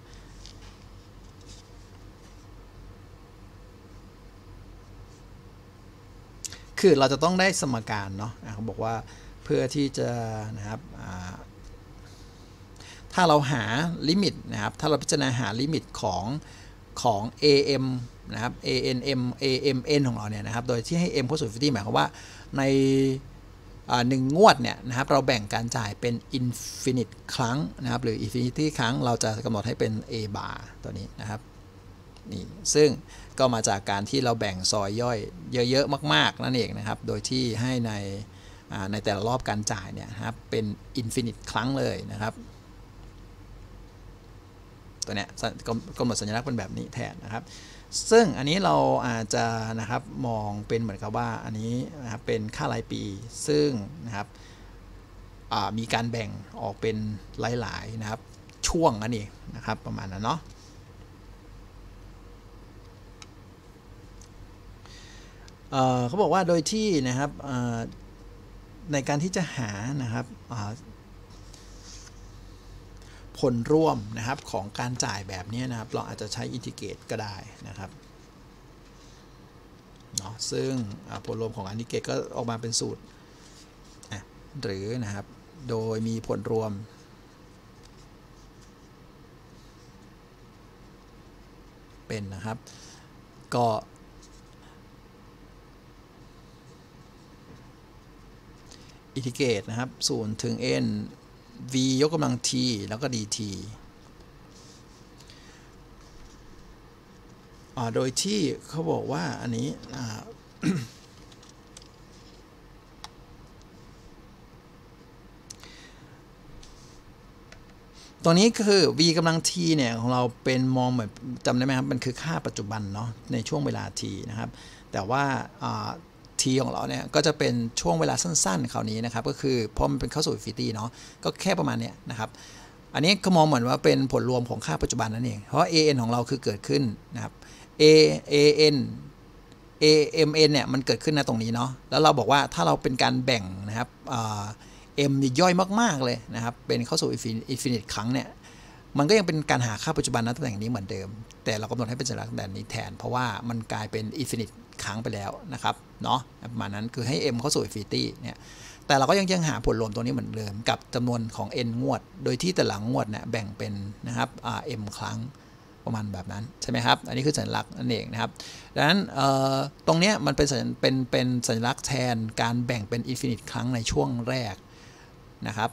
คือเราจะต้องได้สมการเนาะเขาบอกว่าเพื่อที่จะนะครับถ้าเราหาลิมิตนะครับถ้าเราพิจารณาหาลิมิตของ am นะครับ anm amn ของเราเนี่ยนะครับโดยที่ให้ m เข้าสู่ infinity หมายความว่าใน1 งวดเนี่ยนะครับเราแบ่งการจ่ายเป็น infinite ครั้งนะครับหรือ infinity ครั้งเราจะกำหนดให้เป็น a bar ตัวนี้นะครับนี่ซึ่งก็มาจากการที่เราแบ่งซอยย่อยเยอะๆมากๆนั่นเองนะครับโดยที่ให้ในแต่ละรอบการจ่ายเนี่ยนะครับเป็น infinite ครั้งเลยนะครับตัวเนี้ยกำหนดสัญลักษณ์เป็นแบบนี้แทนนะครับซึ่งอันนี้เราอาจจะนะครับมองเป็นเหมือนกับว่าอันนี้นะครับเป็นค่ารายปีซึ่งนะครับมีการแบ่งออกเป็นหลายๆนะครับช่วงอันนี้นะครับประมาณนั้นเนาะเขาบอกว่าโดยที่นะครับในการที่จะหานะครับผลร่วมนะครับของการจ่ายแบบนี้นะครับเราอาจจะใช้อินทิเกรตก็ได้นะครับเนาะซึ่งผลรวมของอินทิเกรตก็ออกมาเป็นสูตรหรือนะครับโดยมีผลรวมเป็นนะครับก็อินทิเกรตนะครับ0 ถึง n v ยกกำลัง t แล้วก็ dt โดยที่เขาบอกว่าอันนี้ ตรงนี้คือ v กำลัง t เนี่ยของเราเป็นมองเหมือนจำได้ไหมครับมันคือค่าปัจจุบันเนาะในช่วงเวลา t นะครับแต่ว่าt ของเราเนี่ยก็จะเป็นช่วงเวลาสั้นๆคราวนี้นะครับก็คือพอมันเป็นเข้าสู่ infinity เนาะก็แค่ประมาณเนี้ยนะครับอันนี้ก็มองเหมือนว่าเป็นผลรวมของค่าปัจจุบันนั่นเองเพราะ an ของเราคือเกิดขึ้นนะครับ amn เนี่ยมันเกิดขึ้นนะตรงนี้เนาะแล้วเราบอกว่าถ้าเราเป็นการแบ่งนะครับm ย่อยมากๆเลยนะครับเป็นเข้าสู่ infinite ครั้งเนี่ยมันก็ยังเป็นการหาค่าปัจจุบันณตำแหน่งนี้เหมือนเดิมแต่เรากำหนดให้เป็นสัญลักษณ์แบบนี้แทนเพราะว่ามันกลายเป็น infinite ครั้งไปแล้วนะครับเนาะประมาณนั้นคือให้ m เข้าสู่ infinity เนี่ยแต่เราก็ยังหาผลรวมตรงนี้เหมือนเดิมกับจำนวนของ n งวดโดยที่แต่ละงวดเนี่ยแบ่งเป็นนะครับm ครั้งประมาณแบบนั้นใช่ไหมครับอันนี้คือสัญลักษณ์นั่นเองนะครับดังนั้นตรงนี้มันเป็นสัญลักษณ์แทนการแบ่งเป็น infinite ครั้งในช่วงแรกนะครับ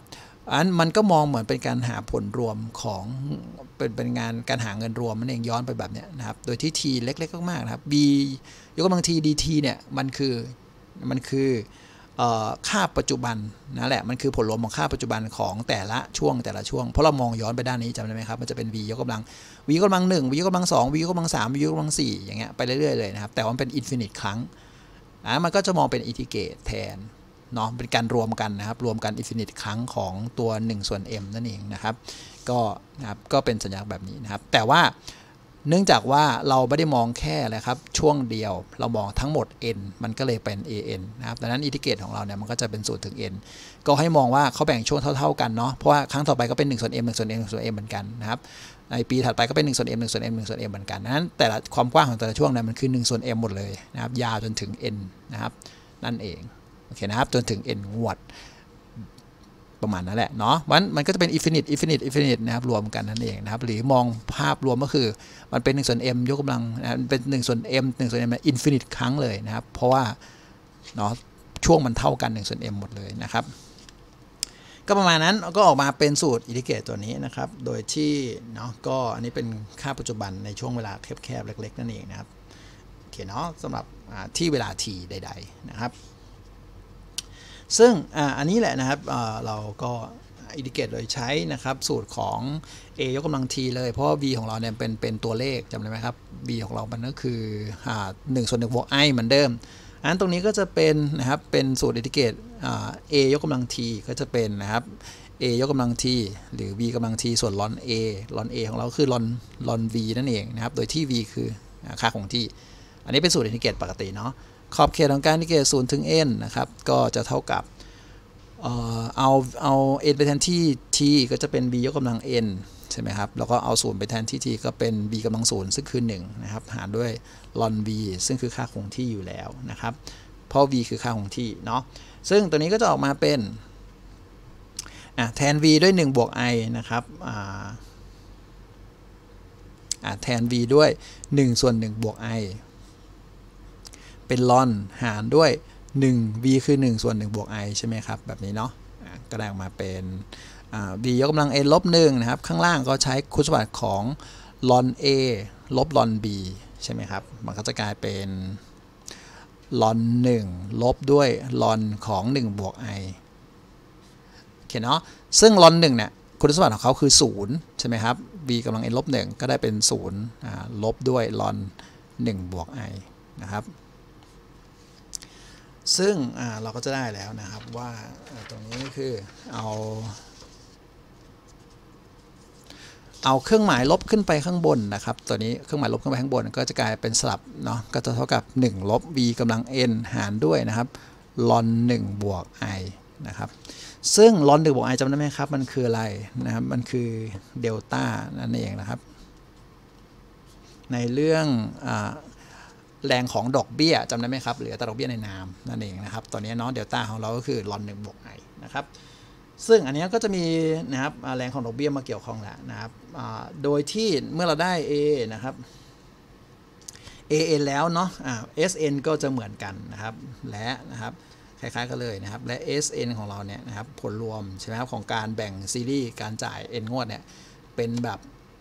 มันก็มองเหมือนเป็นการหาผลรวมของเป็นงานการหาเงินรวมมันเองย้อนไปแบบเนี้ยนะครับโดยที่ t เล็กๆมากๆนะครับ b ยกกำลัง t dt เนี่ยมันคือค่าปัจจุบันนั่นแหละมันคือผลรวมของค่าปัจจุบันของแต่ละช่วงเพราะเรามองย้อนไปด้านนี้จำได้ไหมครับมันจะเป็น v ยกกำลัง v ยกกำลัง1 v ยกกำลัง2 v ยกกำลัง3 v ยกกำลัง4อย่างเงี้ยไปเรื่อยๆเลยนะครับแต่ว่ามันเป็นอินฟินิตครั้งมันก็จะมองเป็นอินทิเกรตแทนเนาะเป็นการรวมกันนะครับรวมกันอินฟินิตครั้งของตัว1ส่วน m นั่นเองนะครับก็เป็นสัญญาณแบบนี้นะครับแต่ว่าเนื่องจากว่าเราไม่ได้มองแค่อะไรครับช่วงเดียวเรามองทั้งหมด n มันก็เลยเป็น an นะครับดังนั้นอินทิเกรตของเราเนี่ยมันก็จะเป็น0ถึง n ก็ให้มองว่าเขาแบ่งช่วงเท่าๆกันเนาะเพราะว่าครั้งต่อไปก็เป็น1ส่วน m 1ส่วน m 1ส่วน m เหมือนกันนะครับในปีถัดไปก็เป็น1ส่วน m 1ส่วน m 1ส่วน m เหมือนกันนั้นแต่ละความกว้างของแต่ละช่วงเนี่ยมันคือ1ส่วน m หมดเลยนะครับยาวจนถึง n นะครับนั่นเองโอเคนะครับจนถึง n งวดประมาณนั้นแหละเนาะมันก็จะเป็นอินฟินิตนะครับรวมกันนั่นเองนะครับหรือมองภาพรวมก็คือมันเป็น1ส่วน m ยกกำลังนะเป็น1ส่วน m 1ส่วน m อินฟินิตครั้งเลยนะครับเพราะว่าเนาะช่วงมันเท่ากัน1ส่วน m หมดเลยนะครับก็ประมาณนั้นก็ออกมาเป็นสูตรอินทิเกรตตัวนี้นะครับโดยที่เนาะก็อันนี้เป็นค่าปัจจุบันในช่วงเวลาแคบๆเล็กๆนั่นเองนะครับโอเคเนาะสำหรับที่เวลา t ใดๆนะครับซึ่งอันนี้แหละนะครับเราก็อินทิเกรตโดยใช้นะครับสูตรของ a ยกกำลัง t เลยเพราะว่า v ของเราเนี่ยเป็นตัวเลขจำได้ไหมครับ v ของเรามันก็คือ1ส่วน1บวก i เหมือนเดิมอันตรงนี้ก็จะเป็นนะครับเป็นสูตรอินทิเกรตa ยกกำลัง t ก็จะเป็นนะครับ a ยกกำลัง t หรือ v กำลัง t ส่วนลอน a ของเราคือลอน v นั่นเองนะครับโดยที่ v คือค่าคงที่อันนี้เป็นสูตรอินทิเกรตปกติเนาะขอบเขตของการอินทิเกรต0ถึง n นะครับก็จะเท่ากับเอาn ไปแทนที่ t ก็จะเป็น b ยกกำลัง n ใช่ไหมครับแล้วก็เอา0ไปแทนที่ t ก็เป็น b กำลัง0ซึ่งคือ1นะครับหารด้วย ln v ซึ่งคือค่าคงที่อยู่แล้วนะครับเพราะ v คือค่าคงที่เนาะซึ่งตัวนี้ก็จะออกมาเป็นแทน v ด้วย1บวก i นะครับแทน v ด้วย1ส่วน1บวก i เป็น ln หารด้วย1 v คือ1ส่วน1บวก i ใช่ไหมครับแบบนี้เนาะก็ได้ออกมาเป็น v ยกกำลัง n ลบ1นะครับข้างล่างก็ใช้คุณสมบัติของ ln a ลบ ln b ใช่ไหมครับมันก็จะกลายเป็น ln 1ลบด้วย ln ของ1บวก i โอเคเนาะซึ่ง ln 1เนี่ยคุณสมบัติของเขาคือ0ใช่ไหมครับ v กำลัง n ลบ1ก็ได้เป็น0ลบด้วย ln 1บวก i นะครับซึ่งเราก็จะได้แล้วนะครับว่าตรงนี้คือเอาเครื่องหมายลบขึ้นไปข้างบนนะครับตัวนี้เครื่องหมายลบขึ้นไปข้างบนก็จะกลายเป็นสลับเนาะก็จะเท่ากับ1ลบ v กำลัง n หารด้วยนะครับ ln 1บวก i นะครับซึ่ง ln 1บวก i จำได้ไหมครับมันคืออะไรนะครับมันคือเดลต้านั่นเองนะครับในเรื่องแรงของดอกเบี้ยจำได้ไหมครับเหลือแต่ดอกเบี้ยในนามนั่นเองนะครับตอนนี้เนาะเดลต้าของเราก็คือ ln 1บวก i นะครับซึ่งอันนี้ก็จะมีนะครับแรงของดอกเบี้ยมาเกี่ยวข้องแล้วนะครับโดยที่เมื่อเราได้ a นะครับ an แล้วเนาะsn ก็จะเหมือนกันนะครับและนะครับคล้ายๆกันเลยนะครับและ sn ของเราเนี่ยนะครับผลรวมใช่ไหมครับของการแบ่งซีรีส์การจ่าย n งวดเนี่ยเป็นแบบ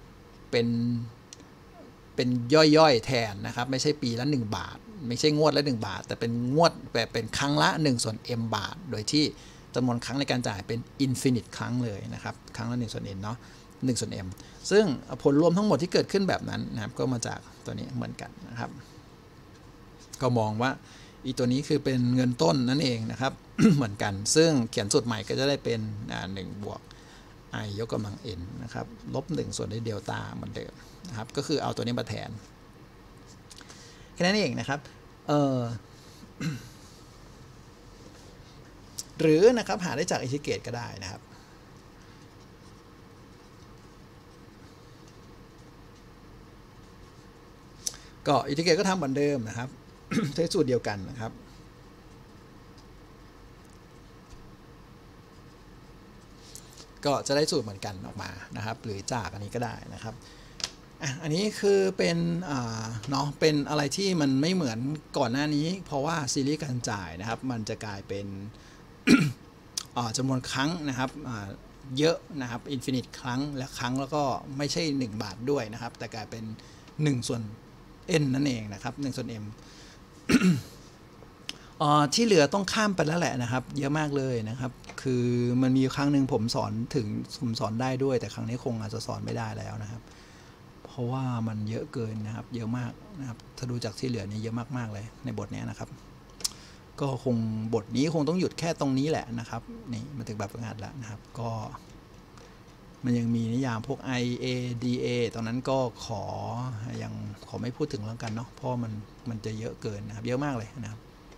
เป็นย่อยๆแทนนะครับไม่ใช่ปีละ1บาทไม่ใช่งวดละ1บาทแต่เป็นงวดแบบเป็นครั้งละ1ส่วน m บาทโดยที่จำนวนครั้งในการจ่ายเป็นอินฟินิตครั้งเลยนะครับครั้งละ1ส่วน n เนาะ1ส่วน m ซึ่งผลรวมทั้งหมดที่เกิดขึ้นแบบนั้นนะครับก็มาจากตัวนี้เหมือนกันนะครับก็มองว่าอีตัวนี้คือเป็นเงินต้นนั่นเองนะครับ เหมือนกันซึ่งเขียนสูตรใหม่ก็จะได้เป็น1บวก i ยกกำลัง n นะครับลบ1ส่วนด้วยเดลต้าเหมือนเดิมนะครับก็คือเอาตัวนี้มาแทนแค่นั้นเองนะครับหรือนะครับหาได้จากอินทิเกรตก็ได้นะครับก็อินทิเกรตก็ทำเหมือนเดิมนะครับ ใช้สูตรเดียวกันนะครับก็จะได้สูตรเหมือนกันออกมานะครับหรือจากอันนี้ก็ได้นะครับอันนี้คือเป็นเนาะเป็นอะไรที่มันไม่เหมือนก่อนหน้านี้เพราะว่าซีรีส์การจ่ายนะครับมันจะกลายเป็น จำนวนครั้งนะครับเยอะนะครับอินฟินิตครั้งแล้วก็ไม่ใช่1 บาทด้วยนะครับแต่กลายเป็น1 ส่วน n นั่นเองนะครับ1 ส่วน m ที่เหลือต้องข้ามไปแล้วแหละนะครับเยอะมากเลยนะครับคือมันมีครั้งหนึ่งผมสอนได้ด้วยแต่ครั้งนี้คงอาจจะสอนไม่ได้แล้วนะครับเพราะว่ามันเยอะเกินนะครับเยอะมากนะครับถ้าดูจากที่เหลือเนี่ยเยอะมากๆเลยในบทนี้นะครับก็คงบทนี้คงต้องหยุดแค่ตรงนี้แหละนะครับนี่มาถึงแบบฝึกหัดแล้วนะครับก็มันยังมีนิยามพวก I A D A ตอนนั้นก็ขอไม่พูดถึงแล้วกันเนาะเพราะมันจะเยอะเกินนะครับเยอะมากเลยนะครับ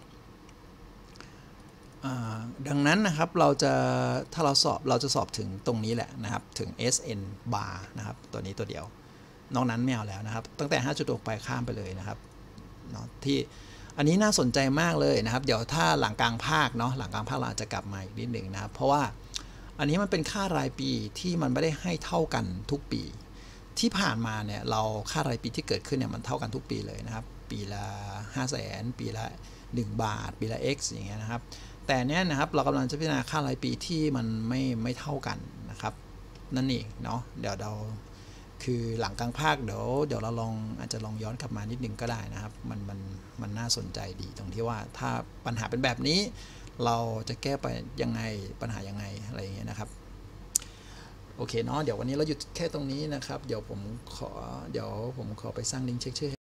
ดังนั้นนะครับถ้าเราจะสอบถึงตรงนี้แหละนะครับถึง SN bar นะครับตัวนี้ตัวเดียวนอกนั้นไม่เอาแล้วนะครับตั้งแต่ 5.6 ไปข้ามไปเลยนะครับเนาะที่อันนี้น่าสนใจมากเลยนะครับเดี๋ยวถ้าหลังกลางภาคเนาะหลังกลางภาคเราจะกลับมาอีกนิดหนึ่งนะครับเพราะว่าอันนี้มันเป็นค่ารายปีที่มันไม่ได้ให้เท่ากันทุกปีที่ผ่านมาเนี่ยเราค่ารายปีที่เกิดขึ้นเนี่ยมันเท่ากันทุกปีเลยนะครับปีละ 500,000 ปีละ1 บาทปีละ X อย่างเงี้ยนะครับแต่เนี้ยนะครับเรากำลังจะพิจารณาค่ารายปีที่มันไม่เท่ากันนะครับนั่นเองเนาะเดี๋ยวเราคือหลังกลางภาคเดี๋ยวเราอาจจะลองย้อนกลับมานิดนึงก็ได้นะครับมันน่าสนใจดีตรงที่ว่าถ้าปัญหาเป็นแบบนี้เราจะแก้ไปยังไงปัญหายังไงอะไรอย่างเงี้ยนะครับโอเคเนาะเดี๋ยววันนี้เราหยุดแค่ตรงนี้นะครับเดี๋ยวผมขอไปสร้างลิงก์เช็คชื่อ